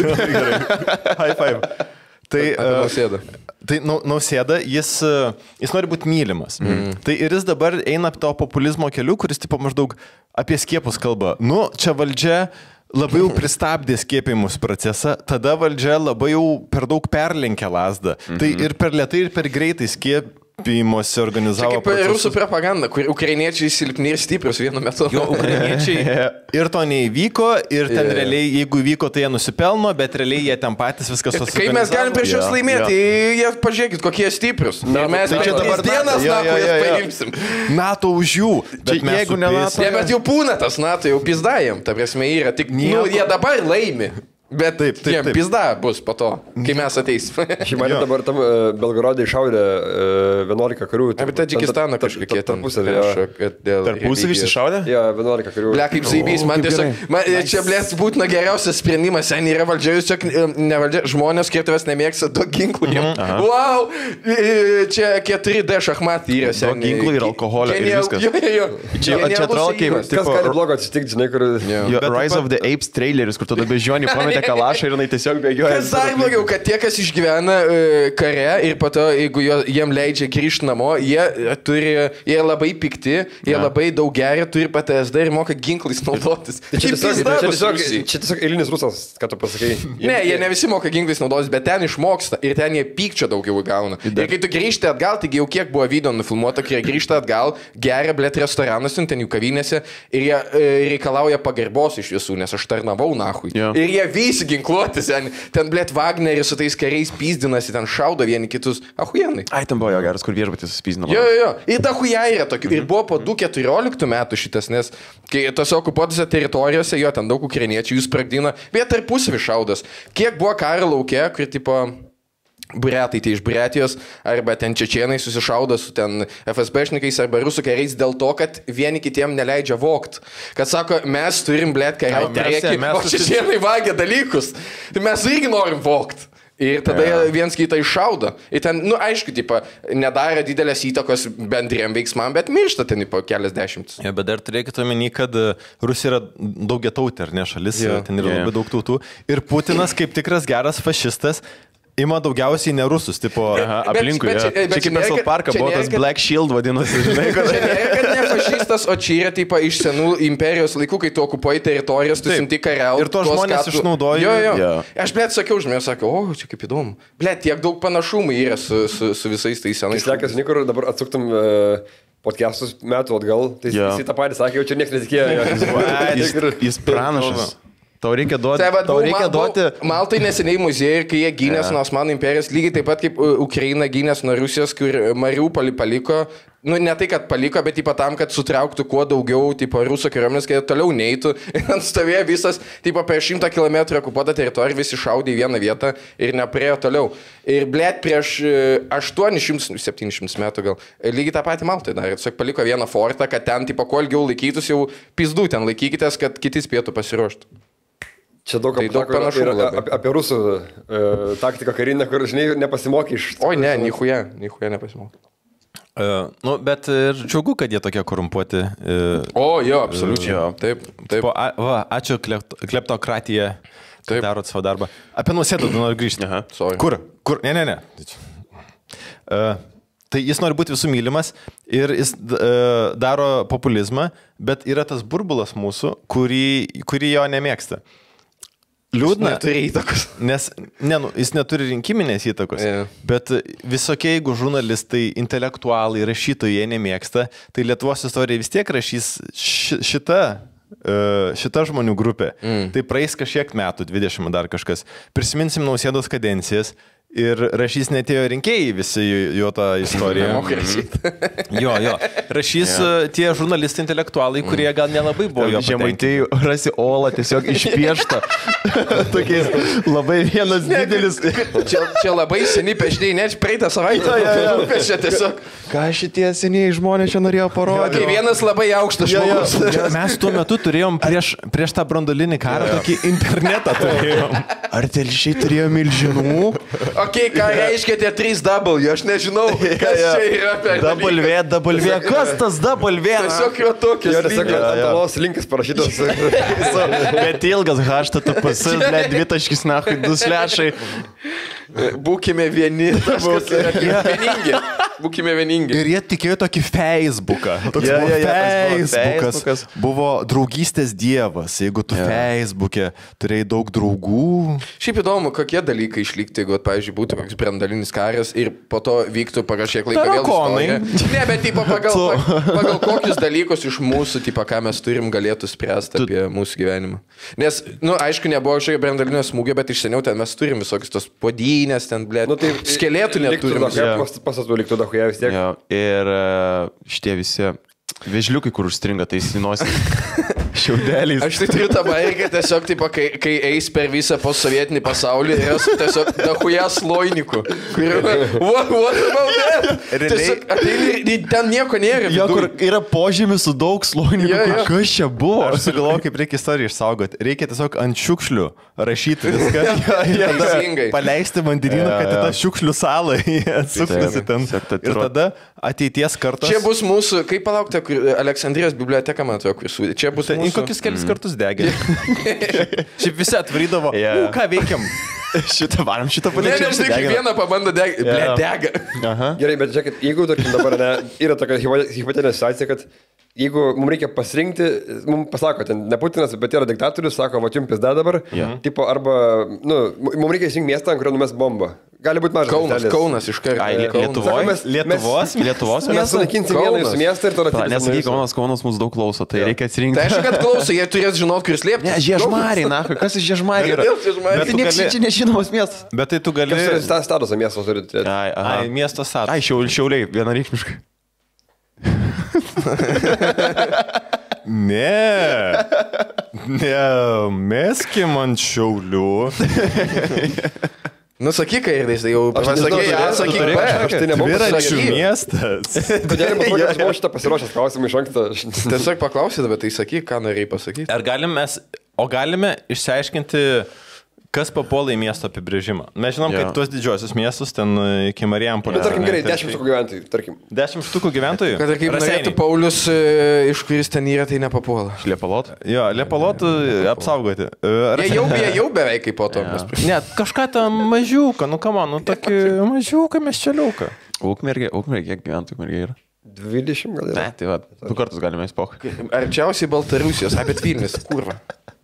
High five. Tai, Nausėda. Tai Nausėda, jis, jis nori būti mylimas. Mm. Tai ir jis dabar eina to populizmo keliu, kuris tipo maždaug apie skiepus kalba. Nu, čia valdžia labai jau pristabdė skiepimus procesą, tada valdžia labai jau per daug perlenkė lasdą. Mm-hmm. Tai ir per lėtai, ir per greitai skiepimosi organizavo. Čia kaip procesus. Rusų propaganda, kur ukrainiečiai silpni ir stiprius vienu metu. Jo, ukrainiečiai ir to neįvyko, ir ten yeah. realiai, jeigu įvyko, tai jie nusipelno, bet realiai jie ten patys viskas susiorganizavo. Kai mes galim prieš juos laimėti, yeah. jie pažiūrėkit, kokie stiprius. Ir mes tai čia dabar dienas ja, NATO ja, ja, ja. paimsim. NATO už jų. Bet čia, jeigu ne NATO. Ne, bet jau būna tas NATO, jau pizdajam. Ta prasme yra tik, nu, jie dabar laimi. Bet taip, taip, taip. Pizda bus po to, kai mes ateisim. Šį manį dabar tam uh, Belgorodai šaudė uh, vienuolika karių. Ne, bet Tadžikistano kažkokie ten. Tarpusavį išsišaudė? Jo, vienuolika karių. Ble, kaip saibys, man tiesiog, man, čia blės būtina geriausias sprendimas, sen yra valdžia, jūs čia, ne valdžia, žmonės, kurie tavęs nemėgsta, daug ginklų. Mm-hmm. Wow, čia keturi D šachmatai yra, sen. Daug ginklų ir alkoholio ir viskas. Jo, jo, jo. Čia atrodo kaip... Kas gali blogo atsitikti, žinai, kur... Rise of the Apes traileris, kur tada bežionį pametė kalašą ir jinai tiesiog bėgioja. Kas dar blogiau, kad tie, kas išgyvena uh, kare ir po to, jeigu jo, jiem leidžia grįžti namo, jie turi, jie labai pikti, jie ja. Labai daug geria, turi P T S D ir moka ginklais naudotis. Tai čia, tiesiog, čia, tiesiog, čia tiesiog eilinis rusas, ką tu pasakai. Ne, jie ne visi moka ginklais naudotis, bet ten išmoksta ir ten jie pykčio daugiau įgauna. Ir kai tu grįžti atgal, taigi jau kiek buvo video nufilmuota, kai jie grįžta atgal, geria, blėt, restoranuose, ten jų kavinėse ir jie e, reikalauja pagarbos iš visų, nes aš tarnavau nahui. Ja. Ir jie visi ginkluotis, ten, ten blėt Wagneris su tais kariais pyzdinasi, ten šaudo vieni kitus. Ahujenai. Ai, ten buvo jo geras, kur viešbutis suspyzdino. Jo, jo, jo. Ir ta huja yra tokių. Ir buvo po du keturioliktų metų šitas, nes kai tose okupuotose teritorijose, jo, ten daug ukrainiečių jų spragdino, bet tarpusavį šaudas. Kiek buvo karo laukia, kur tipo... Buretai tai iš Buretijos, arba ten čečienai susišaudo su ten F S B-šnikais arba rusų kariais dėl to, kad vieni kitiem neleidžia vogt. Kad sako, mes turim, blėt, kariauti priekį, o čečienai vagia dalykus. Tai mes irgi norim vogt. Ir tada yeah. viens kitą iššaudo. Ir ten, nu, aišku, tipo, nedarė didelės įtakos bendriem veiksmam, bet miršta ten po kelias dešimtis. Ja, bet dar turėkite omeny, kad Rusija yra daugiatautė, ar ne šalis, yeah. ten yra yeah. labai daug tautų. Ir Putinas, kaip tikras geras fašistas, ima daugiausiai ne rusus, tipo, aha, aplinkui. Čia, ja. čia kaip Eslo parką buvo tas kad... Black Shield vadinosi, žinai. Kad... Čia nėra, kad ne fašistas, o čia yra tipo, iš senų imperijos laikų, kai tu okupuoji teritorijas, tu simti kariauti. Ir to žmonės tu... išnaudoji. Jo, jo. jo. Aš, blėt, sakiau, žmonės sakė, o, čia kaip įdomu. Blėt, tiek daug panašumų yra su, su, su visais tais senais. Jis lekas, Nikur, dabar atsuktum... Uh... podcastus metų atgal, tai yeah. jis tą patį sakė, jau čia niekas netikėjo. jis, jis pranašas. Tau reikia duoti. Tai, tau reikia duoti. Maltai neseniai muziejai, kai jie gynės yeah. nuo Osmanų imperijos, lygiai taip pat kaip Ukraina gynės nuo Rusijos, kur Mariupolį paliko. Nu, ne tai, kad paliko, bet ypač tam, kad sutrauktų kuo daugiau, tipo, rusų kariuomenės, kad toliau neitų. Ir ant stovėjo visas, tipo, per šimtą kilometrų okupuotą teritoriją, visi šaudė į vieną vietą ir neprėjo toliau. Ir, blėt, prieš aštuonis šimtus, septynis šimtus metų gal, lygiai tą patį Maltai darė. Tiesiog paliko vieną fortą, kad ten, tipo, kuo ilgiau laikytus, jau pizdų ten laikykitės, kad kiti spėtų pasiruošti. Čia daug, tai daug panašumų apie, apie rusų e, taktiką karinę, kur, žinai, nepasimokė iš... Oi, ne, nichuja, nichuja nepasimokė. Uh, nu, bet ir džiaugu, kad jie tokie korumpuoti. Uh, o, jo, absoliučiai. Uh, taip, taip. Po, a, va, ačiū kleptokratija, kad darot savo darbą. Apie Nausėdą noriu grįžti. Aha, sorry. Kur? Kur? Ne, ne, ne. Uh, tai jis nori būti visų mylimas ir jis uh, daro populizmą, bet yra tas burbulas mūsų, kurį, kurį jo nemėgsta. Liūdna, neturi įtakos. Nes ne, nu, jis neturi rinkiminės įtakos, yeah. bet visokie, jeigu žurnalistai, intelektualai, rašytojai jie nemėgsta, tai Lietuvos istorija vis tiek rašys ši, šita, šita žmonių grupė. Mm. Tai praeis kažkiek metų, dvidešimt dar kažkas. Prisiminsim Nausėdos kadencijas. Ir rašys netėjo rinkėjai visi jo tą istoriją. jo, jo. Rašys yeah. tie žurnalistai intelektualai, kurie gal nelabai buvo jo Žemaitijai, rasi Olą tiesiog išpiešta. Tokiais labai vienas didelis. čia, čia labai seni pešniai, net praeitą savaitę. ja, ja, ja. Čia tiesiog. Ką šitie seniai žmonės čia norėjo parodyti? Tai vienas labai aukštas žmogus. Ja, ja. Mes tuo metu turėjom prieš, prieš tą branduolinį karą ja. tokį internetą turėjom. Ar telšiai turėjo milžinų? Ok, ką reiškia tie trys W, aš nežinau, kas čia yra per W, W, kas tas W? Tiesiog yra tokias. Jo, tiesiog ant talos linkas parašytas. Bet ilgas H T T P S, dvi taškis, nahui, du slešai. Būkime vieni. Vieningi. Būkime vieningi. Ir jie tikėjo tokį Facebooką. Toks ja, buvo ja, ja, Facebookas. Facebookas. Buvo draugystės dievas. Jeigu tu ja. Facebook'e turėjai daug draugų. Šiaip įdomu, kokie dalykai išlikti, jeigu, pavyzdžiui, būtų koks brandalinis karas ir po to vyktų pagal šiek laiko vėl istorija. Ne, bet tipo, pagal, pagal kokius dalykus iš mūsų, tipo, ką mes turim, galėtų spręsti tu... apie mūsų gyvenimą. Nes, nu, aišku, nebuvo kažkokio brandalinio smūgio, bet iš seniau ten mes turim visokius tos podynės, ten, blė, nu, tai skelėtų neturim. Pastatų liktų dahuja vis tiek. Jo, ir uh, šitie visi vėžliukai, kur užstringa, tai įsinosi šiaudeliais. Aš tai turiu tą baigę, tiesiog, tipo, kai, kai eis per visą posovietinį pasaulį, yra tiesiog dahuja slojnikų. Kur what, what about that? Tiesiog, ateini, ten nieko nėra. Jo, kur yra požymis su daug slojnikų. Ja, ja. Kas čia buvo? Aš sugalvoju, kaip reikia istoriją išsaugoti. Reikia tiesiog ant šiukšlių rašyti viską. ja, ja, ja, paleisti vandenyną, ja, kad į tą šiukšlių salą atsuktusi ten. Ir tada ateities kartos. Čia bus mūsų, kaip palaukti, Aleksandrijos biblioteka, man atrodo, kur sudė. Čia bus mūsų... Kokius kelis mm. kartus degė. Šiaip visi atvarydavo, yeah. U, ką veikiam? Šitą varom, šitą palikti. Ne, ne, žinai, kiekvieną pabando degė. Yeah. Ble, dega. Aha. Gerai, bet žiūrėkit, jeigu, tarkim, dabar ne, yra tokia hipotetinė situacija, kad jeigu mums reikia pasirinkti, mums pasako, ten ne Putinas, bet yra diktatorius, sako, va, jums pizda dabar, yeah. tipo, arba, nu, mums reikia išrinkti miestą, ant kurio numes bombą. Gali būti mažas. Kaunas, miestelis. Kaunas iš karto. Ai, Lietuvos, mes, Lietuvos, mes, Lietuvos mes sunaikinsim vieną jūsų miestą ir tada taip. Nesakyk, Kaunas, Kaunas mūsų daug klauso, tai ja. reikia atsirinkti. Tai aišku, kad klauso, jie turės žinoti, kur slėpti. Ne, Žiežmariai, na, kas iš Žiežmariai yra? Bet tai nieks čia nežinomas miestas. Bet tai tu gali... Kas yra statuso miestas turi turėti? Ai, ai, miesto statusas. Ai, šiauliai, šiauliai, vienareikšmiškai. Ne, ne, meskim ant Šiaulių. Nusakyk, Airdais, tai jau pasakėjai, A, sakyk B. Aš tai nebuvau Dviračių miestas. Kodėl nepasakė, aš buvau šitą pasiruošęs klausimą iš anksto. Tiesiog paklausyti, bet tai sakyk, ką norėjai pasakyti. Ar galime mes, o galime išsiaiškinti, kas papuola į miesto apibrėžimą? Mes žinom, Jo. kad tuos didžiosius miestus ten iki Marijampolės. Bet tarkim gerai, dešimt štukų gyventojų, tarkim. Dešimt štukų gyventojų? Kad ir kaip Raseiniai. norėtų Paulius, e, iš kuris ten yra, tai nepapuola. Liepalot. Jo, Liepalotų apsaugoti. E, Jie jau, jie jau beveik kaip po to. Jo. mes- Ne, kažką tam mažiuką, nu kama, nu tokį mažiuką miesčeliuką. Ukmergė, Ukmergė, kiek gyventojų Ukmergė yra? dvidešimt gal yra. Ne, tai va, du kartus galime įspok. Arčiausiai Baltarusijos, apie Vilnius, kurva.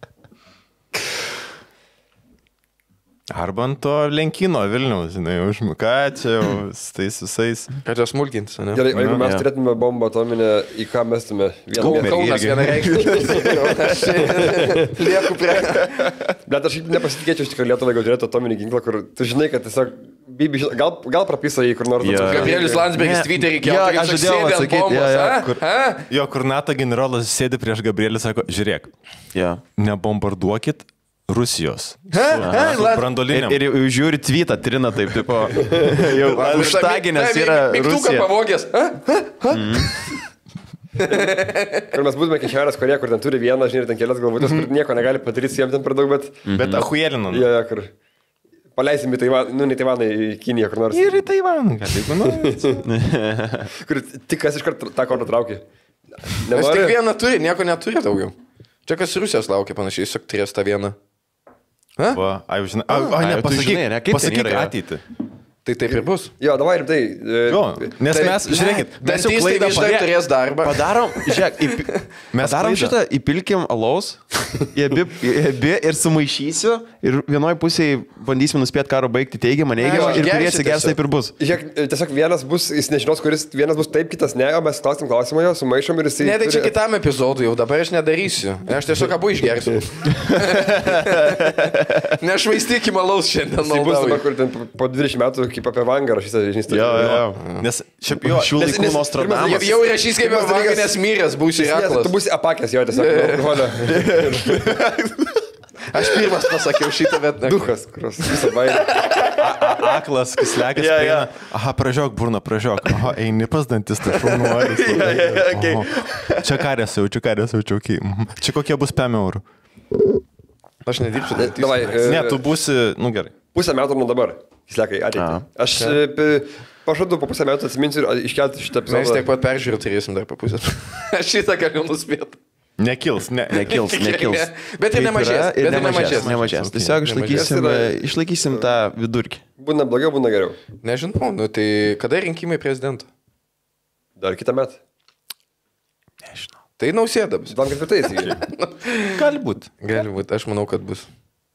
Arba ant to lenkino Vilniaus, žinai, užmuka, čia jau su tais visais. Kad jos smulkintis, ne? Gerai, o jeigu mes jo. turėtume bombą atominę, į ką mestume? Kaunas, Kaunas vienareikšmiškai. Aš lieku prie... Bet aš nepasitikėčiau iš tikrųjų Lietuvai, jeigu turėtų atominį ginklą, kur tu žinai, kad tiesiog Bibi, gal, gal prapisa jį kur nors. Jo. atsakys. Gabrielius Landsbergis Ne. Twitterį Jo, keltų, aš žadėjau atsakyti, jo, jo, kur- kur... Jo, kur NATO generolas sėdi prieš Gabrielį, sako, žiūrėk, Ja. nebombarduokit Rusijos. Ha? Ha? Su Lan- Ir, brandoliniam. ir jau žiūri tweetą, trina taip, tipo, jau užtaginęs yra Mygtuką Rusija. pavogęs. Ha? Kur mes būtume kaip Šiaurės Korėja, kur ten turi vieną, žinai, ir ten kelias galvutės, kur nieko negali padaryti, jiems ten per daug, bet... Bet ahuėlinam. Jo, jo, kur... Paleisim į Taivaną, nu, ne Taivaną, į Kiniją, kur nors. Ir į Taivaną, gal jeigu nori. Kur tik kas iš karto tą kortą traukė. Nes tik Nenori? vieną turi, nieko neturi daugiau. Čia kas Rusijos laukia panašiai, tiesiog turės tą vieną. Ha? Va, ai, žinai, a, a, Ai, ne, tu pasakyk, žinai, ne, kaip ten pasakyk yra, jo. ateitį. Tai taip ir bus. Jo, davai rimtai. e, Jo, nes tai- mes, žiūrėkit, mes jau Dantistai klaidą vis dar padarėm. turės darbą. Padarom, žiūrėk, įpi... Mes mes darom klaidą. šitą, įpilkim alaus, į abi, į abi ir sumaišysiu ir vienoje pusėje bandysim nuspėti karo baigti teigiamą, neigiamą Ne, ir gersi kurie atsigers tiesiog. taip ir bus. Žiūrėk, e, tiesiog vienas bus, jis nežinos, kuris vienas bus taip, kitas ne, o mes klausim klausimą jo, sumaišom ir jisai... Ne, tai čia turi- kitam epizodui jau, dabar aš nedarysiu. Aš tiesiog abu išgersiu. Nešvaistykim alaus šiandien, Jisai bus dabar, maldauju. kur ten po- po dvidešimt metų, kaip apie vangą rašysi, žinai, Jo, jo, jo. Nes šiaip jo, Šių Nes- laikų nes- Nostradamas. pirmas Jau rašys kaip Pirmas dalykas- vangas miręs, būsiu Ne, tu aklas. būsi apakęs jo tiesiog. nuo alkoholio. Aš pirmas pasakiau šitą, bet... Duhas, kuris visą baimę. a- aklas, kislekas, Jo, jo. prieina. Aha, pražiok burną, pražiok. Aha, eini pas dantistą, šaunuolis. okei. Čia karės jau, čia karės jau, čia okei. Mhm. Čia kokie bus pem eurų. Aš nedirbsiu. tai- Davai, e, Ne, tu būsi, nu gerai. Pusę metų nuo dabar. Slekai, ateitį. Aha. Aš e, p- pažadu po pusę metų atsiminsiu ir iškelti šitą Mes epizodą. tiek pat peržiūrų turėsim dar papusę. Aš šitą galiu nuspėti. Nekils, ne. Nekils, nekils. Bet ir Kaip nemažės. yra, Bet Ir ir nemažės, nemažės. nemažės. Tiesiog išlaikysim, Nemažės. išlaikysim tą vidurkį. Būna blogiau, būna geriau. Nežinau, nu tai kada rinkimai prezidento? Dar kitą metą. Nežinau. Tai nausėda bus. dvidešimt ketvirtais. Gali būti. Gali būti, aš manau, kad bus.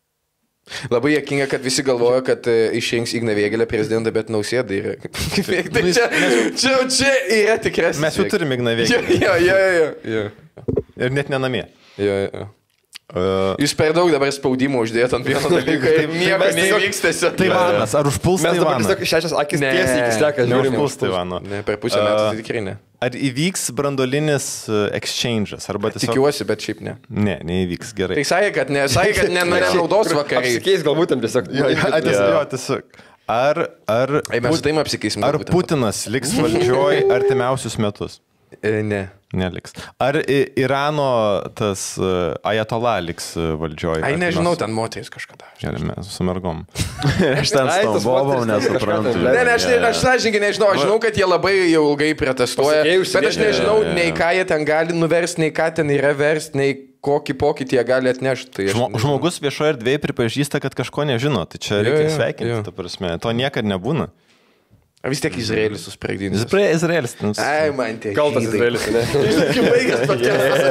Labai jėkinga, kad visi galvoja, kad e, išrinks Igną Vėgėlę prezidentą, bet nausėda yra. Tai čia, čia, čia yra tikresnis. Mes jau turime Igną Jo, Vėgėlę. jo, jo, jo. Ir net nenamie. jo, jo. Uh, Jūs per daug dabar spaudimo uždėt ant vieno dalyko ir nieko mes tiesiog- nevyks tiesiog. Taivanas, ar užpuls Mes dabar Taivaną? tiesiog šešias akis Ne, tiesiai iki sleką žiūrim. Neužpuls Taivano. Ne, per pusę metų tai tikrai ne. Ar įvyks brandolinis uh, exchange'as? Arba tiesiog... Tikiuosi, bet šiaip ne. Ne, neįvyks, gerai. Tai sakė, kad ne, sakė, kad ne, nenaudos vakariai. Apsikeis galbūt tam tiesiog. Jo, jo, tiesiog, jo, tiesiog. Ar, ar, Ai, mes su taim apsikeisim. ar galbūt. Putinas liks valdžioj artimiausius metus? E, Ne. Neliks. Ar I- Irano tas uh, ajatola liks uh, valdžioj? Ai, nežinau, artimiausius- ten moteris kažkada. Gerai, mes su mergom. Aš ten Ai, tas stovau, moteris ten nesuprantu. kažką ten Ne, ne, aš, ne, aš sąžininkai nežinau, aš žinau, kad jie labai jau ilgai protestuoja, Pasakėjai, bet aš užsivietė. nežinau, Jo, jo, jo. nei ką jie ten gali nuversti, nei ką ten yra versti, nei kokį pokytį jie gali atnešti. Tai aš Žmo, nežinau. žmogus viešoje erdvėje pripažįsta, kad kažko nežino. Tai čia Jo, reikia jo, sveikinti, jo. ta prasme. To niekada nebūna. A vis tiek Izraelis susprogdins. Jis prie Izraelis. ten su- Ai, man tie. Kaltas žydai. Izraelis, ne? Baigęs podcastas.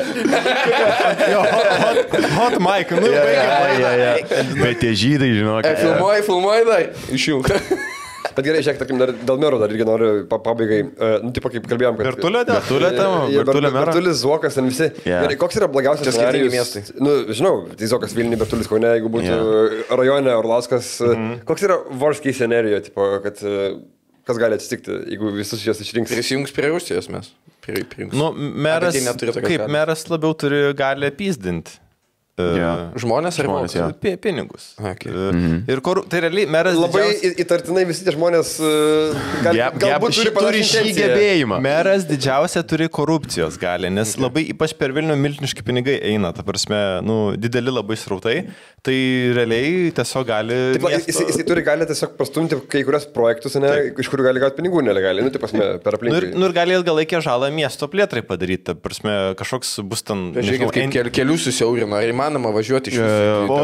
Jo, hot, hot mic, nu Ja, baigiam. ja, ja. Bet tie žydai, žinok. E, Filmuoji, filmuoji dar. Iš jų. Bet gerai, žiūrėk, tarkim, dar dėl mero dar irgi noriu pa- pabaigai. Uh, nu, tipo, kaip kalbėjom, kad... Bertulio dėl? Bertulio tema, Jie- Bertulio mero. Bertulis, Zuokas, ten visi. Jo. Gerai, koks yra blogiausias Čia skirtingi scenarijus? Nu, žinau, tai Zuokas Vilniui, Bertulis Kaune, jeigu būtų Jo. rajone Orlauskas. Mhm. Koks yra worst case scenario, tipo, kad uh, kas gali atsitikti, jeigu visus juos išrinks? Prisijungs prie Rusijos mes. Prie, prijungs. Nu, meras, Bet jie neturi tokios kaip galios. meras labiau turi gali pyzdinti. Yeah. Žmonės ar Žmonės, žmonės? jo. Pinigus. Okay. Mm-hmm. Ir koru... tai realiai meras Labai didžiausia... įtartinai visi tie žmonės uh, gal, Geb- galbūt geb- turi, ši- turi šį panašią gebėjimą. Meras didžiausia turi korupcijos gali, nes okay. labai ypač per Vilnių milžiniški pinigai eina, ta prasme, nu, dideli labai srautai, tai realiai tiesiog gali... Taip, miesto... jis, jis turi gali tiesiog pastumti kai kurios projektus, ne, iš kurių gali gauti pinigų nelegaliai, nu, taip prasme, per aplinką. Nu ir, nu ir gali ilgalaikę žalą miesto plėtrai padaryti, ta prasme, kažkoks bus ten... Žiūrėkit, kaip kel, kelių susiaurino, ar įmanoma važiuoti iš jūsų?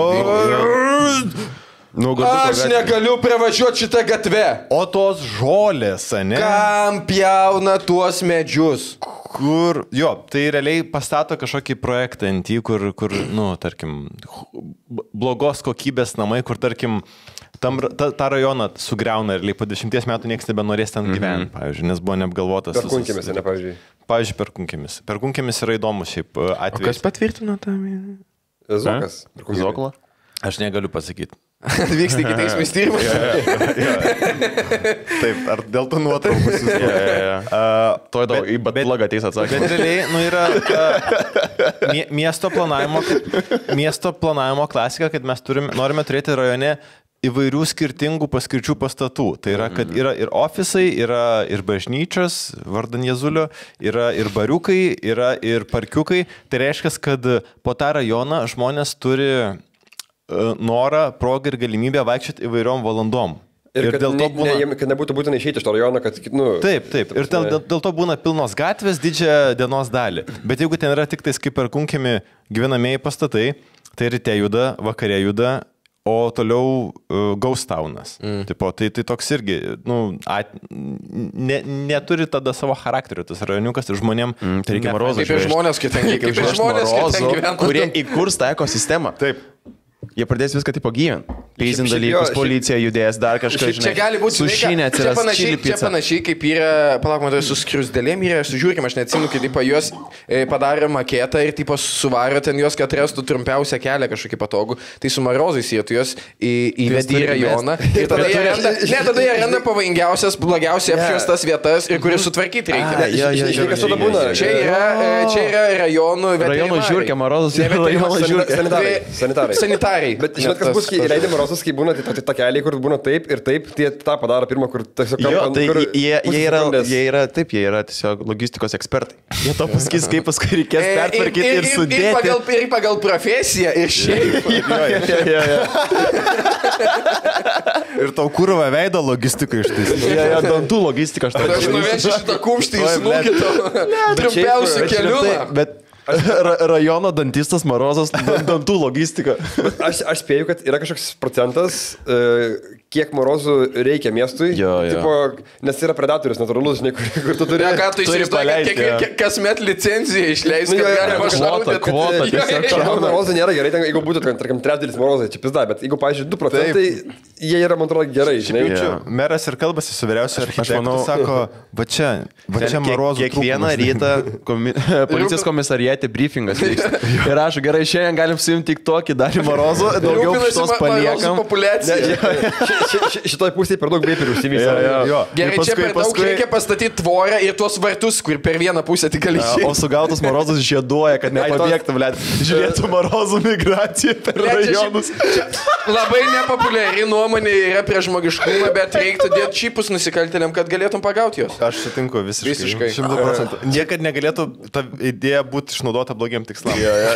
Nu, Aš negaliu pravažiuoti šitą gatvę. O tos žolės, ne? Kam pjauna tuos medžius? Kur, jo, tai realiai pastato kažkokį projektą ant jį, kur, kur, nu, tarkim, blogos kokybės namai, kur, tarkim, tam, ta, tą rajoną sugriauna ir po dešimties metų niekas nebenorės ten gyventi, mm-hmm. pavyzdžiui, nes buvo neapgalvotas. Perkunkėmis, ne, pavyzdžiui. Pavyzdžiui, perkunkėmis. Perkunkėmis yra įdomus šiaip atvejis. O kas patvirtino tą? Zokas. Zokla? Aš negaliu pasakyti. Vyksta iki teismės tyrimas. Taip, ar dėl to nuotraukų susitikti? Tuoj daug, į batlagą ateis atsakymą. Bet realiai, nu, yra uh, mie, miesto, planavimo, miesto planavimo klasika, kad mes turime, norime turėti rajone įvairių skirtingų paskirčių pastatų. Tai yra, kad yra ir ofisai, yra ir bažnyčios, vardan Jėzulio, yra ir bariukai, yra ir parkiukai. Tai reiškia, kad po tą rajoną žmonės turi norą, progą ir galimybę vaikščioti įvairiom valandom. Ir, ir dėl to ne, būna... ne, kad nebūtų būtina išeiti iš to rajono, kad, nu... Taip, taip. Ir dėl, dėl, dėl to būna pilnos gatvės didžiąją dienos dalį. Bet jeigu ten yra tik tais kaip perkunkėmi gyvenamieji pastatai, tai ryte juda, vakare juda, o toliau uh, Ghost Townas. Mm. Tipo, tai, tai toks irgi, nu, at, ne, neturi tada savo charakterio, tas rajoniukas ir žmonėm... Mm, tai reikia Marozų. Kaip ir žmonės, kaip ir žmonės, kurie įkurs tą ekosistemą. Taip. Jie pradės viską taip gyventi. Peizin dalykus, policija judės, dar kažkas. Čia gali būti sušinė, atsiras panašiai, čia panašiai kaip yra, palauk, man tai su skriusdėlėm yra, sužiūrėkim, aš neatsimenu, kai tipo, juos e, padarė maketą ir tipo, suvarė ten juos, kad rastų trumpiausią kelią kažkokį patogų. Tai su Marozais jie tu juos į, įvedė į rajoną. Ir tada jie randa, ne, tada jie randa pavojingiausias, blogiausiai apšviestas vietas ir kurias sutvarkyti reikia. Čia yra, čia yra rajonų rajonų žiūrkė, Marozas yra rajonų žiūrkė. Sanitarai. Bet žinot, kas bus, kai leidė Marozas, kai būna tai tokie takeliai, kur būna taip ir taip, tai tą padaro pirmą, kur tiesiog... Jo, tai jie, jie, yra, jie yra, taip, jie yra tiesiog logistikos ekspertai. Jie to pasakys, kaip paskui reikės pertvarkyti ir, ir, ir sudėti. Ir pagal, ir pagal profesiją, ir šiaip. Ir tau kurva veido logistika iš tais. Jie yra dantų logistika. Aš nuvešiu šitą kumštį į snukito trumpiausių kelių. Bet Ra rajono dantistas Marozas, dantų logistika. Aš, aš spėju, kad yra kažkoks procentas, uh, kiek Marozų reikia miestui. Jo, jo. Tipo, nes yra predatorius natūralus, žinai, kur, kur tu turi... Ne, ką tu įsivaizduoji, kad kasmet licenciją išleis, kad galima šaudyti. Kvota, tiesiog šaudyti. Marozai nėra gerai, ten, jeigu būtų, tarkim, trečdalis Marozai, čia pizda, bet jeigu, pavyzdžiui, du procentai, jie yra, man atrodo, gerai, žinai. Yeah. Meras ir kalbasi su vyriausiu architektu, manau, sako, va čia, va čia Marozų kiekvieną rytą komi policijos komisariate briefingas vyksta. Ir aš gerai, šiandien galim suimti tik tokį Darį Marozų, daugiau šitos paliekam. Šitoj pusėje per daug beiperių užsivysė. Gerai, paskui, čia per daug paskui... reikia pastatyti tvorą ir tuos vartus, kur per vieną pusę tik gali išėti. O sugautus Marozas žieduoja, kad nepabėgtų, blėt. Žiūrėtų Marozų migraciją per rajonus. Labai nepopuliari nuomonė yra prie žmogiškumą, bet reiktų dėti čipus nusikaltėliam, kad galėtum pagauti juos. Aš sutinku visiškai. Visiškai. šimtu procentų. Niekad negalėtų ta idėja būti išnaudota blogiem tikslam.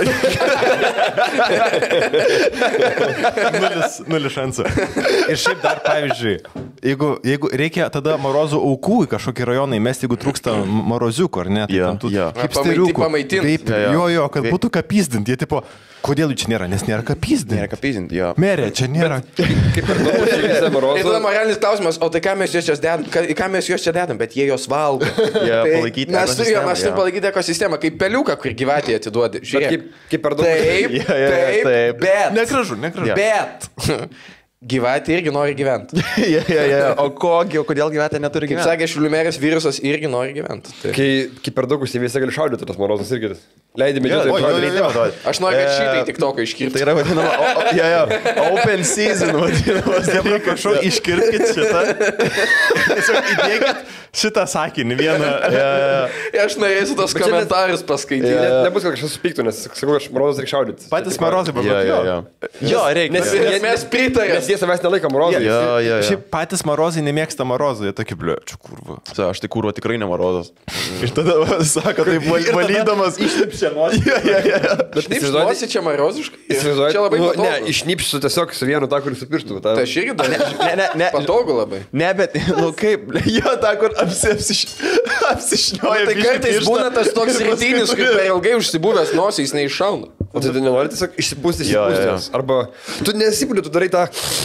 nulis, nulis šansų. Ir šiaip dar, pavyzdžiui, jeigu, jeigu reikia tada Marozų aukų į kažkokį rajoną įmesti, jeigu trūksta Maroziukų, ar ne? Tai yeah, tų yeah. Pamaitinti, pamaitinti. Ja, ja. Jo, jo, kad būtų kapysdinti. Jie tipo, kodėl jų čia nėra? Nes nėra kapysdinti. Nėra kapysdinti, jo. Merė, čia nėra. Kaip ir dabar. Ir tada moralinis klausimas, o tai ką mes juos čia dedam? Ką mes juos čia dedam? Bet jie jos valgo. Jie palaikyti mes turime palaikyti ekosistemą, kaip peliuką, kur gyvatėje atiduodi. Kaip, kaip per daug. Taip, yeah, yeah, taip, taip. Bet. Negražu, negražu. Bet. Gyvatė irgi nori gyventi. ja, ja, ja. O kogi, o kodėl gyvatė neturi Kaip gyventi? sakė Šliumeris, virusas irgi nori gyventi. Tai. Kai, kai per daug užsivėsi gali šaudyti tas morozas irgi. Leidai Jo, medžiotojai. o, jo, šaudyti. jo, jo. Aš noriu, kad E, šitai tik toko iškirpti. Tai yra vadinama, o, o, ja, ja, open season vadinamas. Dabar prašau, iškirpkit šitą. Tiesiog įdėkit šitą sakinį vieną. Ja, ja. Aš norėsiu tos Bet čia net- komentarus paskaityti. Tai net nebus, kad kažkas supyktų, nes sakau, aš morozas reikia šaudyti. Patys marozai Ja, ja, pagal. ja. Jo, reikia. Nes- Nes mes pritarėm. Nes jie savęs nelaiko morozai. Jo, jo, jo. Šiaip patys marozai nemėgsta marozų, jie tokie bliučių kurva. Sa, aš tai kūro tikrai nemarozas. Ir tada va, sako, taip val- valydamas. Išlipšė nuo. Ja, ja, ja. Bet Taip, įsivaizduoti- žinosi, čia maroziškai. įsivaizduoti- Čia labai nu, patogu. Ne, išnypsiu tiesiog su vienu tą, kuris su pirštu. tą- Tai aš irgi dar. Ne, ne, ne. Patogu labai. Ne, bet, nu kaip, jo, ta, kur apsi, apsiš, apsišnioja. Tai kartais būna tas toks rytinis, kur per ilgai užsibūvęs nosys neiššauna. O tai tu nenori tiesiog išsipūsti, Jo, jo, jo. išsipūsti. Arba tu nesipūli, tu darai tą...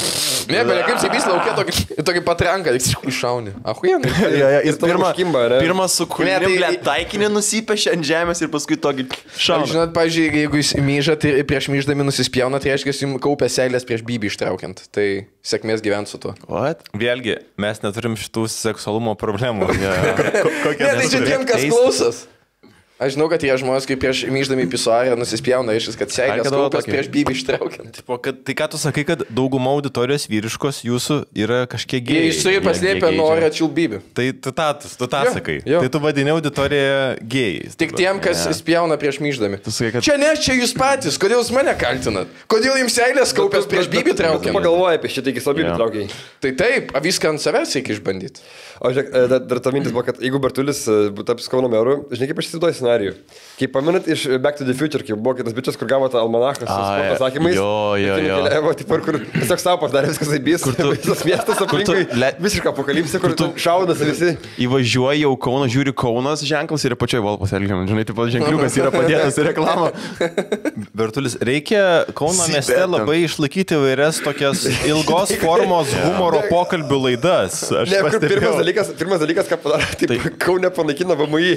Ne, bet kaip sėbys laukia tokį, tokį patranką, tik iššauni. Ahuienai. Ja, ja, ir tavo pirma, užkimba, ne? pirmas su Ne, kuriuo tai- tai, taikinį nusipešė ant žemės ir paskui tokį šauna. Žinot, pažiūrėjau, jeigu jūs myžat ir prieš myždami nusispjauna, tai reiškia, jums kaupia seilės prieš bybį ištraukiant. Tai sėkmės gyventi su tuo. What? Vėlgi, mes neturim šitų seksualumo problemų. Kokia Ne, tai čia tiem, kas klausos. Aš žinau, kad jie žmonės, kaip prieš myždami pisuarę nusispjauna, reiškia, kad seilės Ai, kad kaupia tokį. prieš bybį ištraukiant. Tipo, kad, tai ką tu sakai, kad dauguma auditorijos vyriškos jūsų yra kažkiek Jie gėjai. išsiri paslėpę jie norą atšil bybį. Tai tu tą, tu tą Jo, sakai. jo. Tai tu vadini auditoriją gėjais. Tik tiem, kas spjauna prieš myždami. Tu sakai, kad... Čia ne, čia jūs patys. Kodėl jūs mane kaltinat? Kodėl jums seilės kaupės prieš bybį Tu traukiant? pagalvoji apie šitą iki savo bybį Jo. traukiai. Tai taip, a viską ant savęs reikia išbandyti. O žiūrėk, e, dar, dar ta mintis buvo, kad jeigu Bartulis e, taps Kauno meru, žinai, kaip aš įsivaizduoju scenarijų. Kaip pamenat iš Back to the Future, kai buvo kitas bičias, kur gavo tą almanachą su Ai, sporto pasakymais. jo, jo, jo. Keliavo, tipo, ir kur tiesiog savo pasidarė viskas aibys. Kur tu... Visas miestas aplinkui. tu le- Visišką apokalipsę, kur tu šaunasi visi. Įvažiuoji jau Kauną, žiūri Kaunas ženklas ir pačioj Volpos elgiam. Žinai, taip pat ženkliukas yra padėtas į reklamą. Bertulis, reikia Kauno Sibet mieste ten. labai išlaikyti vairias tokias ilgos formos humoro pokalbių laidas. Aš Ne, kur pirmas pastebėjau. dalykas, pirmas dalykas, ką padarė, taip, tai... Kaune panaikino V M I.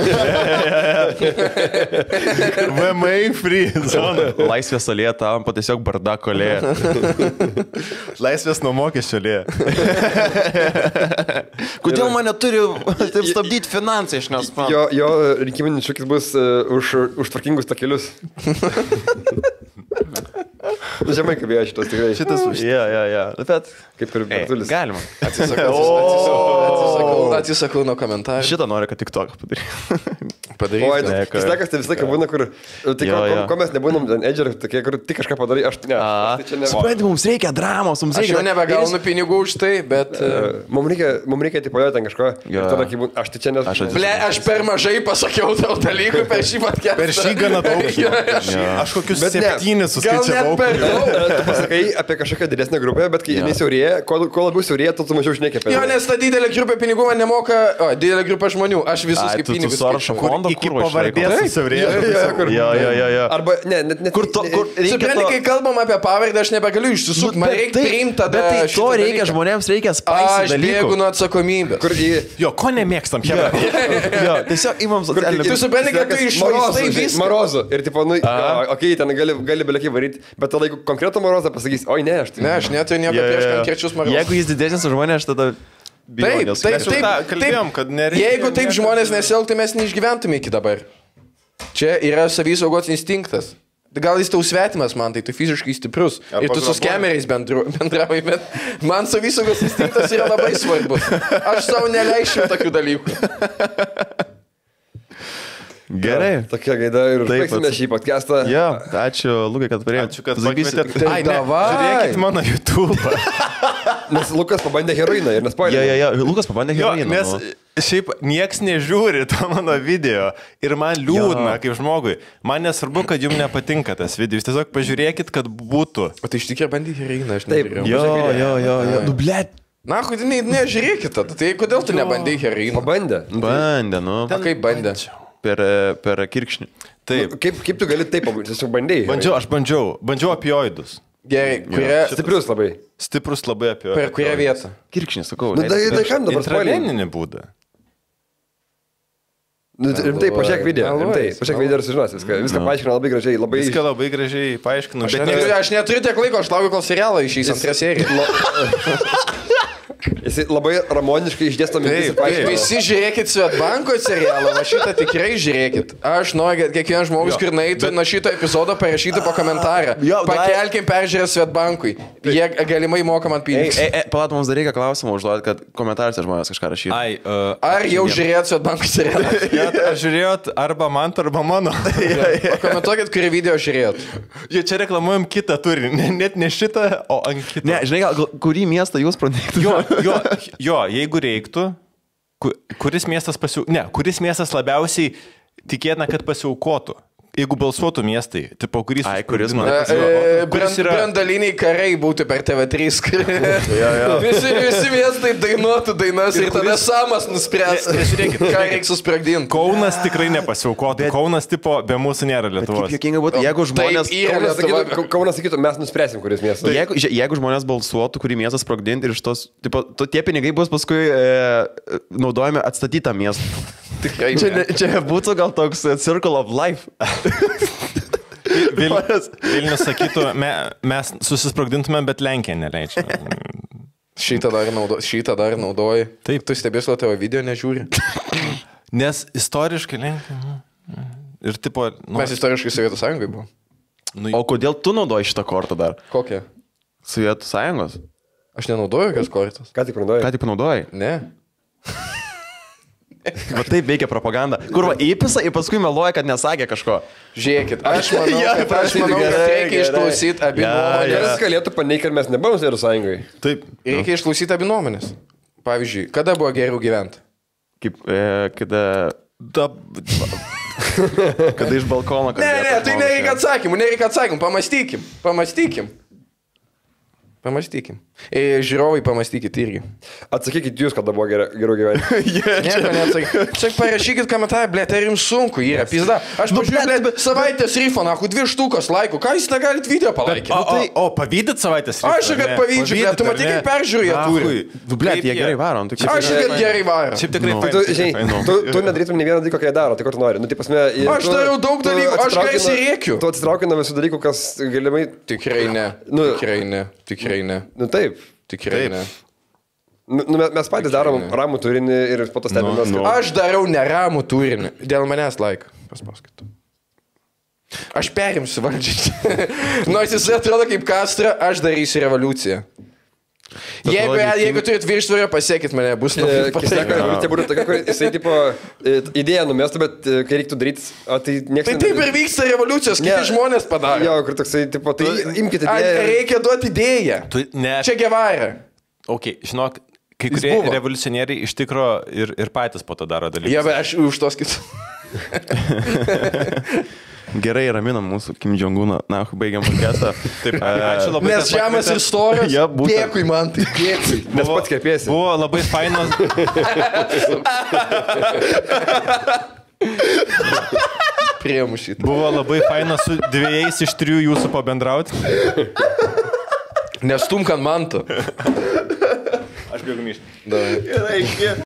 V M I free zona. Laisvės alėja tampa tiesiog bardako alėja. Laisvės nuo mokesčio lėja. Kodėl mane turi taip stabdyti finansai, aš nesuprantu. Jo, jo rinkiminis šūkis bus uh, už, už tvarkingus takelius. Žemai kabėjo šitas tikrai. Šitas už... Ja, ja, ja. Bet... Kaip ir Ei, Bartulis. galima. Atsisakau, atsisakau, atsisakau, atsisakau nuo komentarų. Šitą noriu, kad tik toką padarytų. Oi, Padaryti. Ne, tas laikas tai visą laiką būna, kur... Tai Jo, ko, jo. ko, ko mes nebūnam ten edger, tokie, kur tik kažką padarai, aš ne. A, Aš tai čia ne. supranti, mums reikia dramos, mums Aš reikia... jau nebegaunu pinigų už tai, bet... Mums reikia, mum reikia tipo jo ten kažko. Jo. Ir tada, kai būna, aš tai čia nes... Aš atsiprašau. Ble, aš per mažai pasakiau tau dalykų per šį podcastą. Per šį gana daug. Aš- Aš kokius Bet ne, septynis Gal net suskaičiavau. per daug. Tu pasakai apie kažkokią didesnę grupę, bet kai jinai siaurėja, kuo, kuo labiau siaurėja, tuo tu mažiau šneki apie Jo, nes ta didelė grupė pinigų man nemoka, o, didelė grupė žmonių, aš visus Ai, kaip tu- tu pinigus sąrašą skaičiavau. fondo Iki kurvo pavardės išlaiko. susiaurėjo. Jo, jo, jo, jo. Arba, ne, net... net Kur to, kur reikia Supranti, to... kai kalbam apie pavardę, aš nebegaliu išsisukti, man Bet reikia tai- priimti tada. Bet tai to šitą reikia, dalyką. žmonėms reikia Aš spaisyti bėgu dalykų. nuo atsakomybės. Kur į... Jo, ko nemėgstam, Hebra? Jo, tiesiog įmam Kur, socialinį... Tu supranti, kad tu iššvaistai viską. Marozu. Ir tipo, nu, okei, okay, ten gali, gali belekiai varyti, bet tada jeigu konkretų Marozą pasakys, oi ne, aš tai... Ne, aš neturiu nieko Jo, jo, prieš jo. konkrečius marozus. Jeigu jis didesnis už mane, aš tada... bijau, Taip, nes- taip, Mes jau taip, tą kalbėjom, taip. kad nereikia Jeigu taip niekada- žmonės nesielgtų, mes neišgyventume iki dabar. Čia yra savisaugos instinktas. Gal jis tau svetimas man, tai tu fiziškai stiprus. Ar Ir tu su pagraboj. skemeriais bendru- bendrauji, bet man savisaugos instinktas yra labai svarbus. Aš savo neleisčiau tokių dalykų. Gerai. Tokia gaida ir Taip, baigsime ats- šį podcastą. Jo, ačiū, Lukai, kad priėjai. Ačiū, kad Sakysi- pakvietėt. Tai Ai, ne, davai. žiūrėkit mano YouTube. Nes Lukas pabandė heroiną ir Jo, nespoilė. jo, jo, Lukas pabandė Jo, heroiną. nes nu. šiaip nieks nežiūri to mano video ir man liūdna Jo. kaip žmogui. Man nesvarbu, kad jums nepatinka tas video. Jūs tiesiog pažiūrėkit, kad būtų. O tai iš tikrųjų bandyti heroiną, aš Taip. nežiūrėjau. Jo, jo, jo, jo. Nu, blėt. Na, kodėl ne, nežiūrėkit tada? Tai kodėl tu nebandai heroiną? Pabandė. Bandė, nu. O kaip bandė? Per, per kirkšnį. Taip. Nu, kaip, kaip tu gali taip pabandyti? Tiesiog bandėjai. Bandžiau, aš bandžiau. Bandžiau opioidus. Gerai, kuria, Stiprius labai. Stiprus labai apie. per kurią vietą? Kirkšnį, sakau. Nu, tai, tai kam dabar spoilė? Intraveninį būdą. Nu, rimtai, pažiūrėk video, rimtai, pažiūrėk video ir sužinosi viską. Viską no. paaiškina labai gražiai, labai... Viską labai gražiai paaiškinu. Aš, bet neturiu, aš neturiu tiek laiko, aš laukiu, kol serialą išeis antrą seriją. Jis labai ramoniškai išdėsto mintis ir paaiškina. Visi žiūrėkit Svetbanko serialą, va šitą tikrai žiūrėkit. Aš noriu, kad kiekvienas žmogus, kur neitų, nuo šito epizodo parašytų po komentarą. Jo, pakelkim peržiūrę Svetbankui. Jie galimai moka man pinigus. E, e, palat, mums dar reikia klausimą užduoti, kad komentaruose žmonės kažką rašytų. Ai, uh, Ar jau žiūrėjot Svetbanko serialą? Ja, ar žiūrėjot arba man, arba mano? Pakomentuokit, kurį video žiūrėjot. Jie čia reklamuojam kitą turinį, net ne šitą, o ant kitą. Ne, žinai, gal, kurį miestą jūs pradėkite? Jo, jo, jo, jeigu reiktų, kuris miestas pasiau... Ne, kuris miestas labiausiai tikėtina, kad pasiaukotų. Jeigu balsuotų miestai, tipo, kuris... Ai, kuris man... E, brand, yra... Brandaliniai karai būtų per T V trys. ja, ja. Visi, visi miestai dainuotų dainas ir, ir tada kuris... Samas nuspręs, ką reikia susprogdinti. Kaunas tikrai nepasiaukotų. Bet... Kaunas, tipo, be mūsų nėra Lietuvos. Kaip juokinga būtų, jeigu žmonės... Kaunas sakytų, Kaunas sakytų, mes nuspręsim, kuris miestas. Jeigu, jeigu žmonės balsuotų, kurį miestą sprogdinti ir šitos... Tipo, tie pinigai bus paskui e, naudojami atstatytą miestą. Tikrai čia, ne, čia būtų gal toks circle of life. Vil, Vilnius sakytų, me, mes susisprogdintume, bet Lenkija neleidžia. Šitą dar, naudo, šitą dar naudoji. Taip. Tu stebės, o tavo video nežiūri. Nes istoriškai Lenkija. Ir tipo... Nu, mes istoriškai Sovietų Sąjungai buvom. Nu, o kodėl tu naudoji šitą kortą dar? Kokią? Sovietų Sąjungos? Aš nenaudoju jokios kortos. Ką tik panaudojai? Ką tik panaudojai? Ne. Va taip veikia propaganda. Kur va įpisa ir paskui meluoja, kad nesakė kažko. Žiūrėkit, aš manau, ja, kad, aš manau, kad reikia išklausyti abi ja, nuomonės. Ja. Jis galėtų paneigti, kad mes nebuvom Sovietų Sąjungai. Taip. Reikia išklausyti abi nuomonės. Pavyzdžiui, kada buvo geriau gyventi? Kaip, e, kada... Da... kada iš balkono... Ne, ne, tai nereikia atsakymų, nereikia atsakymų. Pamastykim, pamastykim. Pamastykim. E, žiūrovai, pamastykit irgi. Atsakykit jūs, kada buvo geriau, geriau gyventi. yeah, Nieko neatsakykit. Čia parašykit komentarą, blėt, ar jums sunku yra, pizda. Aš nu, pažiūrėjau, blėt, savaitės rifo, nahu, dvi štukas laikų. Ką jūs negalit video palaikyti? O, o, o, o pavydit savaitės rifo? Aš kad pavydžiu, blėt, tu matai, kaip peržiūrų jie turi. Nu, blėt, jie gerai varo. Aš kad gerai varo. Šiaip tikrai fain. Tu, žinai, tu, tu nedarytum ne vieną dalyką, ką jie daro, tai ko tu nori. Nu, tai pasme, aš dariau daug dalykų, aš gaisi rėkiu. Tu atsitrauki nuo visų dalykų, kas galimai... Tikrai ne, nu, tikrai ne, tikrai ne. Nu taip. Tikrai ne. Nu, mes patys darom ramų turinį ir po to stebimės. No, no. Aš darau neramų turinį. Dėl manęs laik. Paspauskit. Aš perimsiu valdžią. Nors jis atrodo kaip Castro, aš darysiu revoliuciją. Jeigu, jeigu turit viršsvorio, pasiekit mane, bus labai Kisleko revoliucija būtų tokia, kur jisai tipo idėją numestų, bet kai reiktų daryti, o tai niekas... Tai taip ir vyksta revoliucijos, kiti ne, žmonės padarė. Jo, kur toksai, tipo, tai imkite idėją. Reikia duoti idėją. Tu, ne... Čia Guevara. Ok, žinok, kai kurie revoliucionieriai iš tikro ir, ir patys po to daro dalykus. Ja, bet aš už tos kitus. Gerai, raminam mūsų Kim Jong-uną. Na, baigiam podcastą. Taip, ačiū labai. Nes žemas ir storas. Ja, dėkui man, tai dėkui. Nes pats kepėsi. Buvo labai fainos. Priemu šitą. Buvo labai fainas su dviejais iš trijų jūsų pabendrauti. Nestumk ant manto. Aš bėgu myšti. Gerai.